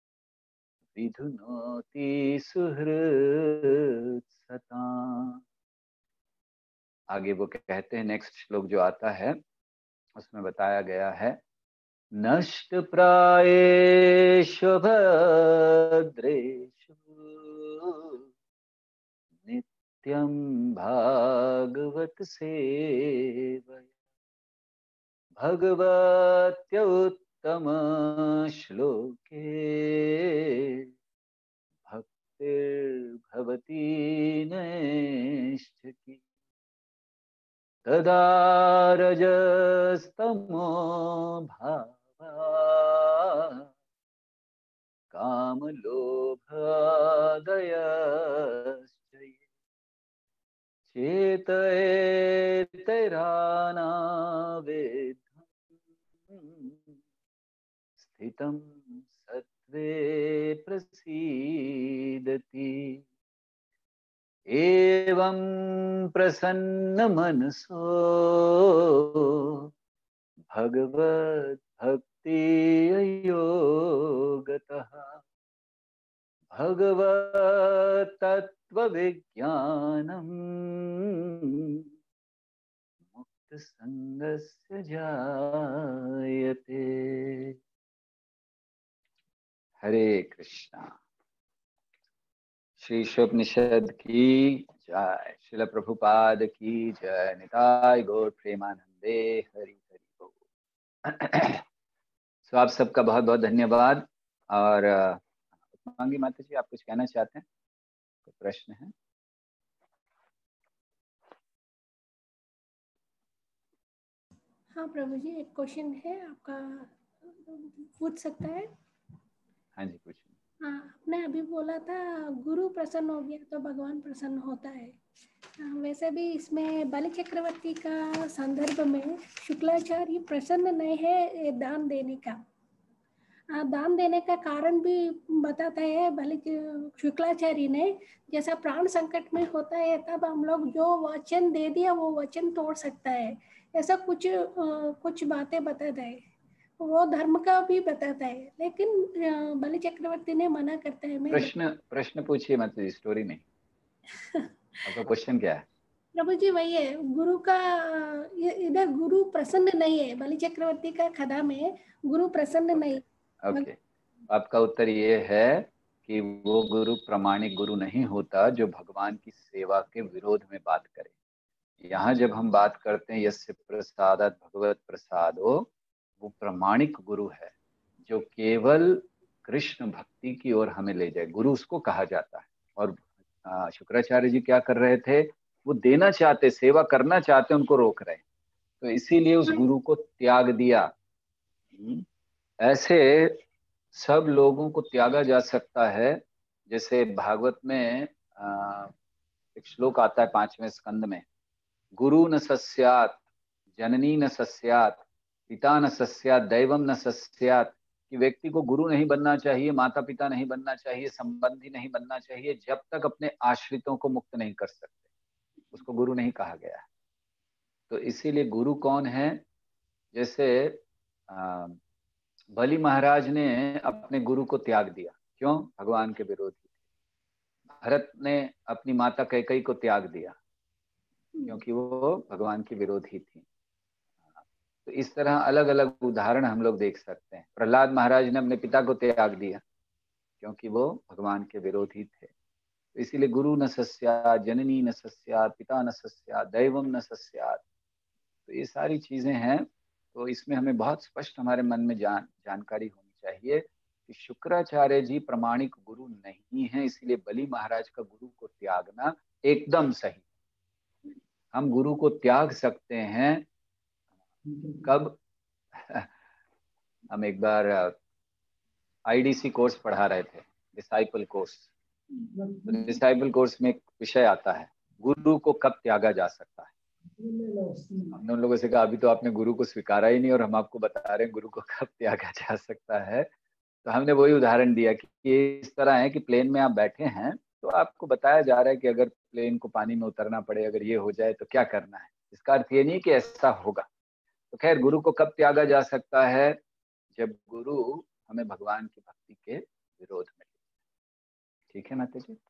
विधुनोति सुहृत् सताम्। आगे वो कहते हैं, नेक्स्ट श्लोक जो आता है उसमें बताया गया है, नष्ट प्रायेषु भद्रेषु नित्यं भागवत सेवया भगवत्य उत्तम श्लोके भक्तिर्भवति नैष्ठिकी तदा रजस्तमो भावा कामलोभादयश्च चेतयेतैरानावेद्धम् स्थितं सत्त्वे प्रसीदति। एवं प्रसन्न मनसो भगवत भक्ति योगतः भगवत तत्व विज्ञानम संगस्य जायते। हरे कृष्णा। श्री शिवोपनिषद की जय, श्रील प्रभुपाद की जय, निताय गौर प्रेमानंदे, हरि हरि बोल। सो आप सबका बहुत बहुत धन्यवाद। और मांगी माता जी, आप कुछ कहना चाहते हैं? कोई प्रश्न है? हाँ प्रभु जी, एक क्वेश्चन है आपका, पूछ सकता है? हाँ जी, पूछिए। हाँ, आपने अभी बोला था गुरु प्रसन्न हो गया तो भगवान प्रसन्न होता है। वैसे भी इसमें बलि चक्रवर्ती का संदर्भ में शुक्लाचार्य प्रसन्न नहीं है दान देने का। दान देने का कारण भी बताता है बलि शुक्लाचार्य ने, जैसा प्राण संकट में होता है तब हम लोग जो वचन दे दिया वो वचन तोड़ सकता है, ऐसा कुछ कुछ बातें बताता है। वो धर्म का भी बताता है, लेकिन बलि चक्रवर्ती ने मना करता है। प्रश्न प्रश्न पूछिए, मतलब स्टोरी नहीं। आपका क्वेश्चन क्या है? प्रभु जी वही है, गुरु का इधर गुरु प्रसन्न नहीं है, बलि चक्रवर्ती का कथा में गुरु प्रसन्न नहीं। Okay okay. आपका उत्तर ये है कि वो गुरु प्रामाणिक गुरु नहीं होता जो भगवान की सेवा के विरोध में बात करे। यहाँ जब हम बात करते हैं यस्य प्रसादात् भगवत प्रसादो, वो प्रामाणिक गुरु है जो केवल कृष्ण भक्ति की ओर हमें ले जाए, गुरु उसको कहा जाता है। और शुक्राचार्य जी क्या कर रहे थे, वो देना चाहते, सेवा करना चाहते, उनको रोक रहे, तो इसीलिए उस गुरु को त्याग दिया। ऐसे सब लोगों को त्यागा जा सकता है। जैसे भागवत में आ, एक श्लोक आता है पांचवें स्कंद में, गुरु न सस्यात्, जननी न सस्यात्, पिता न सस्यात्, दैवम न सस्यात्, कि व्यक्ति को गुरु नहीं बनना चाहिए, माता पिता नहीं बनना चाहिए, संबंधी नहीं बनना चाहिए, जब तक अपने आश्रितों को मुक्त नहीं कर सकते, उसको गुरु नहीं कहा गया है। तो इसीलिए गुरु कौन है? जैसे आ, बलि महाराज ने अपने गुरु को त्याग दिया, क्यों? भगवान के विरोधी थे। भरत ने अपनी माता कैकेयी को त्याग दिया क्योंकि वो भगवान की विरोधी थी। तो इस तरह अलग अलग उदाहरण हम लोग देख सकते हैं। प्रहलाद महाराज ने अपने पिता को त्याग दिया क्योंकि वो भगवान के विरोधी थे। तो इसीलिए गुरु न सस्यात्, जननी न सस्यात्, पिता न सस्यात्, दैवम न सस्यात्। तो ये सारी चीजें हैं। तो इसमें हमें बहुत स्पष्ट हमारे मन में जान जानकारी होनी चाहिए कि शुक्राचार्य जी प्रामाणिक गुरु नहीं है, इसलिए बलि महाराज का गुरु को त्यागना एकदम सही। हम गुरु को त्याग सकते हैं कब? हम एक बार आईडीसी कोर्स पढ़ा रहे थे, डिसाइपल कोर्स। तो डिसाइपल कोर्स में एक विषय आता है, गुरु को कब त्यागा जा सकता है। हमने उन लोगों से कहा अभी तो आपने गुरु को स्वीकारा ही नहीं और हम आपको बता रहे हैं गुरु को कब त्यागा जा सकता है। तो हमने वही उदाहरण दिया कि ये इस तरह है कि प्लेन में आप बैठे हैं तो आपको बताया जा रहा है कि अगर प्लेन को पानी में उतरना पड़े, अगर ये हो जाए तो क्या करना है। इसका अर्थ ये नहीं कि ऐसा होगा। तो खैर, गुरु को कब त्यागा जा सकता है? जब गुरु हमें भगवान की भक्ति के विरोध में। ठीक है माता जी?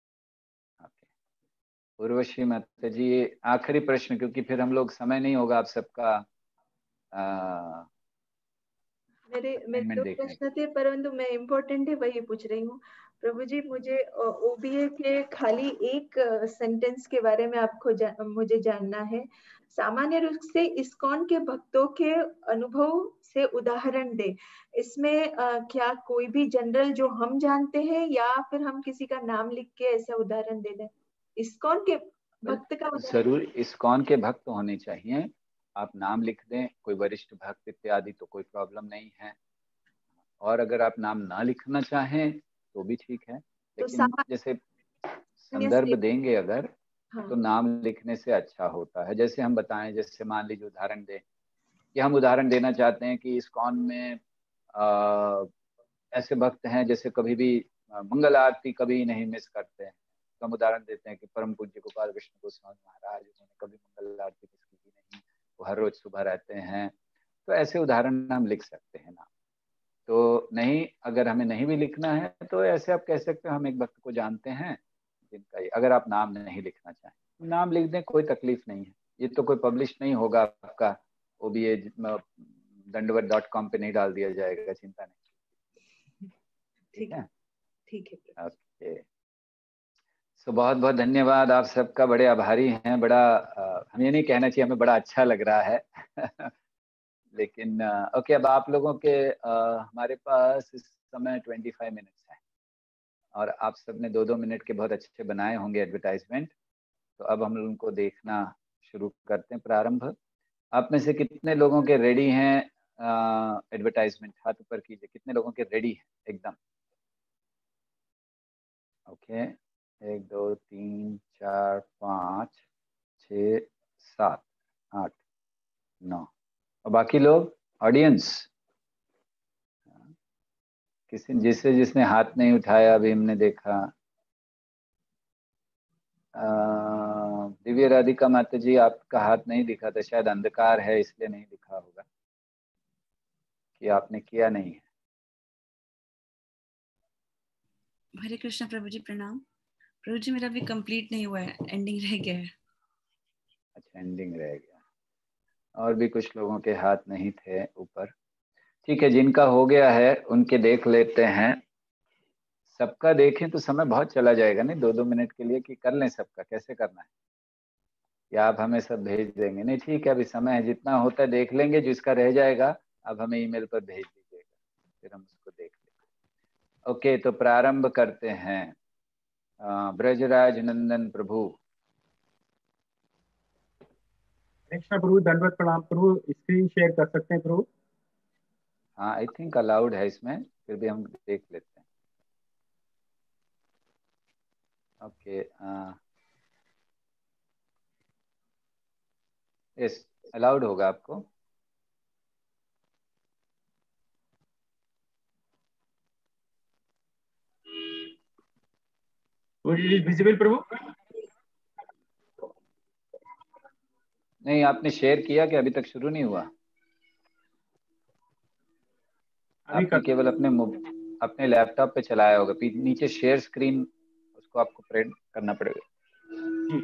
उर्वशी माता जी, आखिरी प्रश्न, क्योंकि फिर हम लोग समय नहीं होगा आप सबका। आ, मेरे मेरे दो प्रश्न थे, परंतु मैं इम्पोर्टेंट है वही पूछ रही हूँ। प्रभु जी, मुझे ओबीए के खाली एक सेंटेंस के बारे में आपको जा, मुझे जानना है। सामान्य रूप से इस्कॉन के भक्तों के अनुभव से उदाहरण दे। इसमें आ, क्या कोई भी जनरल जो हम जानते हैं या फिर हम किसी का नाम लिख के ऐसा उदाहरण दे दें? इस्कॉन के भक्त का जरूर इस्कॉन के भक्त होने चाहिए। आप नाम लिख दें, कोई वरिष्ठ भक्त इत्यादि, तो कोई प्रॉब्लम नहीं है। और अगर आप नाम ना लिखना चाहें तो भी ठीक है, लेकिन तो जैसे संदर्भ देंगे अगर, हाँ, तो नाम लिखने से अच्छा होता है। जैसे हम बताएं, जैसे मान लीजिए उदाहरण दें कि हम उदाहरण देना चाहते हैं कि इस्कॉन में आ, ऐसे भक्त हैं जैसे कभी भी मंगल आरती कभी नहीं मिस करते हैं। तो हम उदाहरण देते हैं कि परम पूज्य गोपाल कृष्ण गोस्वामी महाराज, उन्होंने कभी मंगल आरती मिस की नहीं, वो हर रोज सुबह रहते हैं। तो ऐसे उदाहरण हम लिख सकते हैं नाम। तो नहीं, अगर हमें नहीं भी लिखना है तो ऐसे आप कह सकते हो हम एक भक्त को जानते हैं जिनका, अगर आप नाम नहीं लिखना चाहें नाम लिख दें, कोई तकलीफ नहीं है। ये तो कोई पब्लिश नहीं होगा आपका, वो भी ये दंडवत डॉट कॉम पे नहीं डाल दिया जाएगा, चिंता नहीं। ठीक है, ठीक है। ओके, तो बहुत बहुत धन्यवाद, आप सबका बड़े आभारी हैं। बड़ा आ, हम ये नहीं कहना चाहिए, हमें बड़ा अच्छा लग रहा है लेकिन ओके, अब आप लोगों के आ, हमारे पास इस समय पच्चीस मिनट्स हैं और आप सब ने दो दो मिनट के बहुत अच्छे बनाए होंगे एडवर्टाइजमेंट। तो अब हम उनको देखना शुरू करते हैं। प्रारंभ, आप में से कितने लोगों के रेडी हैं एडवर्टाइजमेंट? हाथ ऊपर कीजिए, कितने लोगों के रेडी हैं एकदम? ओके, एक दो तीन चार पाँच छ सात आठ नौ, और बाकी लोग ऑडियंस, किसी जिसे जिसने हाथ नहीं उठाया अभी हमने देखा। दिव्य राधिका माता जी, आपका हाथ नहीं दिखा था, शायद अंधकार है इसलिए नहीं दिखा होगा कि आपने किया नहीं है। हरे कृष्णा प्रभु जी, प्रणाम। प्रभु जी मेरा भी कंप्लीट नहीं हुआ है, एंडिंग रह गया है। अच्छा, एंडिंग रह गया। और भी कुछ लोगों के हाथ नहीं थे ऊपर। ठीक है, जिनका हो गया है उनके देख लेते हैं। सबका देखें तो समय बहुत चला जाएगा, नहीं दो दो मिनट के लिए कि कर लें सबका? कैसे करना है, या आप हमें सब भेज देंगे? नहीं ठीक है, अभी समय है, जितना होता है देख लेंगे, जिसका रह जाएगा अब हमें ईमेल पर भेज दीजिएगा, फिर हम उसको देख लेंगे। ओके, तो प्रारंभ करते हैं। ब्रजराज नंदन प्रभु। कृष्ण प्रभु, दंडवत प्रणाम प्रभु। स्क्रीन शेयर कर सकते हैं प्रभु? हाँ, आई थिंक अलाउड है इसमें, फिर भी हम देख लेते हैं। ओके, यस, अलाउड होगा आपको। विजिबल प्रभु? नहीं, आपने शेयर किया कि अभी तक शुरू नहीं हुआ? आपने केवल अपने अपने लैपटॉप पे चलाया होगा, नीचे शेयर स्क्रीन, उसको आपको प्रिंट करना पड़ेगा।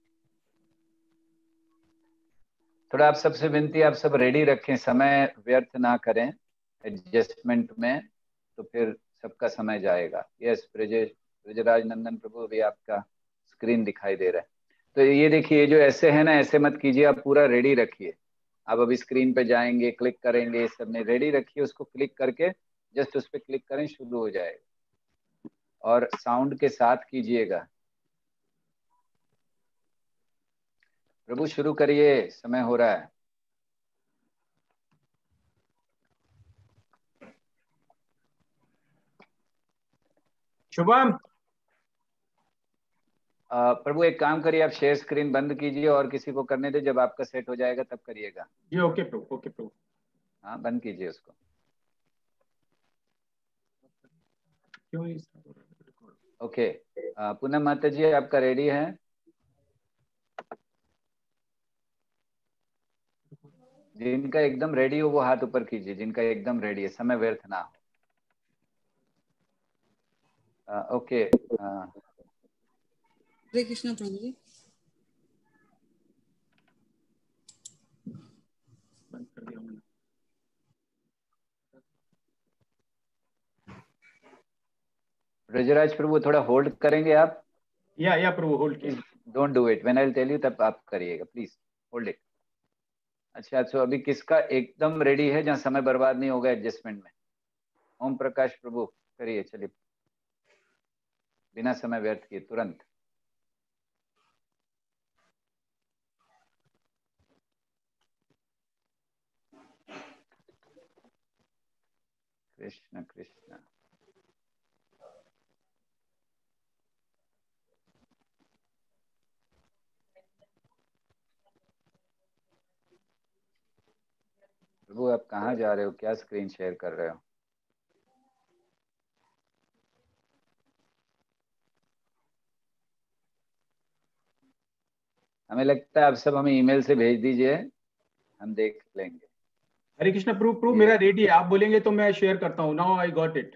थोड़ा आप सबसे विनती, आप सब रेडी रखें, समय व्यर्थ ना करें एडजस्टमेंट में, तो फिर सबका समय जाएगा। यस, ब्रजेश ब्रजराज नंदन प्रभु, भी आपका स्क्रीन दिखाई दे रहा है। तो ये देखिए, जो ऐसे है ना, ऐसे मत कीजिए, आप पूरा रेडी रखिए। आप अभी स्क्रीन पे जाएंगे, क्लिक करेंगे, सब में रेडी रखिए, उसको क्लिक करके जस्ट उस पर क्लिक करें, शुरू हो जाएगा। और साउंड के साथ कीजिएगा। प्रभु शुरू करिए, समय हो रहा है। शुभम, प्रभु एक काम करिए, आप शेयर स्क्रीन बंद कीजिए और किसी को करने दे, जब आपका सेट हो जाएगा तब करिएगा। जी ओके प्रभु, ओके प्रभु। हाँ, बंद कीजिए उसको। ओके, पूनम माता जी, आपका रेडी है? जिनका एकदम रेडी हो वो हाथ ऊपर कीजिए, जिनका एकदम रेडी है, समय व्यर्थ ना हो। ओके, हरे कृष्णा प्रभु जी। बंद कर दिया मैंने। ब्रजराज प्रभु, थोड़ा होल्ड करेंगे आप? या या प्रभु, होल्ड कीजिए। Don't do it, when I will tell you तब आप करिएगा, प्लीज होल्ड इट। अच्छा, तो अभी किसका एकदम रेडी है, जहाँ समय बर्बाद नहीं होगा एडजस्टमेंट में? ओम प्रकाश प्रभु, करिए, चलिए, बिना समय व्यर्थ किए तुरंत। कृष्ण कृष्ण। प्रभु आप कहाँ जा रहे हो, क्या स्क्रीन शेयर कर रहे हो? हमें लगता है आप सब हमें ईमेल से भेज दीजिए, हम देख लेंगे। हरे कृष्णा प्रभु, प्रभु मेरा रेडी है, आप बोलेंगे तो मैं शेयर करता हूँ। Now I got it.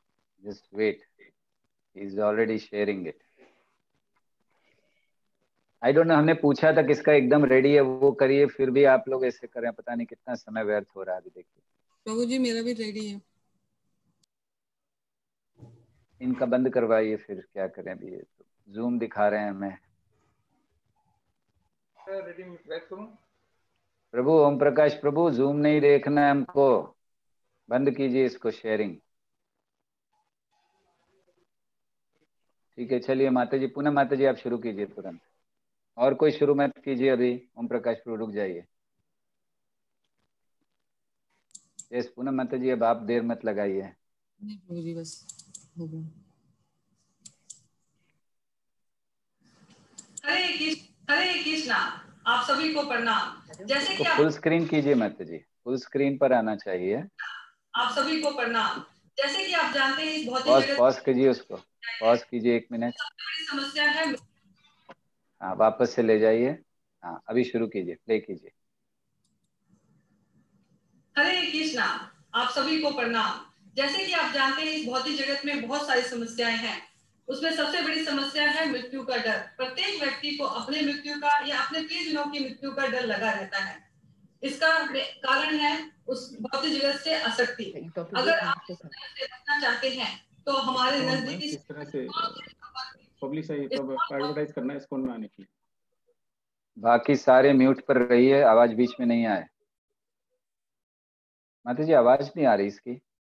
Just wait, he is already sharing it. I don't know, हमने पूछा था किसका एकदम रेडी है वो करिए, फिर भी आप लोग ऐसे करें, पता नहीं कितना समय व्यर्थ हो रहा है अभी। देखिए प्रभु जी मेरा भी रेडी है। इनका बंद करवाइए, फिर क्या करें अभी, ये तो जूम दिखा रहे हैं हमें। प्रभु ओम प्रकाश प्रभु, जूम नहीं देखना है हमको, बंद कीजिए इसको शेयरिंग। ठीक है चलिए माता जी, पुनः माता जी आप शुरू कीजिए तुरंत, और कोई शुरू मत कीजिए अभी। ओम प्रकाश प्रभु रुक जाइए। यस पुनः माता जी, अब आप देर मत लगाइए। नहीं प्रभु जी बस हो गया। हरे कृष्ण हरे कृष्णा, आप सभी को प्रणाम। जैसे कि फुल आप स्क्रीन कीजिए माता जी, फुल स्क्रीन पर आना चाहिए। आप सभी को प्रणाम। जैसे कि आप जानते हैं इस भौतिक पॉज जगत पॉज कीजिए उसको, पॉज कीजिए एक मिनट। सबसे बड़ी समस्या है। हाँ वापस से ले जाइए। हाँ अभी शुरू कीजिए, प्ले कीजिए। हरे कृष्णा, आप सभी को प्रणाम। जैसे कि आप जानते हैं इस भौतिक जगत में बहुत सारी समस्याएं हैं, उसमें सबसे बड़ी समस्या है मृत्यु का डर। प्रत्येक व्यक्ति को अपने मृत्यु का या अपने प्रियजनों की मृत्यु का डर लगा रहता है। इसका कारण है उस भौतिक जगत से आसक्ति। अगर आप इस डर से बचना चाहते हैं तो हमारे नजदीकी किस तरह से पब्लिश एडवर्टाइज करना है इसको में आने के लिए। बाकी सारे म्यूट पर रहिए, आवाज बीच में नहीं आए। माता जी आवाज नहीं आ रही इसकी,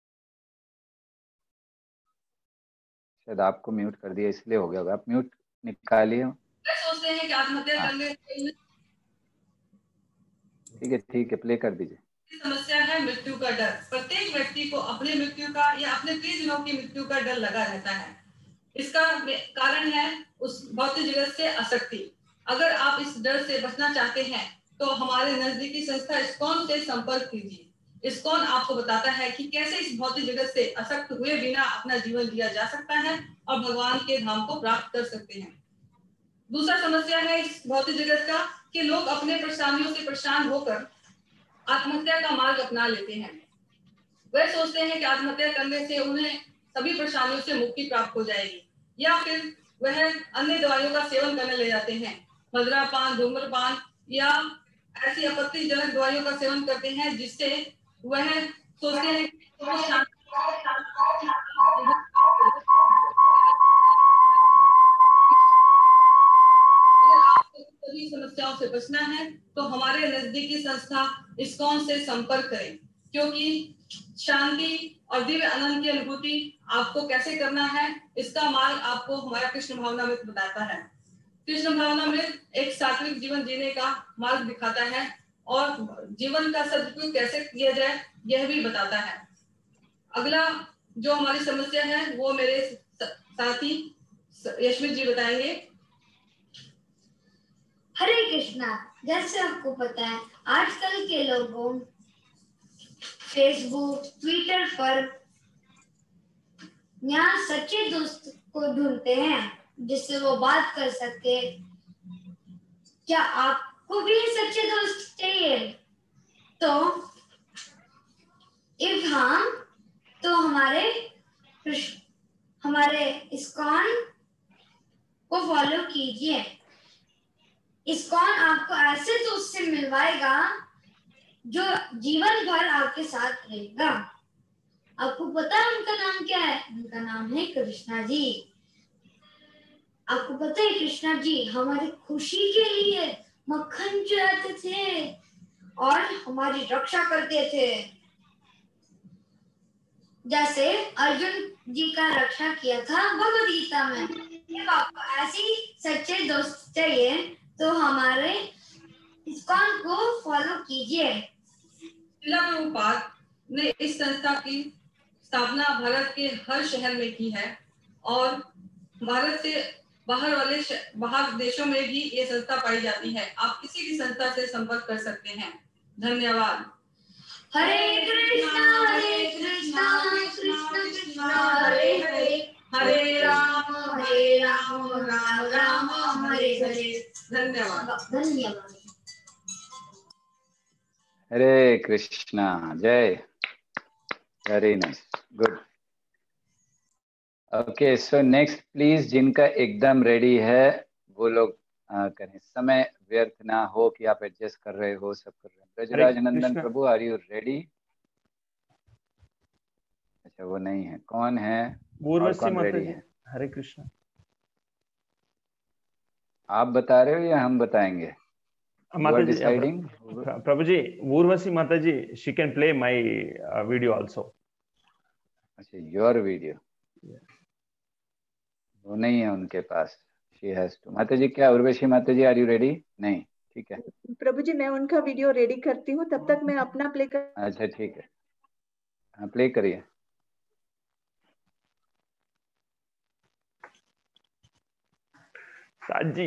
शायद आपको म्यूट कर दिया इसलिए हो गया होगा, आप म्यूट निकालिए। सोचते हैं कि आत्महत्या करने ठीक है ठीक है, प्ले कर दीजिए। समस्या है मृत्यु का डर। प्रत्येक व्यक्ति को अपने मृत्यु का या अपने प्रियजनों की मृत्यु का डर लगा रहता है। इसका कारण है उस भौतिक जगत से आसक्ति। अगर आप इस डर से बचना चाहते हैं तो हमारे नजदीकी संस्था इस्कॉन से संपर्क कीजिए। इस्कॉन आपको बताता है कि कैसे इस भौतिक जगत से आसक्त हुए बिना अपना जीवन जिया जा सकता है और भगवान के धाम को प्राप्त कर सकते हैं। दूसरा समस्या है इस भौतिक जगत का कि लोग अपने परेशानियों से परेशान होकर आत्महत्या का मार्ग अपना लेते हैं। वे सोचते हैं कि आत्महत्या करने से उन्हें सभी परेशानियों से मुक्ति प्राप्त हो जाएगी, या फिर वह अन्य दवाइयों का सेवन करने ले जाते हैं। मदिरापान, धूम्रपान या ऐसी आपत्तिजनक दवाइयों का सेवन करते हैं जिससे वह सोचते हैं कि सभी समस्याओं से बचना है तो हमारे नजदीकी संस्था इस्कॉन से संपर्क करें, क्योंकि शांति और दिव्य आनंद की अनुभूति आपको कैसे करना है इसका मार्ग आपको हमारा कृष्ण भावना में बताता है। कृष्ण भावना में एक सात्विक जीवन जीने का मार्ग दिखाता है और जीवन का सदुपयोग कैसे किया जाए यह भी बताता है। अगला जो हमारी समस्या है वो मेरे साथी यशमित जी बताएंगे। हरे कृष्णा, जैसे आपको पता है आजकल के लोगों फेसबुक, ट्विटर पर यहाँ सच्चे दोस्त को ढूंढते हैं जिससे वो बात कर सके। क्या आपको भी सच्चे दोस्त चाहिए? तो इफ हाँ तो हमारे हमारे इस्कॉन को फॉलो कीजिए। इस्कॉन आपको ऐसे दोस्त से मिलवाएगा जो जीवन भर आपके साथ रहेगा। आपको पता है उनका नाम क्या है? उनका नाम है कृष्णा जी। आपको पता है कृष्णा जी हमारी खुशी के लिए मक्खन चुराते थे और हमारी रक्षा करते थे। जैसे अर्जुन जी का रक्षा किया था भगवद गीता में। जब आपको ऐसी सच्चे दोस्त चाहिए तो हमारे इस्कॉन को फॉलो कीजिए। श्रीला प्रभुपाद ने इस संस्था की स्थापना भारत के हर शहर में की है और भारत से बाहर वाले बाहर देशों में भी ये संस्था पाई जाती है। आप किसी भी संस्था से संपर्क कर सकते हैं। धन्यवाद। हरे कृष्णा हरे कृष्णा कृष्ण कृष्ण हरे हरे हरे राम हरे राम राम राम हरे हरे। धन्यवाद धन्यवाद। हरे कृष्णा, जय। Very nice, good. Okay so next please जिनका एकदम रेडी है वो लोग आ, करें, समय व्यर्थ ना हो कि आप एडजस्ट कर रहे हो, सब कर रहे हैं। ब्रजराज नंदन प्रभु, आर यू रेडी? अच्छा वो नहीं है, कौन है और कौन रेडी है? हरे कृष्ण। आप बता रहे हो या हम बताएंगे? माता जी, प्रभु जी, उर्वशी माता जी, she can play my uh, video also. अच्छा, योर वीडियो वो नहीं है उनके पास, she has to। माता जी, क्या उर्वशी माता जी, आर यू रेडी? नहीं, ठीक है प्रभु जी, मैं उनका वीडियो रेडी करती हूँ, तब तक मैं अपना प्ले कर। अच्छा ठीक है, हाँ प्ले करिए। साजी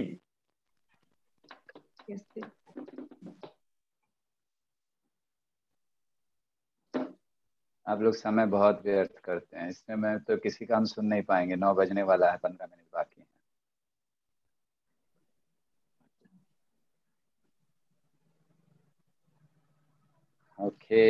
आप लोग समय बहुत व्यर्थ करते हैं, इसमें मैं तो किसी का हम सुन नहीं पाएंगे। नौ बजने वाला है, पंद्रह मिनट बाकी है। Okay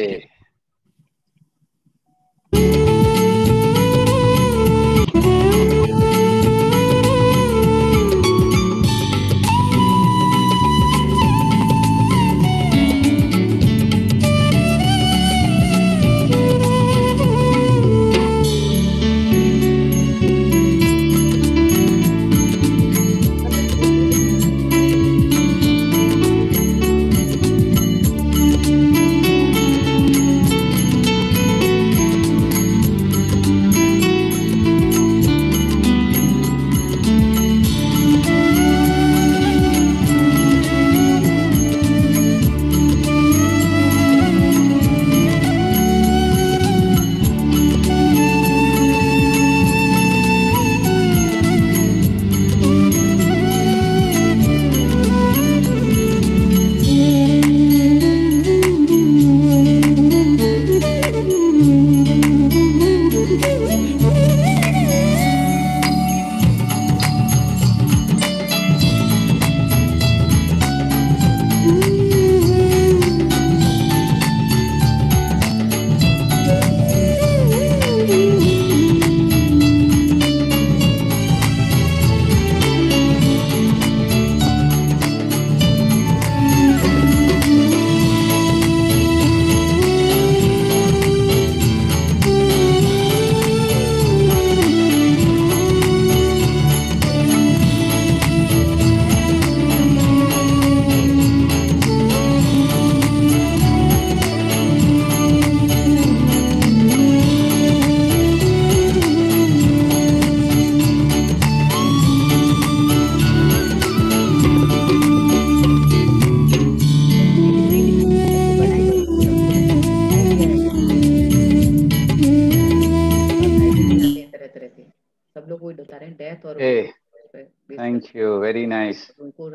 thank you, very nice.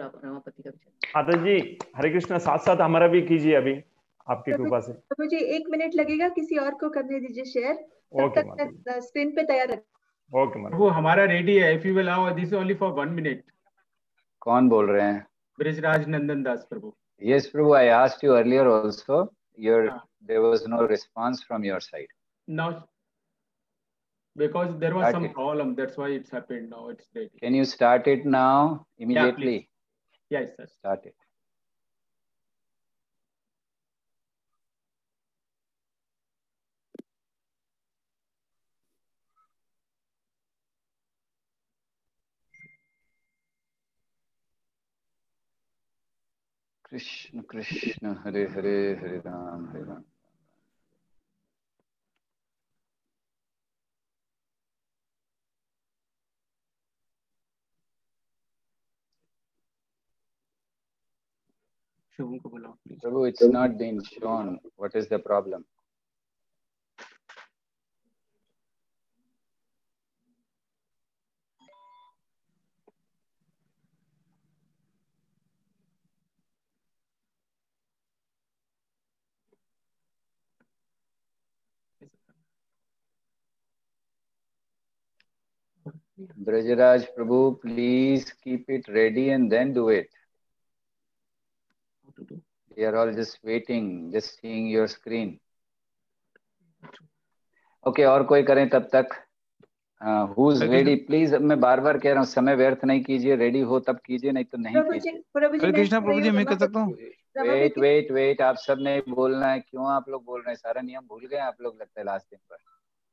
माता जी हरे कृष्ण, साथ साथ हमारा भी कीजिए अभी आपकी कृपा से। तो मुझे एक मिनट लगेगा, किसी और को करने दीजिए शेयर। ओके तब तक मैं स्क्रीन पे तैयार रख। ओके माता, वो हमारा रेडी है, if you will allow this only for one minute. कौन बोल रहे हैं? ब्रजराज नंदन दास प्रभु। Yes Prabhu, I asked you earlier also, your there was no response from your side. Now because there was start some it. problem, that's why it's happened. Now it's ready. Can you start it now immediately? Yeah, yes sir, start it. Krishna Krishna हरे हरे, हरे राम हरे Ram. Prabhu, it's not been shown. What is the problem? Brajraj Prabhu, please keep it ready and then do it. We are all just waiting, just seeing your screen. Okay, और कोई करें तब तक? Who is ready please, मैं बार बार कह रहा हूँ समय व्यर्थ नहीं कीजिए, रेडी हो तब कीजिए, नहीं तो नहीं प्रभु जी कीजिए। प्रभु जी हरे मैं कृष्णा प्रभु जी, मैं कर रमापति सकता हूँ? वेट वेट वेट, आप सब ने बोलना है, क्यों आप लोग बोल रहे हैं? सारा नियम भूल गए आप लोग, लगता है लास्ट दिन पर।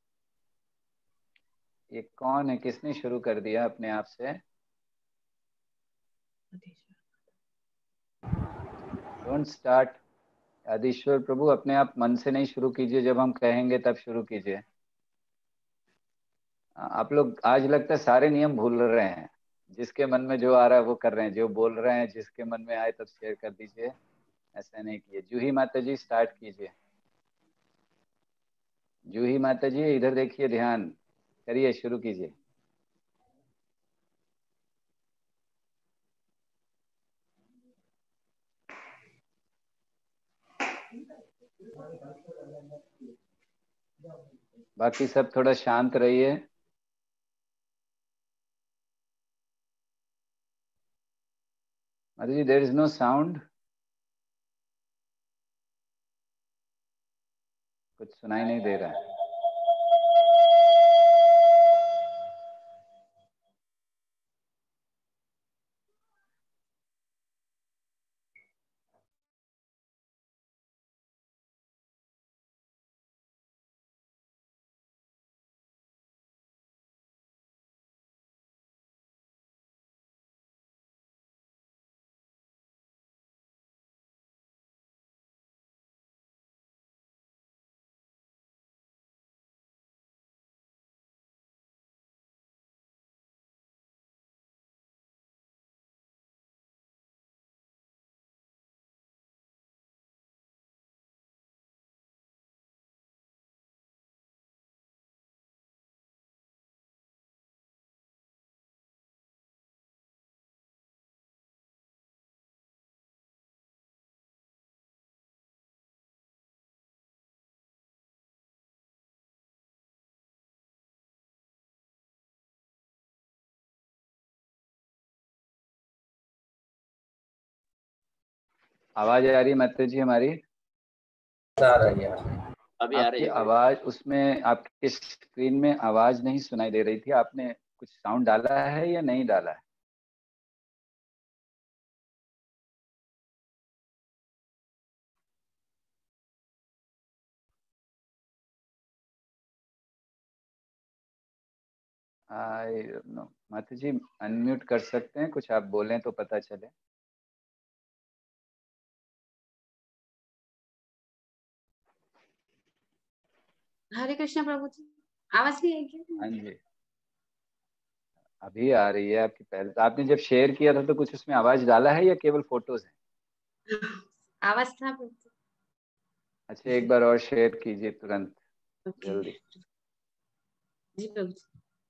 ये कौन है, किसने शुरू कर दिया अपने आप से? Don't start. आदिश्वर प्रभु, अपने आप मन से नहीं शुरू कीजिए, जब हम कहेंगे तब शुरू कीजिए। आप लोग आज लगता है सारे नियम भूल रहे हैं, जिसके मन में जो आ रहा है वो कर रहे हैं, जो बोल रहे हैं जिसके मन में आए तब शेयर कर दीजिए, ऐसा नहीं किए। जूही माता जी स्टार्ट कीजिए। जूही माता जी इधर देखिए, ध्यान करिए, शुरू कीजिए। बाकी सब थोड़ा शांत रहिए। माता जी, देयर इज नो साउंड, कुछ सुनाई नहीं दे रहा है। आवाज आ रही है माता जी हमारी? आ रही है, अभी आ रही आपकी है। आवाज उसमें, आपके स्क्रीन में आवाज नहीं सुनाई दे रही थी। आपने कुछ साउंड डाला है या नहीं डाला है? I know. माता जी अनम्यूट कर सकते हैं, कुछ आप बोलें तो पता चले। हरे कृष्णा प्रभु जी, आवाज नहीं आई क्या? हाँ जी, अभी आ रही है आपकी। पहले तो आपने जब शेयर किया था तो कुछ उसमें आवाज डाला है या केवल फोटोज है? आवाज था प्रभु जी। अच्छा, एक बार और शेयर कीजिए तुरंत, जल्दी। जी प्रभु जी।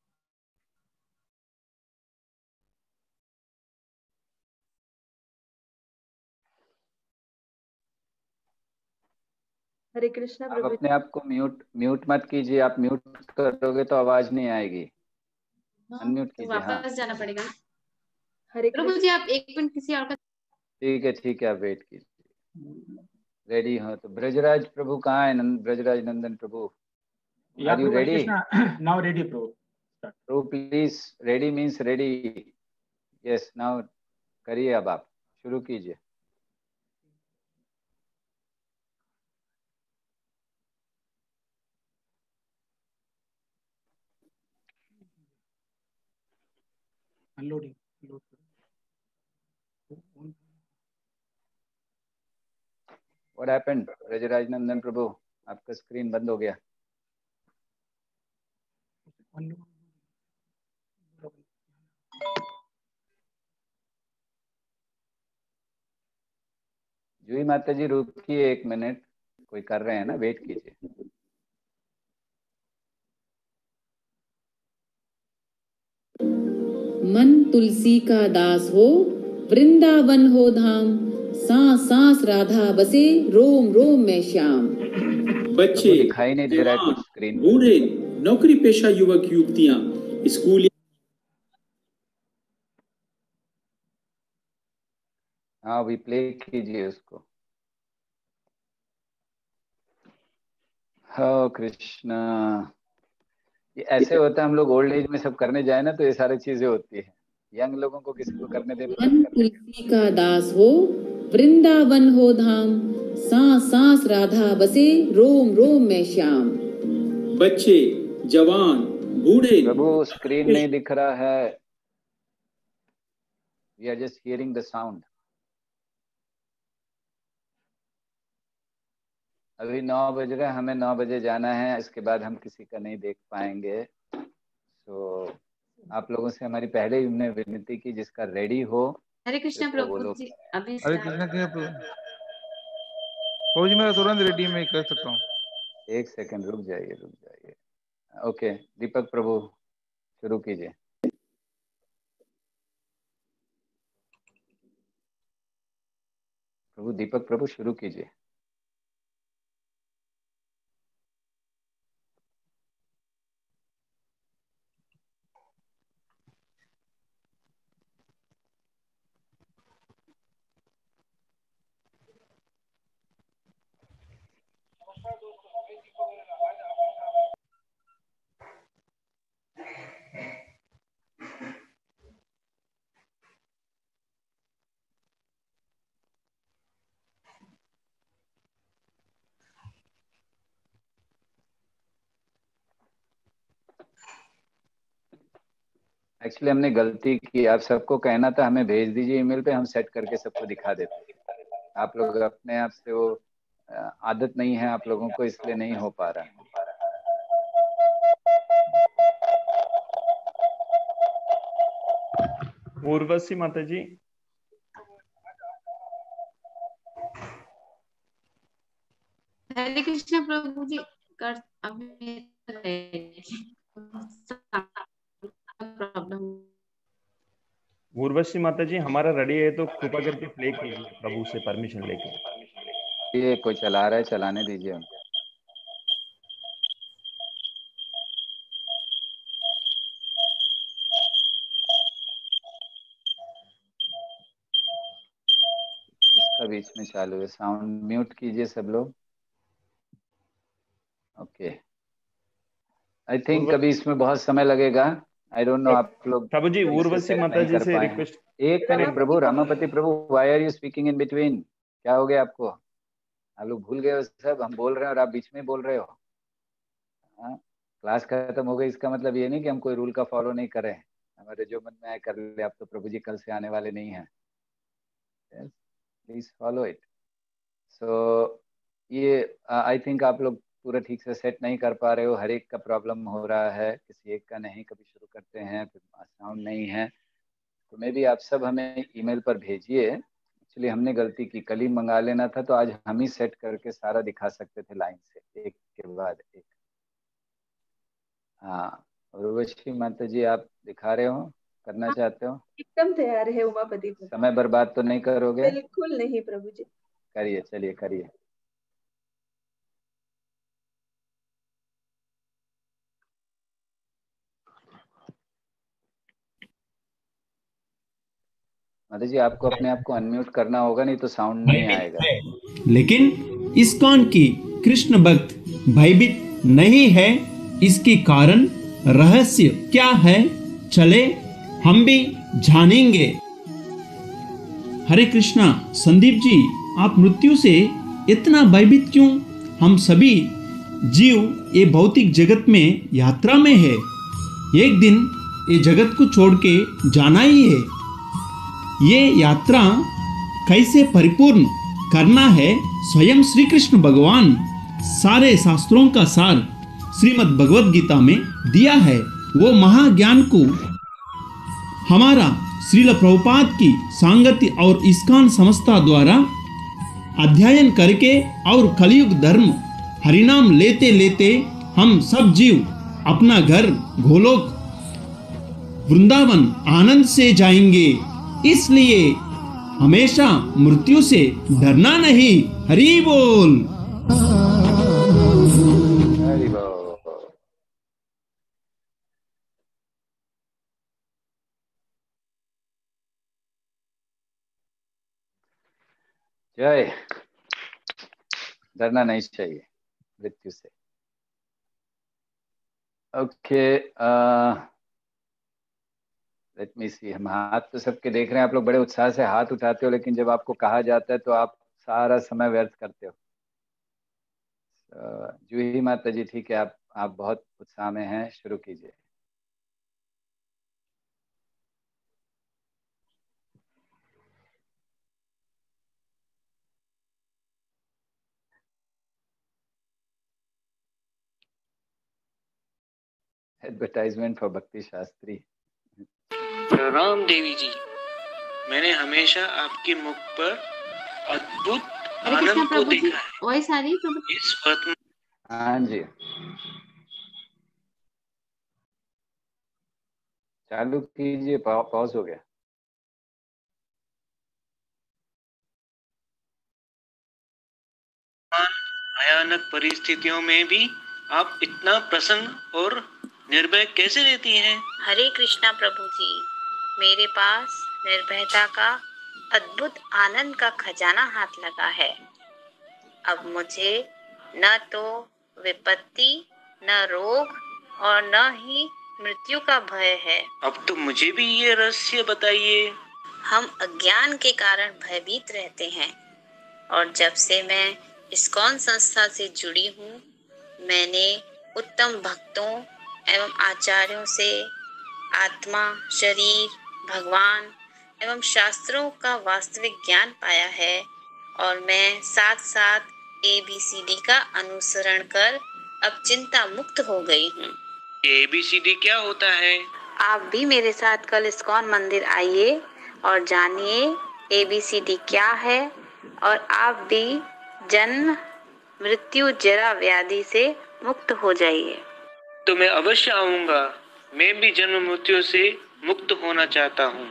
हरे कृष्णा आप प्रभु अपने आप को म्यूट म्यूट मत कीजिए, आप म्यूट करोगे तो आवाज नहीं आएगी। अनम्यूट तो कीजिए। हाँ वापस जाना पड़ेगा। हरे प्रभु जी आप एक मिनट किसी और का। ठीक है ठीक है, आप वेट कीजिए। रेडी हो तो ब्रजराज प्रभु कहाँ है? नंद, ब्रजराज नंदन प्रभु, या आर यू प्रभु, Hare ready? Krishna, now ready प्रभु। प्रभु please, ready means ready. Yes, now करिए, अब आप शुरू कीजिए। Unloading. What happened Brajraj Nandan प्रभु? आपका स्क्रीन बंद हो गया। जूही माता जी रुकिए एक मिनट, कोई कर रहे हैं ना, वेट कीजिए। मन तुलसी का दास हो, वृंदावन हो धाम, सांस सांस राधा बसे, रोम रोम में श्याम। बच्चे दिखाई नहीं दे रहा है कुछ स्क्रीन, बूढ़े, नौकरी पेशा युवक युवतियां, स्कूल। हाँ अभी प्ले कीजिए उसको। हो कृष्णा, ये ऐसे होता है, हम लोग ओल्ड एज में सब करने जाए ना तो ये सारी चीजें होती है। यंग लोगों को किसी को करने दे। मन तुलसी का दास हो, वृंदावन हो धाम, सांस सांस राधा बसे, रोम रोम में श्याम। बच्चे, जवान, बूढ़े। प्रभु स्क्रीन नहीं दिख रहा है, we are just hearing the sound. अभी नौ बज रहे, हमें नौ बजे जाना है, इसके बाद हम किसी का नहीं देख पाएंगे। तो आप लोगों से हमारी पहले ही हमने विनती की, जिसका रेडी हो। हरे कृष्ण प्रभु जी, अभी हरे कृष्ण के प्रभु जी, मैं तुरंत रेडी में कर सकता हूँ। एक सेकंड रुक जाइए, रुक जाइए। ओके, दीपक प्रभु शुरू कीजिए। प्रभु दीपक प्रभु शुरू कीजिए। एक्चुअली हमने गलती की, आप सबको कहना था हमें भेज दीजिए ईमेल पे, हम सेट करके सबको दिखा देते। आप लोग अपने आप से, वो आदत नहीं है आप लोगों को, इसलिए नहीं हो पा रहा। उर्वशी माता जी। हरे कृष्ण प्रभु जी, कर अभी प्रॉब्लम। उर्वशी माता जी, हमारा रेडी है तो कृपा करके प्ले कीजिए प्रभु से परमिशन लेके। ये कोई चला रहा है, चलाने दीजिए उनको। इसका बीच में चालू है, साउंड म्यूट कीजिए सब लोग। ओके, आई थिंक अभी इसमें बहुत समय लगेगा। आई डोंट नो आप लोग प्रभु जी, उर्वशी माता जी से रिक्वेस्ट। एक मिनट प्रभु, रामापति प्रभु, why are you speaking in between? क्या हो गया आपको? आप लोग भूल गए हो सब, हम बोल रहे हैं और आप बीच में बोल रहे हो। हाँ? क्लास खत्म हो गई, इसका मतलब ये नहीं कि हम कोई रूल का फॉलो नहीं करें। हमारे जो मन में आए कर ले। आप तो प्रभु जी कल से आने वाले नहीं हैं, प्लीज फॉलो इट। सो ये आई थिंक आप लोग पूरा ठीक से सेट नहीं कर पा रहे हो, हर एक का प्रॉब्लम हो रहा है, किसी एक का नहीं। कभी शुरू करते हैं फिर साउंड नहीं है, तो मे भी आप सब हमें ईमेल पर भेजिए। एक्चुअली हमने गलती की, कल ही मंगा लेना था तो आज हम ही सेट करके सारा दिखा सकते थे लाइन से, एक के बाद एक। हाँ, उर्वशी माता जी, आप दिखा रहे हो, करना चाहते हो? एकदम तैयार है उमापति प्रभु। समय बर्बाद तो नहीं करोगे? बिल्कुल नहीं प्रभु जी। करिए, चलिए करिए। माता जी, आपको अपने आप को अनम्यूट करना होगा, नहीं तो साउंड नहीं आएगा। लेकिन इस्कॉन की कृष्ण भक्त भयभीत नहीं है, इसकी कारण रहस्य क्या है, चले हम भी जानेंगे। हरे कृष्णा। संदीप जी, आप मृत्यु से इतना भयभीत क्यों? हम सभी जीव ये भौतिक जगत में यात्रा में है, एक दिन ये जगत को छोड़ के जाना ही है। ये यात्रा कैसे परिपूर्ण करना है, स्वयं श्री कृष्ण भगवान सारे शास्त्रों का सार श्रीमद् भगवद गीता में दिया है। वो महाज्ञान को हमारा श्रील प्रभुपाद की सांगति और इस्कॉन संस्था द्वारा अध्ययन करके और कलयुग धर्म हरिनाम लेते लेते हम सब जीव अपना घर गोलोक वृंदावन आनंद से जाएंगे। इसलिए हमेशा मृत्यु से डरना नहीं। हरि बोल। हरि बोल। जय। डरना नहीं चाहिए मृत्यु से। Okay, let me see. हम हाथ तो सबके देख रहे हैं, आप लोग बड़े उत्साह से हाथ उठाते हो, लेकिन जब आपको कहा जाता है तो आप सारा समय व्यर्थ करते हो। uh, जूही माता जी, ठीक है, आप आप बहुत उत्साह में हैं, शुरू कीजिए। एडवर्टाइजमेंट फॉर भक्ति शास्त्री। प्रणाम देवी जी, मैंने हमेशा आपके मुख पर अद्भुत आनंद को देखा है। वॉइस आ रही प्रभु? इस वर्तमान हाँ जी, चालू कीजिए। पॉज हो गया। भयानक परिस्थितियों में भी आप इतना प्रसन्न और निर्भय कैसे रहती हैं? हरे कृष्णा प्रभु जी, मेरे पास निर्भयता का अद्भुत आनंद का खजाना हाथ लगा है। अब मुझे न तो विपत्ति, न रोग और न ही मृत्यु का भय है। अब तो मुझे भी ये रहस्य बताइए। हम अज्ञान के कारण भयभीत रहते हैं, और जब से मैं इस्कॉन संस्था से जुड़ी हूँ, मैंने उत्तम भक्तों एवं आचार्यों से आत्मा, शरीर, भगवान एवं शास्त्रों का वास्तविक ज्ञान पाया है, और मैं साथ साथ ए बी सी डी का अनुसरण कर अब चिंता मुक्त हो गई हूँ। ए बी सी डी क्या होता है? आप भी मेरे साथ कल इस्कॉन मंदिर आइए और जानिए ए बी सी डी क्या है, और आप भी जन्म, मृत्यु, जरा, व्याधि से मुक्त हो जाइए। तो मैं अवश्य आऊंगा। मैं भी जन्म मृत्यु से मुक्त होना चाहता हूँ।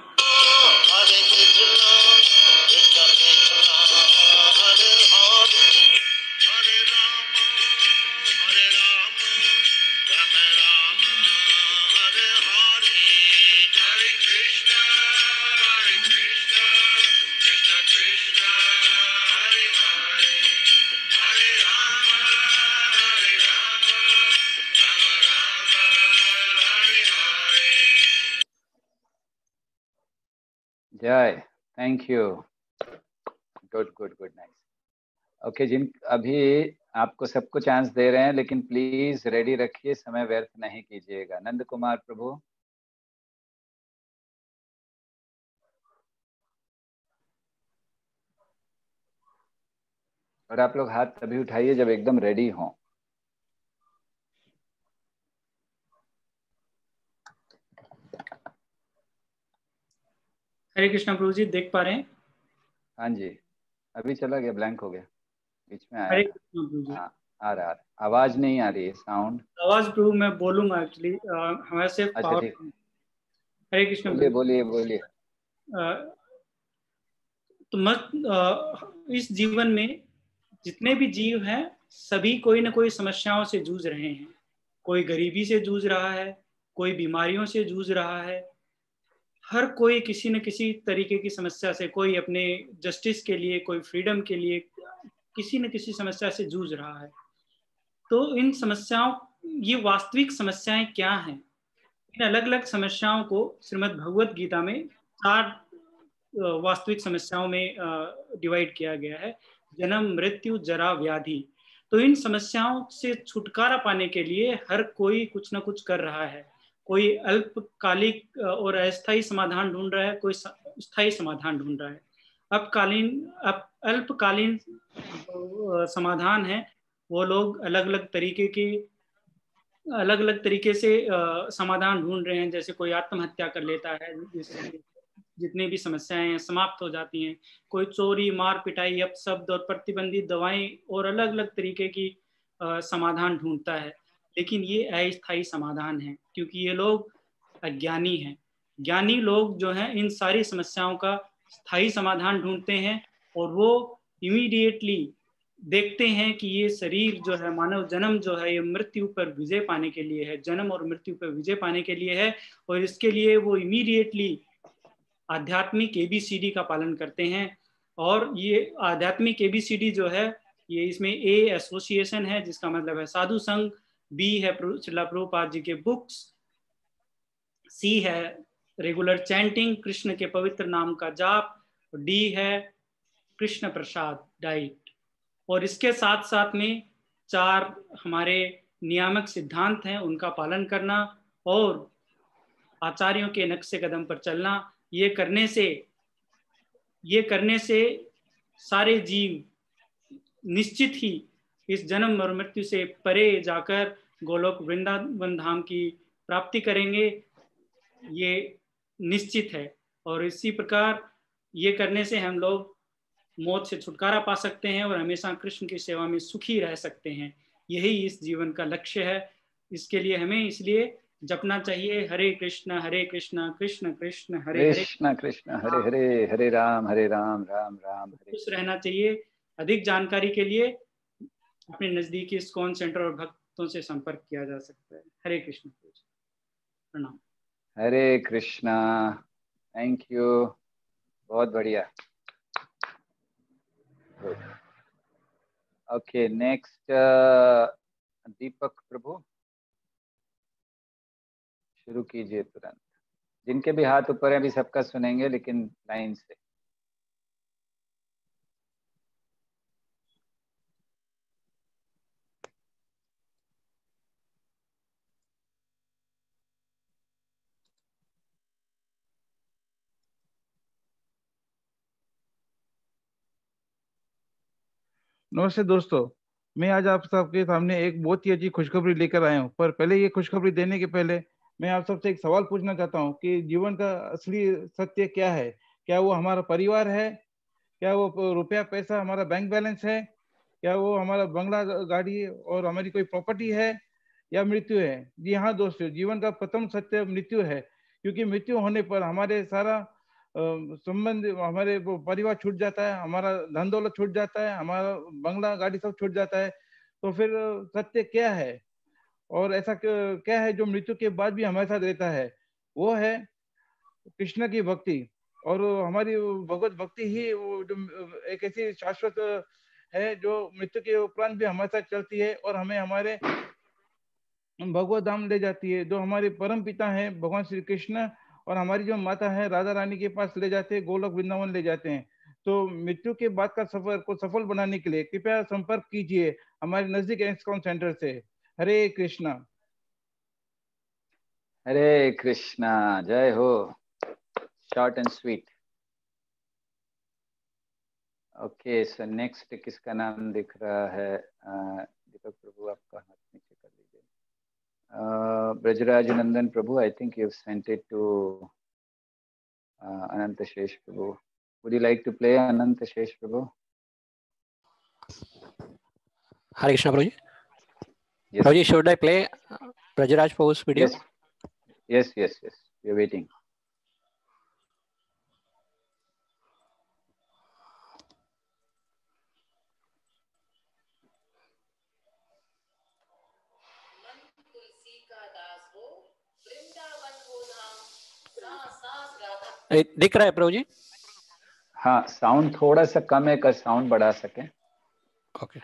जय, thank you, good good good, nice. Okay जिन, अभी आपको सबको चांस दे रहे हैं, लेकिन प्लीज रेडी रखिए, समय व्यर्थ नहीं कीजिएगा। नंद कुमार प्रभु। और आप लोग हाथ तभी उठाइए जब एकदम रेडी हों। हरे कृष्णा प्रभु जी, देख पा रहे हैं? हाँ जी, अभी चला गया, ब्लैंक हो गया, बीच में आया। हरे कृष्णा प्रभु जी। हाँ, आ रहा है, आवाज नहीं आ रही है, साउंड। आवाज प्रभु मैं बोलूंगा एक्चुअली, हमारे से अच्छा पावर। ठीक, हरे कृष्णा बोलिए प्रभु। बोलिए बोलिए। तो मत इस जीवन में जितने भी जीव हैं, सभी कोई ना कोई समस्याओं से जूझ रहे हैं। कोई गरीबी से जूझ रहा है, कोई बीमारियों से जूझ रहा है, हर कोई किसी न किसी तरीके की समस्या से, कोई अपने जस्टिस के लिए, कोई फ्रीडम के लिए, किसी न किसी समस्या से जूझ रहा है। तो इन समस्याओं, ये वास्तविक समस्याएं क्या हैं? इन अलग अलग समस्याओं को श्रीमद् भगवत गीता में चार वास्तविक समस्याओं में डिवाइड किया गया है। जन्म, मृत्यु, जरा, व्याधि। तो इन समस्याओं से छुटकारा पाने के लिए हर कोई कुछ ना कुछ कर रहा है। कोई अल्पकालिक और अस्थायी समाधान ढूंढ रहा है, कोई स्थायी समाधान ढूंढ रहा है। अल्पकालीन अप, अल्पकालीन समाधान है, वो लोग अलग अलग तरीके की अलग अलग तरीके से समाधान ढूंढ रहे हैं। जैसे कोई आत्महत्या कर लेता है, जिससे जितनी भी समस्याएं हैं समाप्त हो जाती हैं। कोई चोरी, मार पिटाई, अपशब्द और प्रतिबंधित दवाएं और अलग अलग तरीके की समाधान ढूंढता है। लेकिन ये अस्थायी समाधान है, क्योंकि ये लोग अज्ञानी हैं। ज्ञानी लोग जो हैं, इन सारी समस्याओं का स्थायी समाधान ढूंढते हैं, और वो इमीडिएटली देखते हैं कि ये शरीर जो है, मानव जन्म जो है, ये मृत्यु पर विजय पाने के लिए है, जन्म और मृत्यु पर विजय पाने के लिए है। और इसके लिए वो इमीडिएटली आध्यात्मिक एबीसीडी का पालन करते हैं। और ये आध्यात्मिक एबीसीडी जो है, ये इसमें ए एसोसिएशन है, जिसका मतलब है साधु संघ, बी है श्रीला प्रभुपाद जी के बुक्स, सी है रेगुलर चैंटिंग, कृष्ण के पवित्र नाम का जाप, डी है कृष्ण प्रसाद डाइट। और इसके साथ साथ में चार हमारे नियामक सिद्धांत हैं, उनका पालन करना और आचार्यों के नक्शे कदम पर चलना। ये करने से ये करने से सारे जीव निश्चित ही इस जन्म और मृत्यु से परे जाकर गोलोक वृंदावन धाम की प्राप्ति करेंगे, ये निश्चित है। और इसी प्रकार ये करने से हम लोग मौत से छुटकारा पा सकते हैं और हमेशा कृष्ण की सेवा में सुखी रह सकते हैं। यही इस जीवन का लक्ष्य है। इसके लिए हमें इसलिए जपना चाहिए हरे कृष्ण हरे कृष्ण कृष्ण कृष्ण हरे हरे, कृष्ण कृष्ण हरे हरे, हरे राम हरे राम राम राम हरे। खुश रहना चाहिए। अधिक जानकारी के लिए अपने नजदीकी इस्कॉन सेंटर और भक्तों से संपर्क किया जा सकता है। हरे कृष्ण, प्रणाम। हरे कृष्णा, थैंक यू, बहुत बढ़िया। ओके, नेक्स्ट दीपक प्रभु, शुरू कीजिए तुरंत। जिनके भी हाथ ऊपर है अभी सबका सुनेंगे, लेकिन लाइन से। नमस्ते दोस्तों, मैं आज आप सबके सामने एक बहुत ही अच्छी खुशखबरी लेकर आया हूँ। पर पहले ये खुशखबरी देने के पहले मैं आप सबसे एक सवाल पूछना चाहता हूँ कि जीवन का असली सत्य क्या है? क्या वो हमारा परिवार है? क्या वो रुपया पैसा हमारा बैंक बैलेंस है? क्या वो हमारा बंगला गाड़ी और हमारी कोई प्रॉपर्टी है, या मृत्यु है? जी हाँ दोस्तों, जीवन का प्रथम सत्य मृत्यु है, क्योंकि मृत्यु होने पर हमारे सारा संबंध, हमारे परिवार छूट जाता है, हमारा धन दौलत छूट जाता है, हमारा बंगला गाड़ी सब छूट जाता है। तो फिर सत्य क्या है, और ऐसा क्या है जो मृत्यु के बाद भी हमारे साथ रहता है? वो है कृष्ण की भक्ति। और हमारी भगवत भक्ति ही वो जो एक ऐसी शाश्वत है जो मृत्यु के उपरांत भी हमारे साथ चलती है और हमें हमारे भगवत धाम ले जाती है। जो हमारे परम पिता हैं भगवान श्री कृष्ण और हमारी जो माता है राधा रानी के पास ले जाते हैं, गोलोक वृंदावन ले जाते हैं। तो मृत्यु के बाद का सफर को सफल बनाने के लिए कृपया संपर्क कीजिए हमारे नजदीक इस्कॉन सेंटर से। हरे कृष्णा। हरे कृष्णा, जय हो। Short and sweet. Okay, so next किसका नाम दिख रहा है? दीपक प्रभु, आपका हाथ नीचे कर लीजिए। ब्रजराज नंदन प्रभु, I think you have sent it to Anant Shesh प्रभु। Would you like to play Anant Shesh प्रभु? हरे कृष्णा प्रभु जी। प्रभु जी, should I play Brajraj Prabhu's video? Yes, yes, yes, yes. We are waiting. दिख रहा है प्रभु जी? हाँ, साउंड थोड़ा सा कम है, कर साउंड बढ़ा सके। ओके।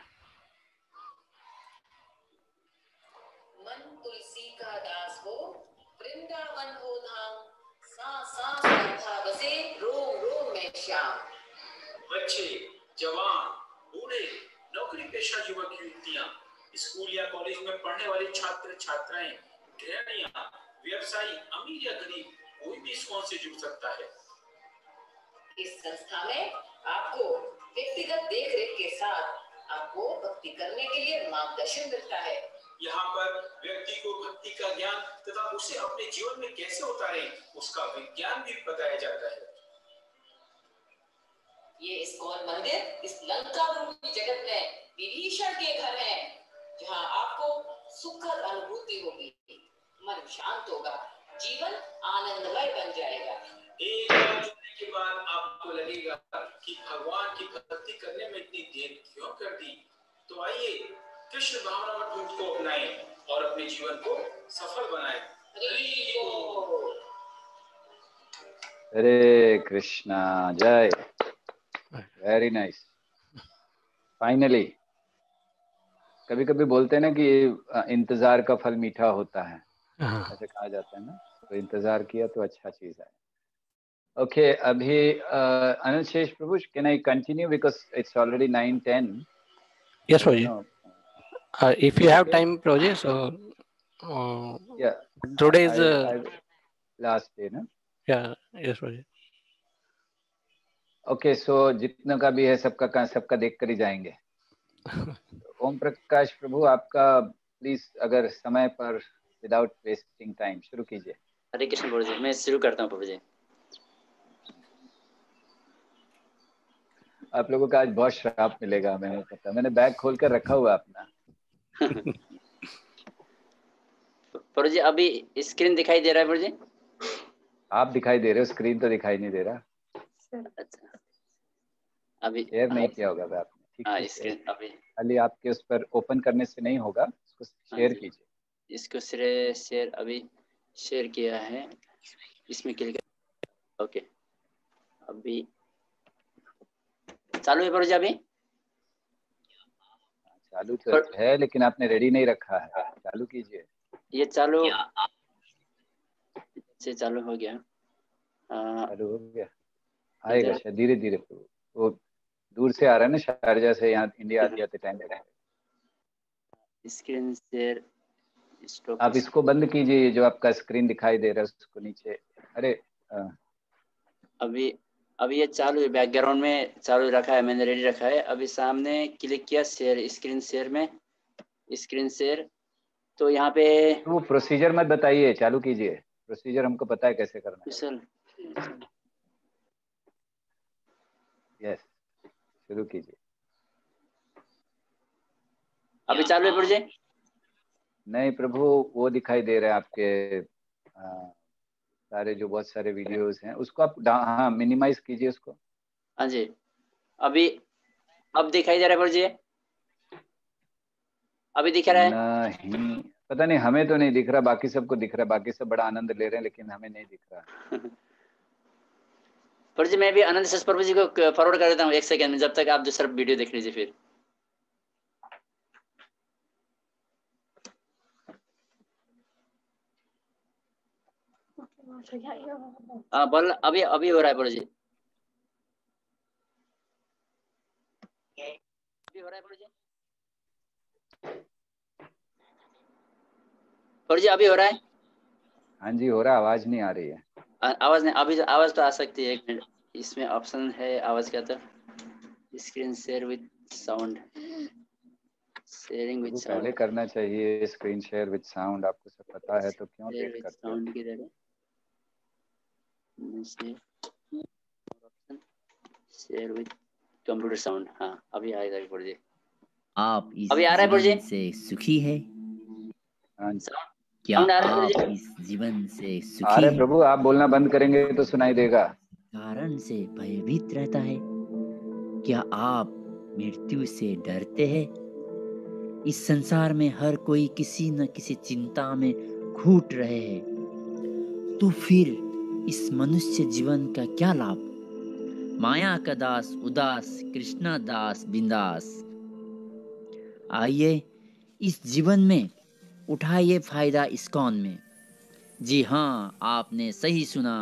मन तुलसी का दास हो, वृंदावन हो धाम, सांस सांस राधा बसे, रोम रोम में श्याम। बच्चे, जवान, बूढ़े, नौकरी पेशा युवक युवतियां, स्कूल या कॉलेज में पढ़ने वाले छात्र छात्राएं, गृहिणियां, व्यवसायी, अमीर या गरीब, कोई भी इस्कॉन से जुड़ सकता है। इस संस्था में आपको व्यक्तिगत देखरेख के साथ आपको भक्ति करने के लिए मार्गदर्शन मिलता है। यहाँ पर व्यक्ति को भक्ति का ज्ञान तथा उसे अपने जीवन में कैसे उतारे उसका विज्ञान भी बताया जाता है। ये इस्कॉन मंदिर इस लंका रूपी जगत में विभीषण के घर है, जहाँ आपको सुखद अनुभूति होगी, मन शांत होगा, जीवन आनंदमय बन जाएगा। एक बार जुड़ने के बाद आपको लगेगा कि भगवान की भक्ति करने में इतनी देर क्यों कर दी। तो आइए कृष्ण भावनामृत को अपनाएं और अपने जीवन को सफल बनाएं। हरे कृष्णा, जय। Very nice. फाइनली कभी कभी बोलते हैं ना कि इंतजार का फल मीठा होता है, ऐसे कहा जाता है ना, तो इंतजार किया तो अच्छा चीज है। ओके okay, अभी अनंत शेष प्रभु, can I continue because it's already nine ten. Yes प्रभु ji, if you have time प्रभु ji, so yeah today is last day ना। या यस प्रभु जी। ओके, सो जितना का भी है सबका सबका देख कर ही जाएंगे। ओम प्रकाश प्रभु, आपका प्लीज अगर समय पर विदाउट वेस्टिंग टाइम शुरू कीजिए। हरे कृष्ण प्रभु जी, मैं शुरू करता हूँ प्रभु जी। आप लोगों का आज बहुत श्राप मिलेगा, मैंने पता, मैंने बैग खोल कर रखा हुआ अपना। प्रभु जी अभी स्क्रीन दिखाई दे रहा है प्रभु जी? आप दिखाई दे रहे हो, स्क्रीन तो दिखाई नहीं दे रहा। अच्छा, अभी शेयर नहीं किया होगा आपने? ठीक हाँ, है, स्क्रीन अभी खाली आपके उस पर ओपन करने से नहीं होगा, उसको शेयर कीजिए। इसको शेयर शेयर अभी शेयर किया है, इसमें क्लिक कर। ओके, अभी चालू है प्रभु जी? अभी चालू तो पर... है, लेकिन आपने रेडी नहीं रखा है, चालू कीजिए। ये चालू से चालू हो गया। चालू हो गया, आएगा शायद धीरे धीरे। वो दूर से आ रहा है ना, शारजा से यहाँ इंडिया आते आते टाइम लगा है। Screen share stop. आप इसको बंद कीजिए, जो आपका स्क्रीन दिखाई दे रहा है उसको नीचे। अरे आ, अभी अभी ये चालू है, बैकग्राउंड में चालू रखा है, मैंने रेडी रखा है। अभी सामने क्लिक किया शेयर, स्क्रीन शेयर में, स्क्रीन शेयर। तो यहाँ पे तो वो प्रोसीजर मत बताइए, चालू कीजिए। प्रोसीजर हमको पता है कैसे करना है। सर यस, शुरू कीजिए। अभी चालू है प्रभु जी? नहीं प्रभु, वो दिखाई दे रहा है आपके आ, सारे जो बहुत सारे वीडियोस हैं, उसको आप हाँ मिनिमाइज कीजिए उसको। हाँ जी, अभी अब दिखाई दे रहा है प्रभु जी? अभी दिख रहा है? नहीं, पता नहीं, हमें तो नहीं दिख रहा, बाकी सबको दिख रहा है, बाकी सब बड़ा आनंद ले रहे हैं, लेकिन हमें नहीं दिख रहा। प्रभु जी मैं भी आनंद शेष प्रभु जी को फॉरवर्ड कर देता हूँ एक सेकंड में, जब तक आप दूसरा वीडियो देख लीजिए। फिर हाँ बोल, अभी अभी हो रहा है प्रभु जी, अभी हो रहा है प्रभु जी? प्रभु जी अभी हो रहा है? हाँ जी हो रहा है, आवाज नहीं आ रही है। आवाज नहीं, अभी आवाज तो आ सकती है। एक मिनट, इसमें ऑप्शन है आवाज का, तो screen share with sound, sharing with sound पहले करना चाहिए। स्क्रीन शेयर विद साउंड आपको सब पता है, तो क्यों वेट करते हो? साउंड की तरह शेयर विद कंप्यूटर साउंड। हाँ अभी आएगा प्रभु जी। आप इस अभी आ रहा है प्रभु जी? से सुखी है? क्या आप इस जीवन से सुखी अरे है? प्रभु आप बोलना बंद करेंगे तो सुनाई देगा। कारण से भयभीत रहता है? क्या आप मृत्यु से डरते हैं? इस संसार में हर कोई किसी न किसी चिंता में घूट रहे हैं, तो फिर इस मनुष्य जीवन का क्या लाभ? माया का दास उदास, कृष्णा दास बिंदास। आइए इस जीवन में उठाइए फायदा इस्कॉन में। जी हाँ, आपने सही सुना।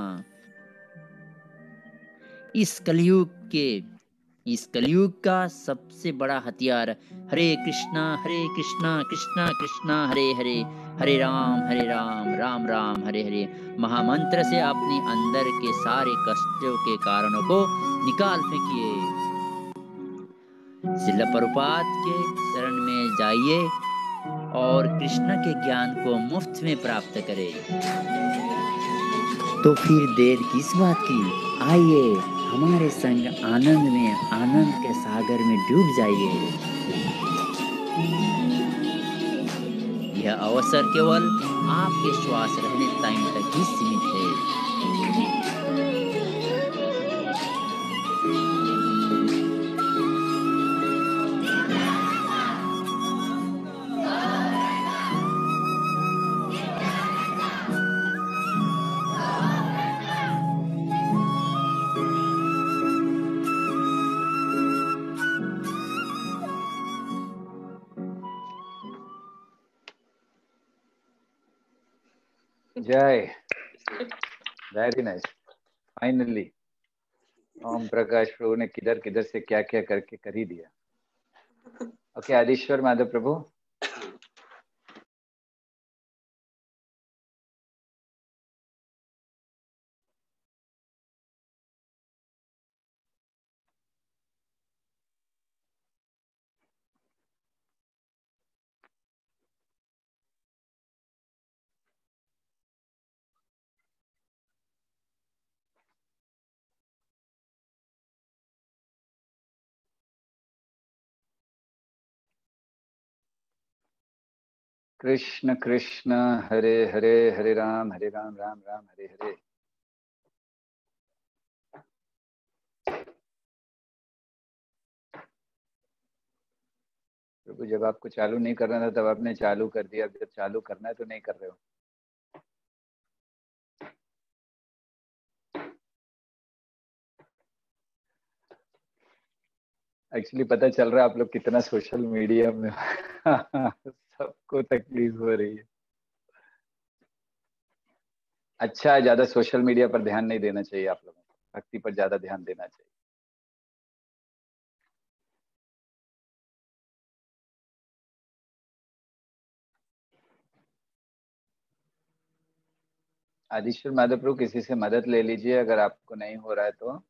इस कलयुग के इस कलयुग का सबसे बड़ा हथियार हरे कृष्णा हरे कृष्णा कृष्णा कृष्णा हरे हरे, हरे राम हरे राम राम राम हरे हरे महामंत्र से अपने अंदर के सारे कष्टों के कारणों को निकाल फेंकिए। श्रील प्रभुपाद के शरण में जाइए और कृष्ण के ज्ञान को मुफ्त में प्राप्त करें। तो फिर देर किस बात की? आइए हमारे संग आनंद में, आनंद के सागर में डूब जाइए। यह अवसर केवल आपके श्वास रहने टाइम तक ही सीमित है। Jai, very nice. Finally Om Prakash प्रभु ने किधर किधर से क्या क्या करके कर ही दिया। ओके, आदिश्वर माधव प्रभु। कृष्ण कृष्ण हरे हरे, हरे राम हरे राम, राम राम हरे हरे। प्रभु, जब आपको चालू नहीं करना था तब आपने चालू कर दिया, जब चालू करना है तो नहीं कर रहे हो। एक्चुअली पता चल रहा है आप लोग कितना सोशल मीडिया में सबको तकलीफ हो रही है। अच्छा है, ज्यादा सोशल मीडिया पर ध्यान नहीं देना चाहिए आप लोगों को, भक्ति पर ज्यादा ध्यान देना चाहिए। आदिश्वर माधव प्रभु, किसी से मदद ले लीजिए अगर आपको नहीं हो रहा है तो।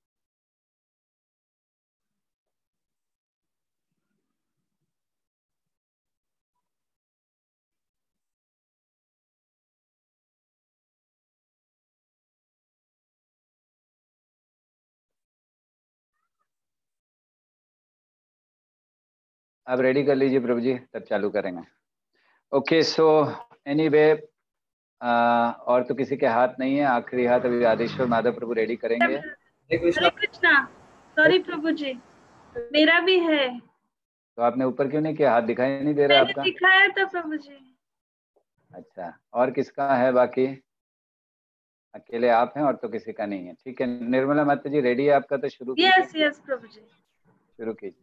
आप रेडी कर लीजिए प्रभु जी, तब चालू करेंगे। ओके, सो एनीवे, और तो किसी के हाथ नहीं है, आखिरी हाथ अभी आदिश्वर माधव प्रभु रेडी करेंगे। हरे कृष्णा। सॉरी प्रभु जी, मेरा भी है। तो आपने ऊपर क्यों नहीं किया? हाथ दिखाई नहीं दे रहा मैंने आपका। दिखाया था प्रभु जी। अच्छा, और किसका है बाकी? अकेले आप हैं और तो किसी का नहीं है। ठीक है, निर्मला माता जी रेडी है आपका, तो शुरू कीजिए। यस यस प्रभु जी, शुरू कीजिए।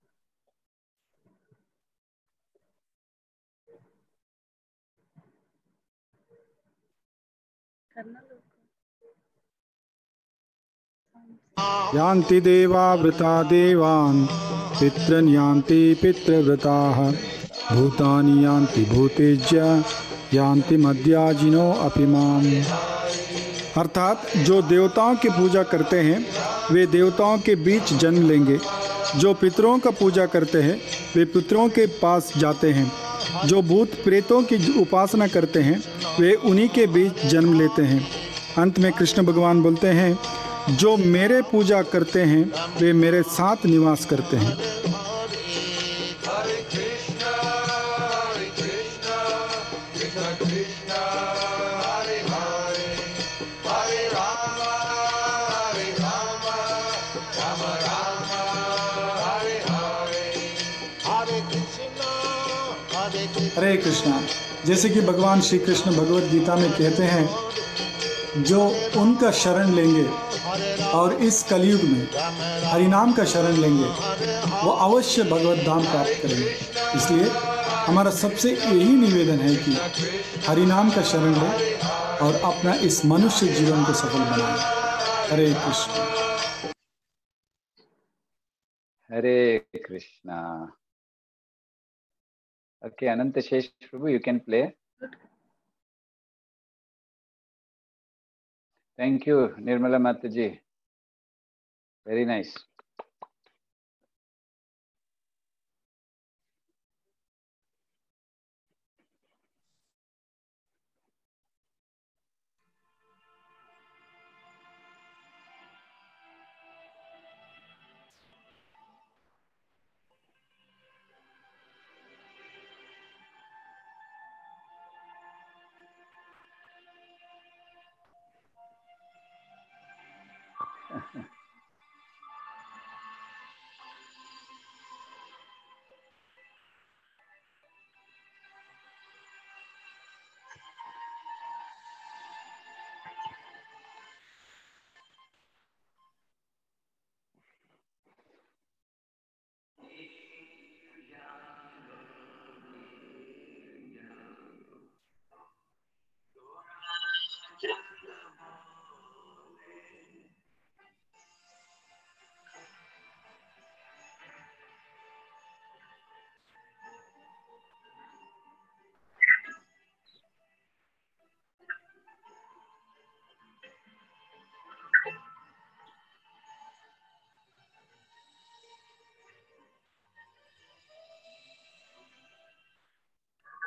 यान्ति देवावृता देवान् पितॄन् यान्ति पितृव्रताः भूतानि यान्ति भूतेज्य यान्ति मद्याजिनो अपि माम्। अर्थात जो देवताओं की पूजा करते हैं वे देवताओं के बीच जन्म लेंगे, जो पितरों का पूजा करते हैं वे पितरों के पास जाते हैं, जो भूत प्रेतों की उपासना करते हैं वे उन्हीं के बीच जन्म लेते हैं। अंत में कृष्ण भगवान बोलते हैं, जो मेरे पूजा करते हैं वे मेरे साथ निवास करते हैं। हरे कृष्णा। जैसे कि भगवान श्री कृष्ण भगवत गीता में कहते हैं, जो उनका शरण लेंगे और इस कलयुग में हरिनाम का शरण लेंगे वो अवश्य भगवत धाम प्राप्त करेंगे। इसलिए हमारा सबसे यही निवेदन है कि हरिनाम का शरण लें और अपना इस मनुष्य जीवन को सफल बनाएं। हरे कृष्ण। हरे कृष्णा। ओके, अनंत शेष प्रभु, you can play. Thank you Nirmala माता ji, very nice.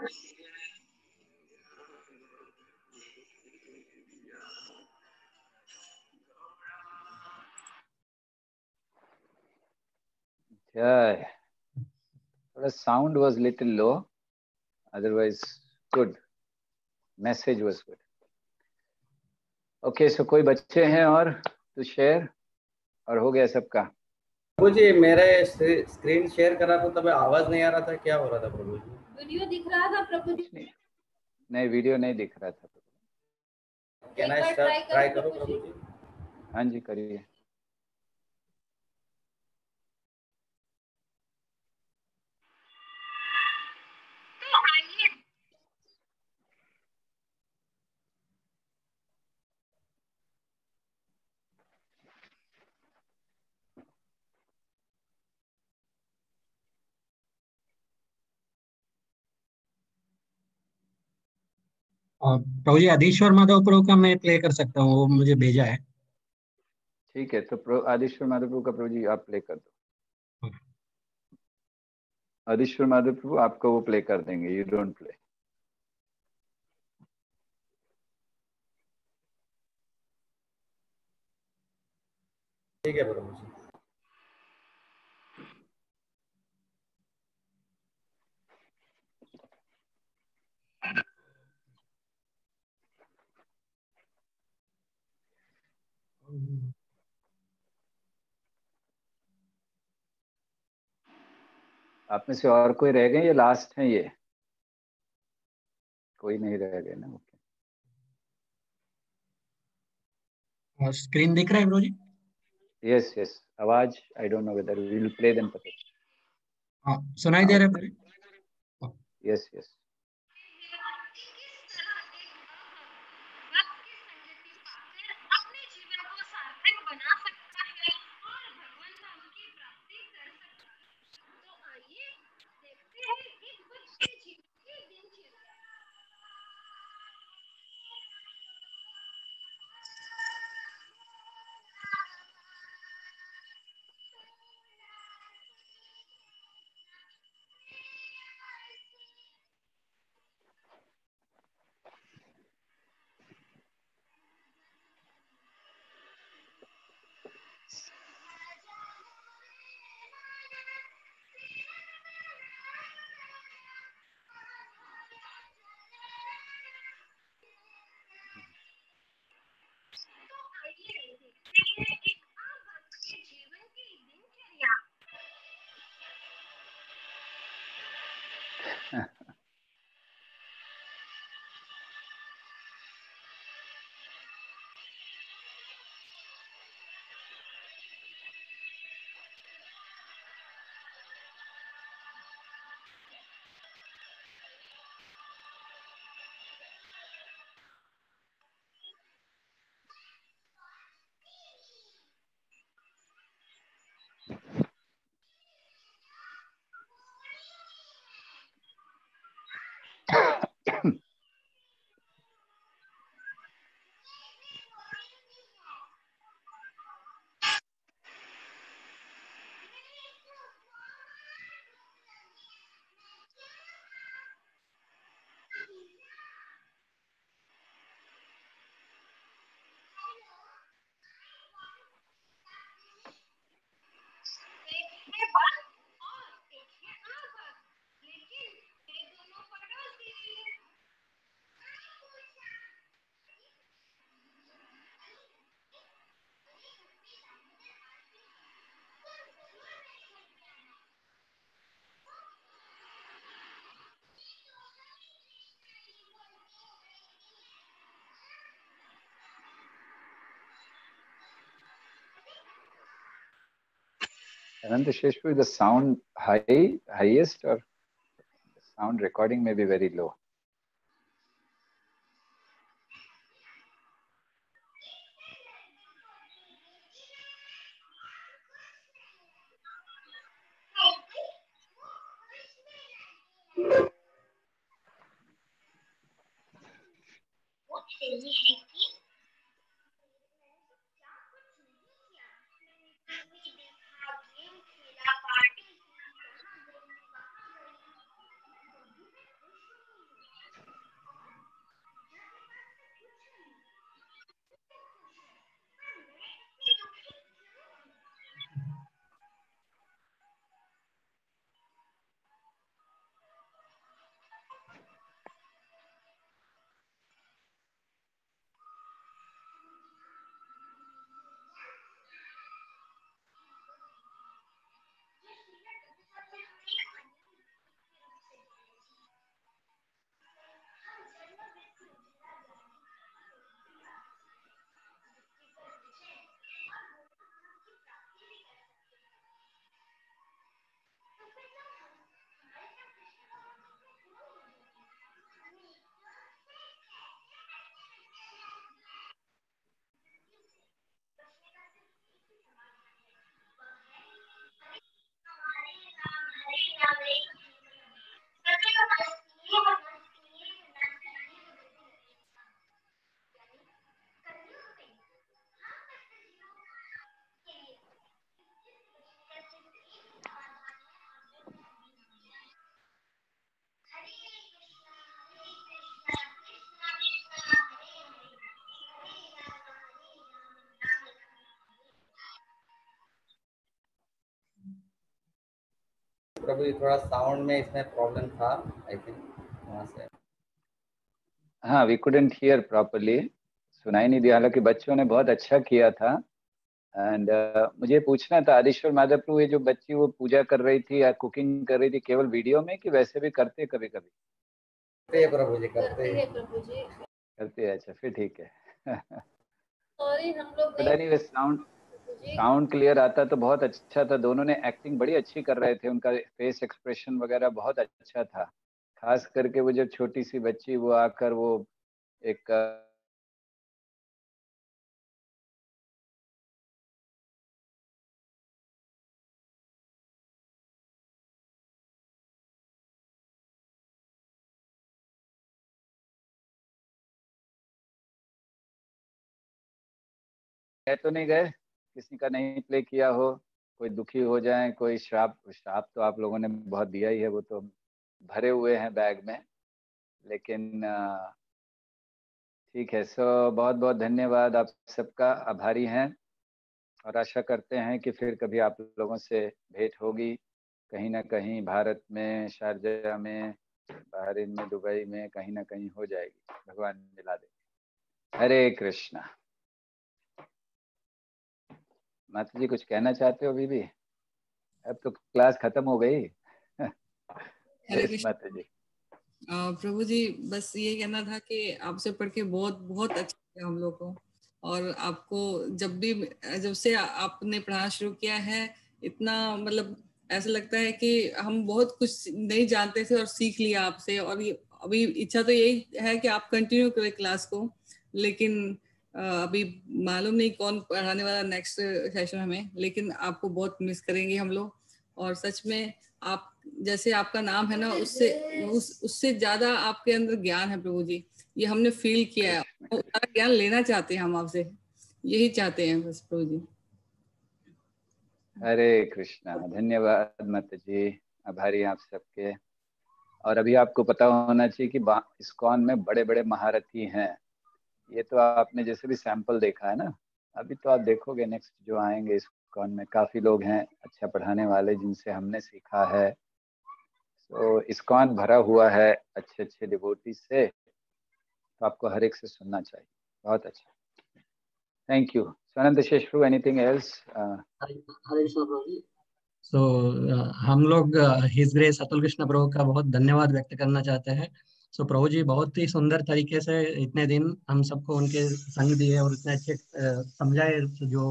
Yeah, the sound was little low, otherwise good. Message was good. Okay, so कोई बच्चे हैं और तो शेयर और हो गया सबका? प्रभु जी मेरे स्क्रीन शेयर करा तो तब आवाज नहीं आ रहा था, क्या हो रहा था प्रभु जी? वीडियो दिख रहा था प्रभु जी? नहीं, वीडियो नहीं दिख रहा था। कैन आई स्टार्ट ट्राई करो प्रभु जी? हाँ जी करिए। प्रभु जी आदिश्वर माधव प्रभु का मैं प्ले कर सकता हूँ, वो मुझे भेजा है। ठीक है, तो आदिश्वर माधव प्रभु का प्रभु जी आप प्ले कर दो। आदिश्वर माधव प्रभु आपको वो प्ले कर देंगे, यू डोंट प्ले। ठीक है प्रभु जी। आप में से और कोई रह गए? ये लास्ट है, ये कोई नहीं रह गए ना? ओके, स्क्रीन दिख रहा है प्रभु जी? यस यस, आवाज I don't know whether we will play them. पता हाँ, सुनाई दे रहा है? Yes yes. Anantasheshwar, the sound high, highest, or the sound recording may be very low. प्रभु जी थोड़ा साउंड में इसमें प्रॉब्लम था आई थिंक वहाँ से। हाँ, वी कुडंट हियर प्रॉपर्ली, सुनाई नहीं दिया, हालांकि बच्चों ने बहुत अच्छा किया था। एंड uh, मुझे पूछना था आदिश्वर माधव प्रभु, ये जो बच्ची वो पूजा कर रही थी या कुकिंग कर रही थी केवल वीडियो में कि वैसे भी करते कभी कभी? करते प्रभु जी, करते हैं प्रभु जी, करते हैं। अच्छा फिर ठीक है। सॉरी हम लोग पता नहीं, साउंड साउंड क्लियर आता तो बहुत अच्छा था। दोनों ने एक्टिंग बड़ी अच्छी कर रहे थे, उनका फेस एक्सप्रेशन वगैरह बहुत अच्छा था। खास करके वो जब छोटी सी बच्ची वो आकर वो एक गए तो नहीं गए, किसी का नहीं प्ले किया हो, कोई दुखी हो जाए, कोई श्राप श्राप तो आप लोगों ने बहुत दिया ही है, वो तो भरे हुए हैं बैग में। लेकिन ठीक है। सो बहुत बहुत धन्यवाद आप सबका, आभारी हैं और आशा करते हैं कि फिर कभी आप लोगों से भेंट होगी कहीं ना कहीं, भारत में, शारजा में, बहरीन में, दुबई में, कहीं ना कहीं हो जाएगी, भगवान मिला देंगे। हरे कृष्णा। माता जी कुछ कहना चाहते हो अभी भी? अब तो क्लास खत्म हो गई। हरे कृष्ण माता जी। प्रभु जी बस ये कहना था कि आपसे पढ़ के बहुत बहुत अच्छा लगा हम लोग को, और आपको जब भी जब से आपने पढ़ाना शुरू किया है इतना मतलब ऐसा लगता है कि हम बहुत कुछ नहीं जानते थे और सीख लिया आपसे, और अभी इच्छा तो यही है कि आप कंटिन्यू करें क्लास को, लेकिन अभी मालूम नहीं कौन पढ़ाने वाला नेक्स्ट सेशन हमें, लेकिन आपको बहुत मिस करेंगे हम लोग। और सच में आप जैसे आपका नाम है ना, उससे उस उससे ज्यादा आपके अंदर ज्ञान है प्रभु जी, ये हमने फील किया है। सारा ज्ञान लेना चाहते हैं हम आपसे, यही चाहते हैं बस प्रभु जी। हरे कृष्णा। धन्यवाद माता जी, आभारी आप सबके। और अभी आपको पता होना चाहिए कि इस्कॉन में बड़े बड़े महारथी हैं। ये तो आपने जैसे भी सैंपल देखा है ना, अभी तो आप देखोगे नेक्स्ट जो आएंगे इस्कॉन में काफी लोग हैं अच्छा पढ़ाने वाले जिनसे हमने सीखा है। तो इस्कॉन भरा हुआ है अच्छे अच्छे डिवोटी से, तो आपको हर एक से सुनना चाहिए। बहुत अच्छा, थैंक यू। अनंत शेष प्रभु, एनीथिंग एल्स? हरे कृष्ण प्रभु जी। सो हम लोग हिज ग्रेस अतुल कृष्ण प्रभु का बहुत धन्यवाद व्यक्त करना चाहते हैं। सो so, प्रभु जी बहुत ही सुंदर तरीके से इतने दिन हम सबको उनके संग दिए और इतने अच्छे समझाए जो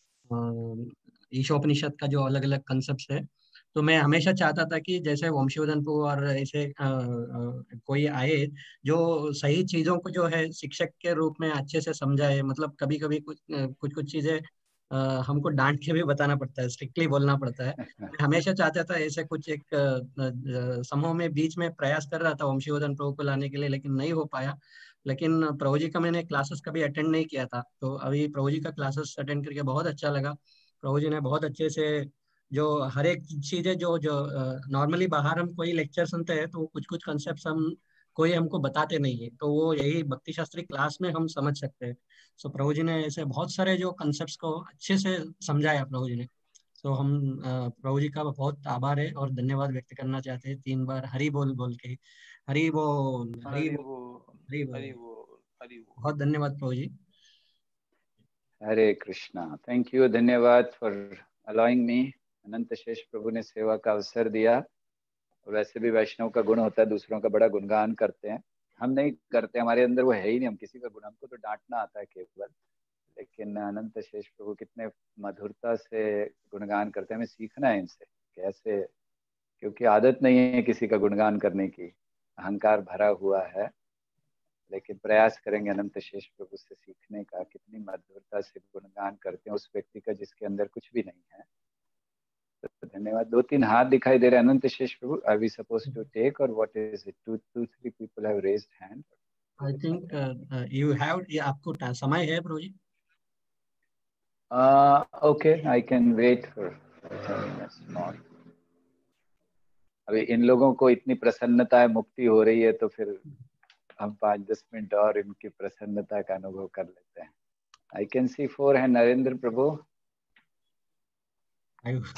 ईशोपनिषद का जो अलग अलग कंसेप्ट है। तो मैं हमेशा चाहता था कि जैसे वंशीवर्धन प्रभु और ऐसे आ, आ, कोई आए जो सही चीजों को जो है शिक्षक के रूप में अच्छे से समझाए। मतलब कभी कभी कुछ कुछ कुछ चीजें Uh, हमको डांट के भी बताना पड़ता है, स्ट्रिक्टली बोलना पड़ता है। मैं हमेशा चाहता था ऐसे कुछ एक समूह में बीच में प्रयास कर रहा था वंशीवर्धन प्रभु को लाने के लिए, लेकिन नहीं हो पाया। लेकिन प्रभु जी का मैंने क्लासेस कभी अटेंड नहीं किया था, तो अभी प्रभु जी का क्लासेस अटेंड करके बहुत अच्छा लगा। प्रभु जी ने बहुत अच्छे से जो हर एक चीजें जो जो नॉर्मली बाहर हम कोई लेक्चर सुनते हैं तो कुछ कुछ कंसेप्ट हम कोई हमको बताते नहीं है, तो वो यही भक्ति शास्त्री क्लास में हम समझ सकते हैं। सो प्रभु जी ने ऐसे बहुत सारे जो कंसेप्ट्स को अच्छे से समझाया प्रभु जी ने। सो हम प्रभु जी का बहुत आभार है और धन्यवाद व्यक्त करना चाहते हैं तीन बार हरि बोल बोल के। हरि बोल, हरि बोल, हरि बोल, हरि बोल। बहुत धन्यवाद प्रभु जी। हरे कृष्णा। थैंक यू, धन्यवाद for allowing me. Anant Shesh प्रभु ने सेवा का अवसर दिया। वैसे भी वैष्णव का गुण होता है दूसरों का बड़ा गुणगान करते हैं, हम नहीं करते, हमारे अंदर वो है ही नहीं, हम किसी का गुण, हमको तो डांटना आता है केवल। लेकिन अनंत शेष प्रभु कितने मधुरता से गुणगान करते हैं, हमें सीखना है इनसे कैसे, क्योंकि आदत नहीं है किसी का गुणगान करने की, अहंकार भरा हुआ है। लेकिन प्रयास करेंगे अनंत शेष प्रभु से सीखने का, कितनी मधुरता से गुणगान करते हैं उस व्यक्ति का जिसके अंदर कुछ भी नहीं है। तो धन्यवाद। दो तीन हाथ दिखाई दे रहे हैं अनंत शेष प्रभु, are we supposed to take और what is it? Two two three people have raised hand. I think you have, आपको समय है प्रभु ji? Okay, I can wait for small. अभी इन लोगों को इतनी प्रसन्नता है, मुक्ति हो रही है, तो फिर हम पाँच दस मिनट और इनकी प्रसन्नता का अनुभव कर लेते हैं। आई कैन सी फोर है। नरेंद्र प्रभु,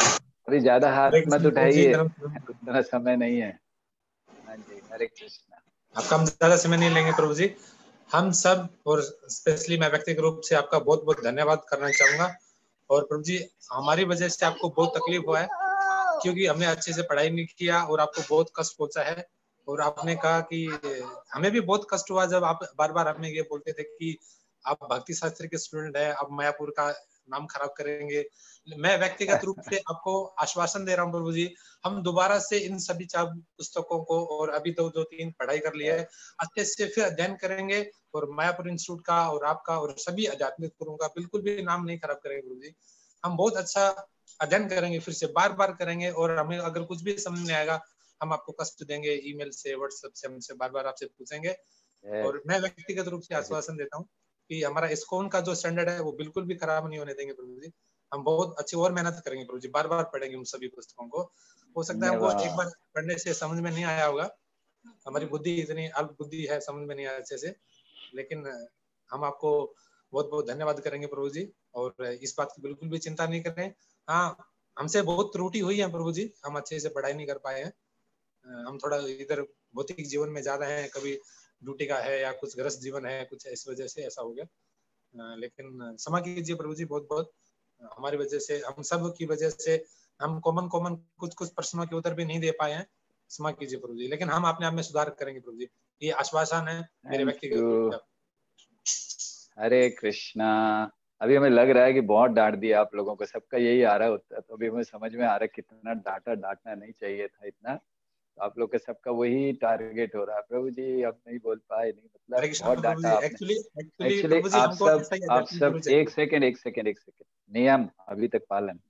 अभी ज्यादा हाथ मत उठाइए, उतना समय नहीं है। हाँ जी, हरे कृष्णा। आपका हम ज्यादा समय नहीं लेंगे प्रभु जी। हम सब और स्पेशली मैं व्यक्तिगत रूप से आपका बहुत बहुत धन्यवाद करना चाहूंगा। और प्रभु जी हमारी वजह से आपको बहुत तकलीफ हुआ है, क्योंकि हमने अच्छे से पढ़ाई नहीं किया और आपको बहुत कष्ट पहुंचा है। और आपने कहा कि हमें भी बहुत कष्ट हुआ जब आप बार बार हमें ये बोलते थे कि आप भक्ति शास्त्र के स्टूडेंट है, अब मायापुर का नाम खराब करेंगे। मैं व्यक्तिगत रूप से आपको आश्वासन दे रहा हूँ प्रभु जी, हम दोबारा से इन सभी चार पुस्तकों को और अभी दो दो तीन पढ़ाई कर लिए है, अच्छे से फिर अध्ययन करेंगे और मायापुर इंस्टीट्यूट का और आपका और सभी आध्यात्मिक गुरुओं का बिल्कुल भी नाम नहीं खराब करेंगे प्रभु जी। हम बहुत अच्छा अध्ययन करेंगे, फिर से बार बार करेंगे और हमें अगर कुछ भी समझ में आएगा हम आपको कष्ट देंगे, ईमेल से व्हाट्सएप से हमसे बार बार आपसे पूछेंगे। और मैं व्यक्तिगत रूप से आश्वासन देता हूँ कि हमारा इस्कॉन का जो स्टैंडर्ड है वो बिल्कुल भी खराब नहीं होने देंगे प्रभु जी। हम बहुत अच्छी और मेहनत करेंगे प्रभु जी, बार बार पढ़ेंगे उन सभी पुस्तकों को। हो सकता है हमको एक बार पढ़ने से समझ में नहीं आया होगा, हमारी बुद्धि इतनी अल्प बुद्धि है, समझ में नहीं आया अच्छे से, लेकिन हम आपको बहुत बहुत धन्यवाद करेंगे प्रभु जी। और इस बात की बिल्कुल भी चिंता नहीं करें। हाँ, हमसे बहुत त्रुटि हुई है प्रभु जी, हम अच्छे से पढ़ाई नहीं कर पाए हैं, हम थोड़ा इधर भौतिक जीवन में ज्यादा हैं, कभी ड्यूटी का है या कुछ गृहस्थ जीवन है, कुछ इस वजह से ऐसा हो गया। लेकिन क्षमा कीजिए प्रभु जी, बहुत बहुत हमारी वजह से, हम सब की वजह से हम कॉमन कॉमन कुछ कुछ प्रश्नों के उत्तर भी नहीं दे पाए हैं, क्षमा कीजिए प्रभु जी। लेकिन हम अपने आप में सुधार करेंगे प्रभु जी, ये आश्वासन है मेरे व्यक्तिगत। हरे कृष्णा। अभी हमें लग रहा है कि बहुत डांट दिया आप लोगों को, सबका यही आ रहा होता है, तो अभी हमें समझ में आ रहा है कितना डांटा, डांटना नहीं चाहिए था इतना। आप लोग के सबका वही टारगेट हो रहा है प्रभु जी, अब नहीं बोल पाए, नहीं मतलब बहुत डांटा आपने। एक्चुअली एक्चुअली आप सब आप सब एक सेकंड एक सेकंड एक सेकंड नियम अभी तक पालन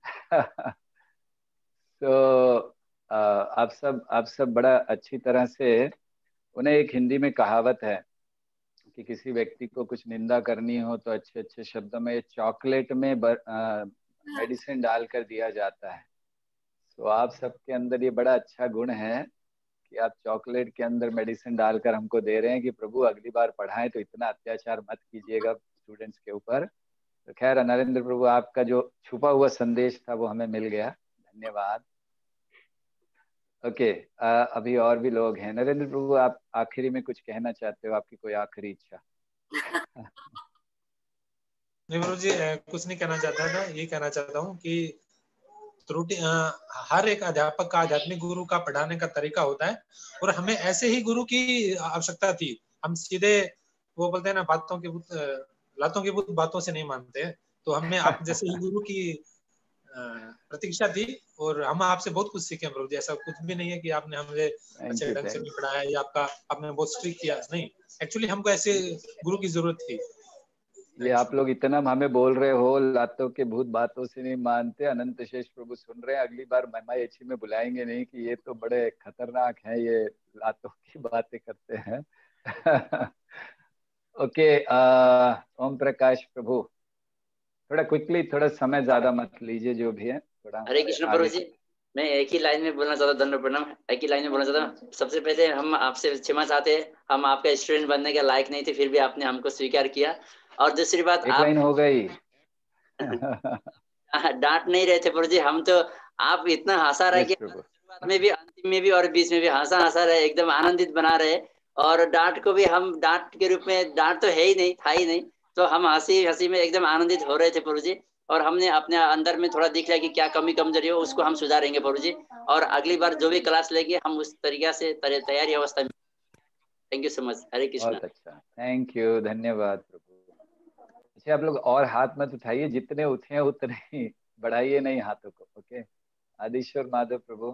तो आप सब आप सब बड़ा अच्छी तरह से, उन्हें एक हिंदी में कहावत है कि किसी व्यक्ति को कुछ निंदा करनी हो तो अच्छे अच्छे शब्दों में चॉकलेट में मेडिसिन डालकर दिया जाता है। तो आप सबके अंदर ये बड़ा अच्छा गुण है कि आप चॉकलेट के अंदर मेडिसिन डालकर हमको दे रहे हैं कि प्रभु अगली बार पढ़ाएं तो इतना अत्याचार मत कीजिएगा स्टूडेंट्स के ऊपर। तो खैर नरेंद्र प्रभु, आपका जो छुपा हुआ संदेश था वो हमें मिल गया, धन्यवाद। ओके, अभी और भी लोग हैं। नरेंद्र प्रभु, आप आखिरी में कुछ कहना चाहते हो, आपकी कोई आखिरी इच्छा? नहीं प्रभु जी, कुछ नहीं कहना चाहता था, ये कहना चाहता हूँ कि त्रुटि, हर एक अध्यापक का, आध्यात्मिक गुरु का पढ़ाने का तरीका होता है और हमें ऐसे ही गुरु की आवश्यकता थी। हम सीधे वो बोलते हैं ना, बातों के लातों की बातों से नहीं मानते, तो हमें आप जैसे ही गुरु की प्रतीक्षा थी और हम आपसे बहुत कुछ सीखे प्रभु जी। ऐसा कुछ भी नहीं है कि आपने हमें अच्छे ढंग से नहीं पढ़ाया या आपका आपने बहुत स्ट्रिक्ट किया, नहीं। एक्चुअली हमको ऐसे गुरु की जरूरत थी। ये आप लोग इतना हमें बोल रहे हो, लातों के भूत बातों से नहीं मानते, अनंत शेष प्रभु सुन रहे हैं, अगली बार महिमा एची में बुलाएंगे नहीं कि ये तो बड़े खतरनाक हैं, ये लातों की बातें करते हैं ओके, ओम प्रकाश प्रभु, थोड़ा क्विकली, थोड़ा समय ज्यादा मत लीजिए, जो भी है थोड़ा। हरे कृष्ण प्रभु जी, मैं एक ही लाइन में बोलना चाहता हूँ, धन्यवाद प्रणाम। एक ही लाइन में बोलना चाहता हूँ। सबसे पहले हम आपसे क्षमा चाहते हैं, हम आपका स्टूडेंट बनने के लायक नहीं थे, फिर भी आपने हमको स्वीकार किया। और दूसरी बात, एक लाइन हो गई डांट नहीं रहे थे प्रभु जी, हम तो आप इतना हंसा रहे कि शुरुआत में भी, अंतिम में भी और बीच में भी हंसा हंसा रहे, एकदम आनंदित बना रहे। और डांट को भी हम डांट के रूप में, डांट तो है ही नहीं, था ही नहीं, तो हम हंसी हंसी में एकदम आनंदित हो रहे थे प्रभु जी। और हमने अपने अंदर में थोड़ा दिख लिया कि क्या कमी कमजोरी हो, उसको हम सुधारेंगे प्रभु जी। और अगली बार जो भी क्लास लेंगे हम उस तरीके से तैयारी अवस्था में। Thank you so much. हरे कृष्ण। बहुत अच्छा, थैंक यू, धन्यवाद प्रभु। अच्छा, आप लोग और हाथ मत उठाइए, जितने उठे हैं उतने ही बढ़ाइए नहीं हाथों को। ओके, आदिश्वर माधव प्रभु।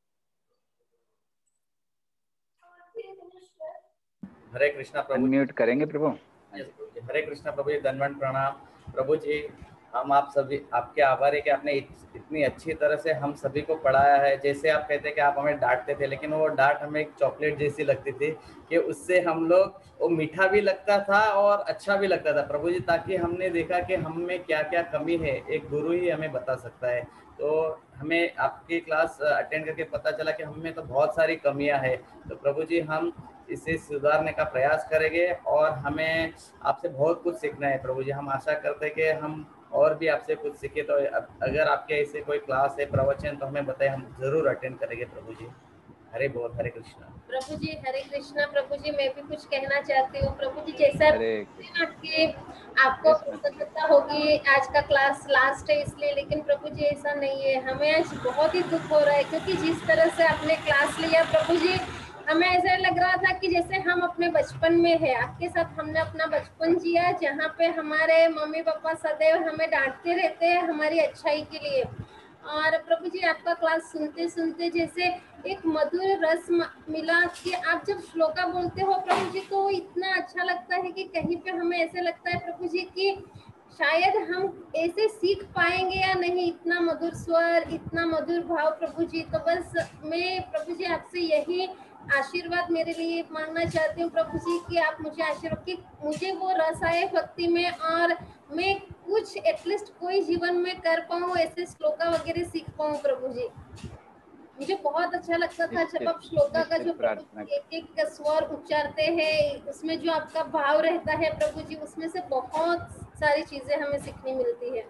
हरे कृष्णा प्रभु। अनम्यूट करेंगे प्रभु। हरे कृष्णा प्रभु जी, दंडवत प्रणाम प्रभु जी। हम आप सभी आपके आभार है कि आपने इतनी अच्छी तरह से हम सभी को पढ़ाया है। जैसे आप कहते हैं कि आप हमें डांटते थे, लेकिन वो डांट हमें एक चॉकलेट जैसी लगती थी कि उससे हम लोग, वो मीठा भी लगता था और अच्छा भी लगता था प्रभु जी, ताकि हमने देखा कि हम में क्या क्या कमी है, एक गुरु ही हमें बता सकता है। तो हमें आपकी क्लास अटेंड करके पता चला कि हम में तो बहुत सारी कमियां है। तो प्रभु जी, हम इसे सुधारने का प्रयास करेंगे और हमें आपसे बहुत कुछ सीखना है प्रभु जी। हम आशा करते हैं कि हम और भी आपसे कुछ सीखे। तो अगर आपके ऐसे कोई क्लास है, प्रवचन, तो हमें बताएं, हम जरूर अटेंड करेंगे प्रभु जी। हरे बोल, हरे कृष्णा। प्रभु जी हरे कृष्णा। प्रभु जी मैं भी कुछ कहना चाहती हूँ। प्रभु जी जैसा कि आपको प्रसन्नता होगी आज का क्लास लास्ट है इसलिए, लेकिन प्रभु जी ऐसा नहीं है। हमें आज बहुत ही दुख हो रहा है क्योंकि जिस तरह से आपने क्लास लिया प्रभु जी, हमें ऐसा लग रहा था कि जैसे हम अपने बचपन में है। आपके साथ हमने अपना बचपन जिया जहाँ पे हमारे मम्मी पापा सदैव हमें डांटते रहते हैं हमारी अच्छाई के लिए। और प्रभु जी आपका क्लास सुनते सुनते जैसे एक मधुर रस मिला कि आप जब श्लोका बोलते हो प्रभु जी तो इतना अच्छा लगता है कि कहीं पे हमें ऐसे लगता है प्रभु जी कि शायद हम ऐसे सीख पाएंगे या नहीं। इतना मधुर स्वर, इतना मधुर भाव प्रभु जी। तो बस मैं प्रभु जी आपसे यही आशीर्वाद मेरे लिए मांगना चाहती हूँ प्रभु जी कि आप मुझे आशीर्वाद कि मुझे वो रस आए भक्ति में और मैं कुछ एटलीस्ट कोई जीवन में कर पाऊँ, ऐसे श्लोका वगैरह सीख पाऊँ प्रभु जी। मुझे बहुत अच्छा लगता था जब आप श्लोका का जो प्रभु जी एक एक स्वर उच्चारते हैं, उसमें जो आपका भाव रहता है प्रभु जी, उसमें से बहुत सारी चीजें हमें सीखने मिलती है।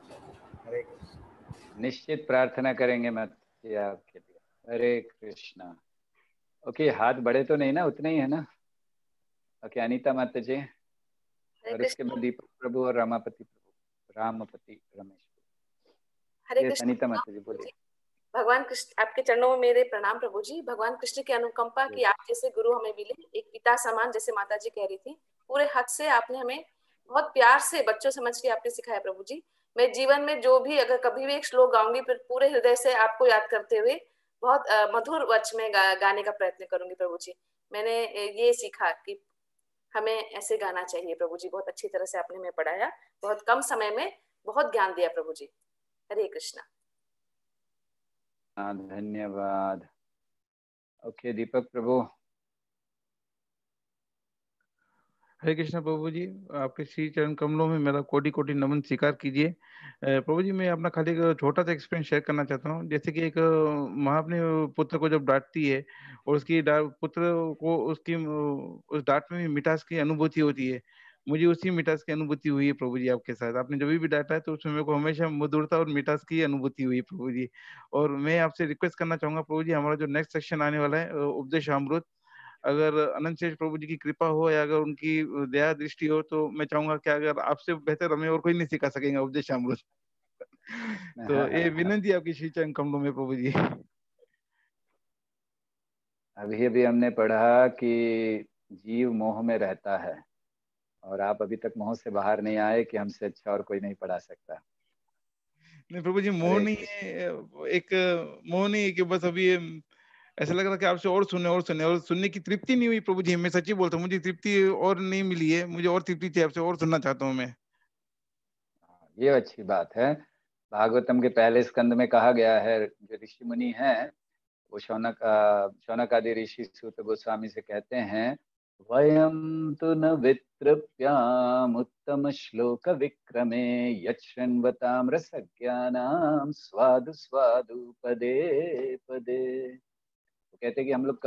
निश्चित प्रार्थना करेंगे मत आपके लिए। हरे कृष्णा। ओके, हाथ बड़े तो नहीं ना, उतने ही है ना? ओके, अनीता माता जी, और उसके बाद दीपक प्रभु और रामापति प्रभु, रामपति रमेश। हरे yes, कृष्ण। अनीता माता जी बोलिए। भगवान कृष्ण आपके चरणों में मेरे प्रणाम प्रभु जी। भगवान कृष्ण की अनुकंपा की आप जैसे गुरु हमें मिले, एक पिता समान, जैसे माता जी कह रही थी, पूरे हक से आपने हमें बहुत प्यार से बच्चों समझ के आपने सिखाया प्रभु जी। मैं जीवन में जो भी अगर कभी भी एक श्लोक गाऊंगी फिर पूरे हृदय से आपको याद करते हुए बहुत मधुर वच में गा, गाने का प्रयत्न करूंगी प्रभु जी। मैंने ये सीखा कि हमें ऐसे गाना चाहिए प्रभु जी। बहुत अच्छी तरह से आपने हमें पढ़ाया, बहुत कम समय में बहुत ज्ञान दिया प्रभु जी। हरे कृष्णा। धन्यवाद। ओके, दीपक प्रभु। हरे कृष्णा प्रभु जी, आपके श्री चरण कमलों में मेरा कोटि कोटि नमन स्वीकार कीजिए। प्रभु जी मैं अपना खाली एक छोटा सा एक्सपीरियंस शेयर करना चाहता हूँ। जैसे कि एक माँ अपने पुत्र को जब डांटती है और उसकी पुत्र को उसकी उस डांट में मिठास की अनुभूति होती है, मुझे उसी मिठास की अनुभूति हुई है प्रभु जी आपके साथ। आपने जब भी डांटा है तो उसमें मेरे को हमेशा मधुरता और मिठास की अनुभूति हुई प्रभु जी। और मैं आपसे रिक्वेस्ट करना चाहूंगा प्रभु जी, हमारा जो नेक्स्ट सेक्शन आने वाला है उपदेश अमृत, अगर अनंत शेष प्रभु जी की कृपा हो या अगर उनकी दया दृष्टि हो तो मैं चाहूंगा कि अगर आपसे बेहतर हमें और कोई नहीं सिखा सकेगा उपदेश अमृत। तो ये विनंती आपकी श्री चरण कमलों में प्रभु जी। अभी अभी हमने पढ़ा कि जीव मोह में रहता है और आप अभी तक मोह से बाहर नहीं आए कि हमसे अच्छा और कोई नहीं पढ़ा सकता। नहीं प्रभु जी, मोह नहीं है, एक मोह नहीं है कि बस अभी ऐसा लग रहा कि आपसे और सुने और सुने और सुनने की तृप्ति नहीं हुई प्रभु जी। मैं सच्ची बोलता हूँ, मुझे तृप्ति और नहीं मिली है, मुझे और तृप्ति थी, आपसे और सुनना चाहता हूँ मैं। ये अच्छी बात है। भागवतम के पहले स्कंद में कहा गया है, जो ऋषि मुनि हैं वो शौनक शौनक आदि ऋषि सूत गोस्वामी से कहते हैं, वयम तु न वित्रप्याम उत्तम श्लोक विक्रमे यच्छृण्वताम रसज्ञानाम स्वादु स्वादु पदे पदे। तो कहते कि हम लोग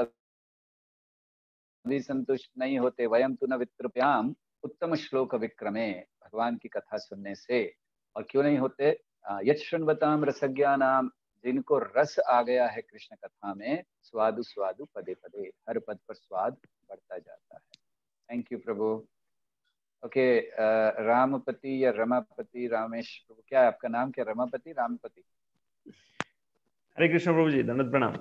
कभी संतुष्ट नहीं होते। वयम तु न वित्रप्याम उत्तम श्लोक विक्रमे, भगवान की कथा सुनने से। और क्यों नहीं होते? यच्छृण्वताम रसज्ञानाम, जिनको रस आ गया है कृष्ण कथा में, स्वादु स्वादु पदे पदे, हर पद पर स्वाद बढ़ता जाता है। थैंक यू प्रभु। ओके, रामपति या रमापति, रामेश प्रभु, क्या है आपका नाम? क्या रमापति, रामपति? हरे कृष्ण प्रभु जी, दंडवत प्रणाम।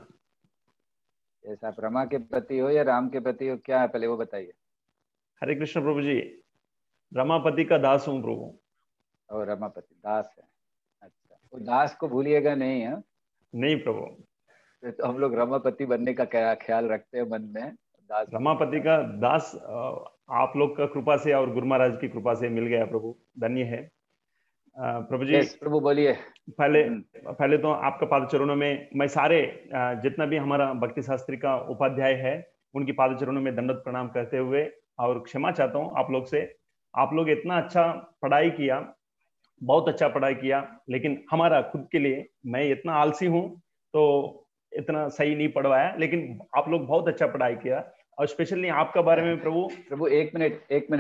जैसा आप रमा के पति हो या राम के पति हो, क्या है पहले वो बताइए। हरे कृष्ण प्रभु जी, रमापति का दास हूँ प्रभु। और रमापति दास है, अच्छा। वो दास को भूलिएगा नहीं है? नहीं प्रभु। तो हम लोग रमापति बनने का क्या ख्याल रखते हैं मन में? दास, रमापति का दास आप लोग का कृपा से और गुरु महाराज की कृपा से मिल गया प्रभु, धन्य है प्रभु जी। yes, प्रभु बोलिए। पहले पहले तो आपका पाद चरणों में मैं सारे जितना भी हमारा भक्ति शास्त्री का उपाध्याय है उनकी पाद चरणों में दंडवत प्रणाम करते हुए और क्षमा चाहता हूँ आप लोग से। आप लोग इतना अच्छा पढ़ाई किया, बहुत अच्छा पढ़ाई किया, लेकिन हमारा खुद के लिए, मैं इतना आलसी हूँ तो इतना सही नहीं पढ़वाया, लेकिन आप लोग बहुत अच्छा पढ़ाई किया। और स्पेशली आपका बारे में प्रभु। प्रभु एक मिनट एक मिनट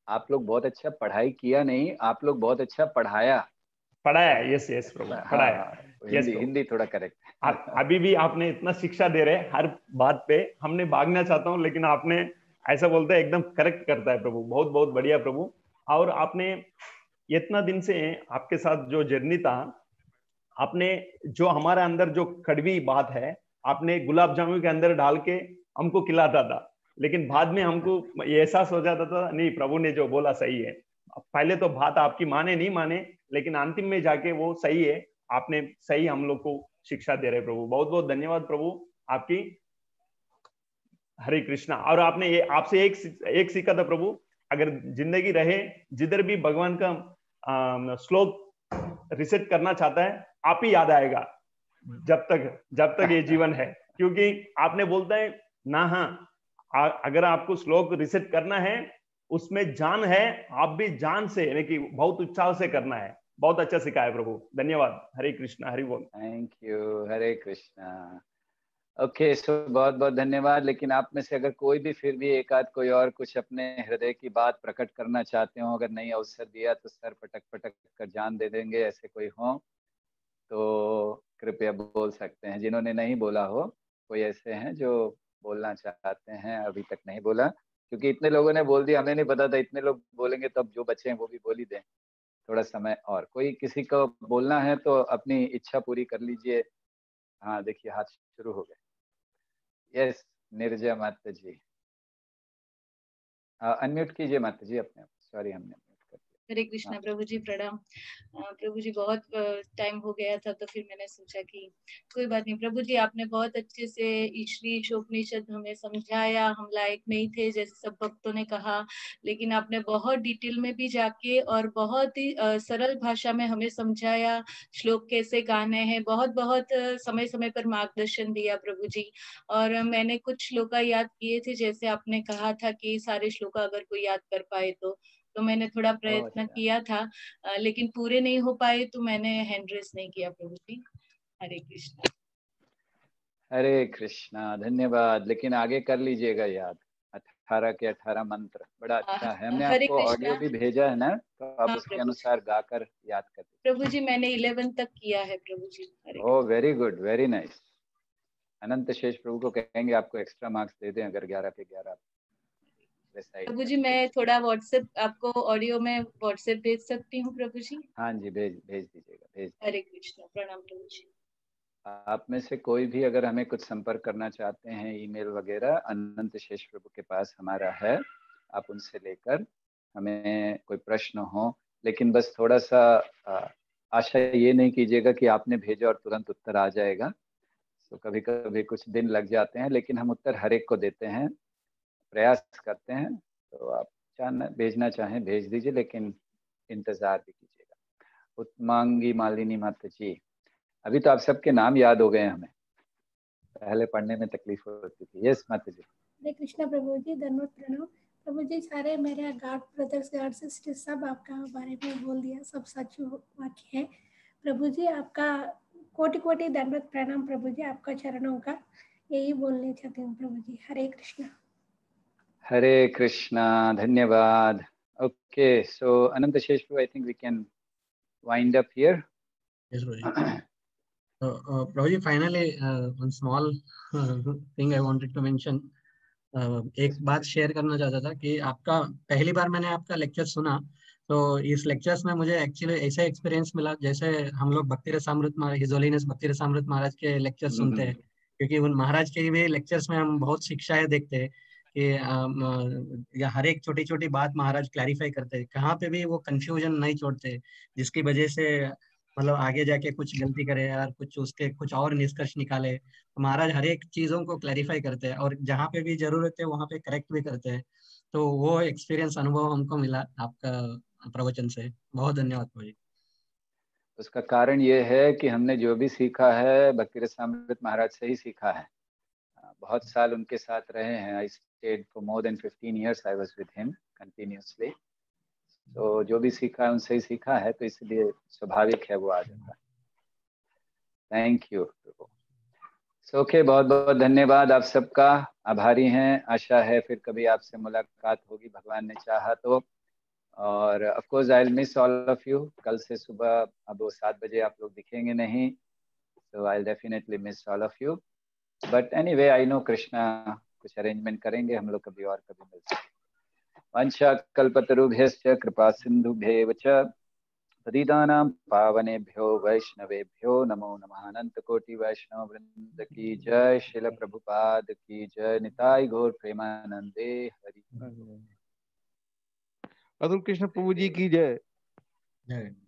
आप लोग बहुत अच्छा पढ़ाई किया नहीं, आप लोग बहुत अच्छा पढ़ाया पढ़ाया। यस यस प्रभु, पढ़ाया। हाँ, यस हिंदी हिंदी थोड़ा करेक्ट। अभी भी आपने इतना शिक्षा दे रहे हर बात पे, हमने भागना चाहता हूँ लेकिन आपने ऐसा बोलता है एकदम करेक्ट करता है प्रभु। बहुत बहुत बढ़िया प्रभु। और आपने इतना दिन से आपके साथ जो जर्नी था, आपने जो हमारे अंदर जो कड़वी बात है आपने गुलाब जामुन के अंदर डाल के हमको खिलाता था, लेकिन बाद में हमको एहसास हो जाता था नहीं प्रभु ने जो बोला सही है। पहले तो बात आपकी माने नहीं माने, लेकिन अंतिम में जाके वो सही है। आपने सही हम लोग को शिक्षा दे रहे प्रभु। बहुत बहुत धन्यवाद प्रभु आपकी। हरे कृष्णा। और आपने ये आपसे एक एक सीखा था प्रभु, अगर जिंदगी रहे जिधर भी भगवान का श्लोक रिसेट करना चाहता है आप ही याद आएगा जब तक जब तक ये जीवन है, क्योंकि आपने बोलता है ना हाँ अगर आपको श्लोक रिसेट करना है उसमें जान है, आप भी जान से यानी कि बहुत उत्साह से करना है। बहुत अच्छा सिखाया प्रभु, धन्यवाद। हरे कृष्णा, हरि बोल। थैंक यू, हरे कृष्णा। ओके सो बहुत बहुत धन्यवाद। लेकिन आप में से अगर कोई भी फिर भी एक आध कोई और कुछ अपने हृदय की बात प्रकट करना चाहते हो, अगर नहीं अवसर दिया तो सर पटक पटक कर जान दे देंगे। ऐसे कोई हो तो कृपया बोल सकते हैं। जिन्होंने नहीं बोला हो, कोई ऐसे हैं जो बोलना चाहते हैं अभी तक नहीं बोला, क्योंकि इतने लोगों ने बोल दिया, हमें नहीं पता था इतने लोग बोलेंगे, तब जो बच्चे हैं वो भी बोल ही दें। थोड़ा समय और कोई किसी को बोलना है तो अपनी इच्छा पूरी कर लीजिए। हाँ देखिए हाथ शुरू हो गए। यस निर्जय माता जी, अनम्यूट कीजिए माता जी अपने आप। सॉरी हमने हरे कृष्णा प्रभु जी, प्रणाम प्रभु जी। बहुत टाइम हो गया था तो फिर मैंने सोचा कि कोई बात नहीं। प्रभु जी आपने बहुत अच्छे से श्री ईशोपनिषद हमें समझाया। हम लायक नहीं थे जैसे सब भक्तों ने कहा, लेकिन आपने बहुत डिटेल में भी जाके और बहुत ही सरल भाषा में हमें समझाया श्लोक कैसे गाने हैं। बहुत बहुत समय समय पर मार्गदर्शन दिया प्रभु जी। और मैंने कुछ श्लोका याद किए थे, जैसे आपने कहा था कि सारे श्लोका अगर कोई याद कर पाए तो तो मैंने थोड़ा प्रयत्न किया था, लेकिन पूरे नहीं हो पाए तो मैंने हैंड रेस नहीं किया प्रभु जी। हरे कृष्णा। हरे कृष्णा, धन्यवाद। लेकिन आगे कर लीजिएगा याद, अठारह के अठारह मंत्र बड़ा अच्छा है। हमने आपको ऑडियो भी भेजा है ना, तो आप उसके अनुसार गाकर याद कर दीजिए। प्रभु जी मैंने इलेवन तक किया है प्रभु ji. Oh very good, very nice. Anant Shesh प्रभु को कहेंगे आपको एक्स्ट्रा मार्क्स दे दें अगर ग्यारह के ग्यारह। प्रभु जी मैं थोड़ा व्हाट्सएप आपको ऑडियो में व्हाट्सएप भेज सकती हूँ प्रभु जी? हाँ जी भेज भेज दीजिएगा, भेज। हरे कृष्णा, प्रणाम प्रभु जी। आप में से कोई भी अगर हमें कुछ संपर्क करना चाहते हैं, ईमेल वगैरह अनंत शेष प्रभु के पास हमारा है, आप उनसे लेकर हमें कोई प्रश्न हो, लेकिन बस थोड़ा सा आशा ये नहीं कीजिएगा कि आपने भेजा और तुरंत उत्तर आ जाएगा। तो कभी कभी कुछ दिन लग जाते हैं, लेकिन हम उत्तर हर एक को देते हैं, प्रयास करते हैं। तो आप चाहना भेजना चाहें भेज दीजिए, लेकिन इंतजार भी कीजिएगा। उत्मांगी मालिनी माता जी, अभी तो आप सबके नाम याद हो गए हमें, पहले पढ़ने में तकलीफ होती थी। यस माता जी। हरे कृष्णा प्रभु जी, धन्यवाद प्रणाम प्रभु जी। सारे मेरे गार्ड ब्रदर्स गार्ड सिस्टर्स सब आपका बारे में बोल दिया, सब सच वाक्य है प्रभु जी। आपका कोटि कोटि धन्यवाद प्रणाम प्रभु जी, आपका चरणों का यही बोलने चाहती हूँ प्रभु जी। हरे कृष्णा। हरे कृष्णा, धन्यवाद। ओके सो अनंत शेष प्रभु, I think we can wind up here. Yes, Prabhuji. So, uh, Prabhuji, finally, uh, one small uh, thing I wanted to mention. Uh, एक बात शेयर करना चाहता था कि आपका पहली बार मैंने आपका लेक्चर सुना, तो इस लेक्चर्स में मुझे एक्चुअली ऐसा एक्सपीरियंस मिला जैसे हम लोग भक्ति रसामृत महाराज, हिज होलीनेस भक्ति रसामृत महाराज के लेक्चर सुनते हैं, क्योंकि उन महाराज के भी लेक्चर्स में हम बहुत शिक्षाएं देखते हैं कि या हर एक छोटी छोटी बात महाराज क्लैरिफाई करते हैं, कहाँ पे भी वो कंफ्यूजन नहीं छोड़ते, जिसकी वजह से मतलब आगे जाके कुछ गलती करे और कुछ उसके कुछ और निष्कर्ष निकाले। तो महाराज हर एक चीजों को क्लैरिफाई करते हैं और जहाँ पे भी जरूरत है वहाँ पे करेक्ट भी करते हैं। तो वो एक्सपीरियंस अनुभव हमको मिला आपका प्रवचन से। बहुत धन्यवाद भाई। उसका कारण ये है कि हमने जो भी सीखा है भक्ति रसामृत महाराज से ही सीखा है। बहुत साल उनके साथ रहे हैं। I stayed for more than fifteen years I was with him continuously. तो जो भी सीखा है उनसे ही सीखा है, तो इसलिए स्वाभाविक है वो आ जाता है। थैंक यू प्रभु। सो ओके, बहुत बहुत धन्यवाद आप सबका, आभारी हैं। आशा है फिर कभी आपसे मुलाकात होगी, भगवान ने चाहा तो। और of course I will miss all of you. कल से सुबह अब वो सात बजे आप लोग दिखेंगे नहीं, so I'll definitely miss all of you. But anyway, I know Krishna कुछ अरेंजमेंट करेंगे, हम लोग कभी और कभी मिल सकते। वंशा कल्पतरुभ्यश्च कृपा सिंधुभ्येव च पतितानां पावनेभ्यो वैष्णवेभ्यो नमो नमः। अनंत कोटि वैष्णव वृंद की जय, शिल प्रभुपाद की जय, निताई गौर प्रेमानंदे हरि। अतुल कृष्ण प्रभु जी की जय। जय।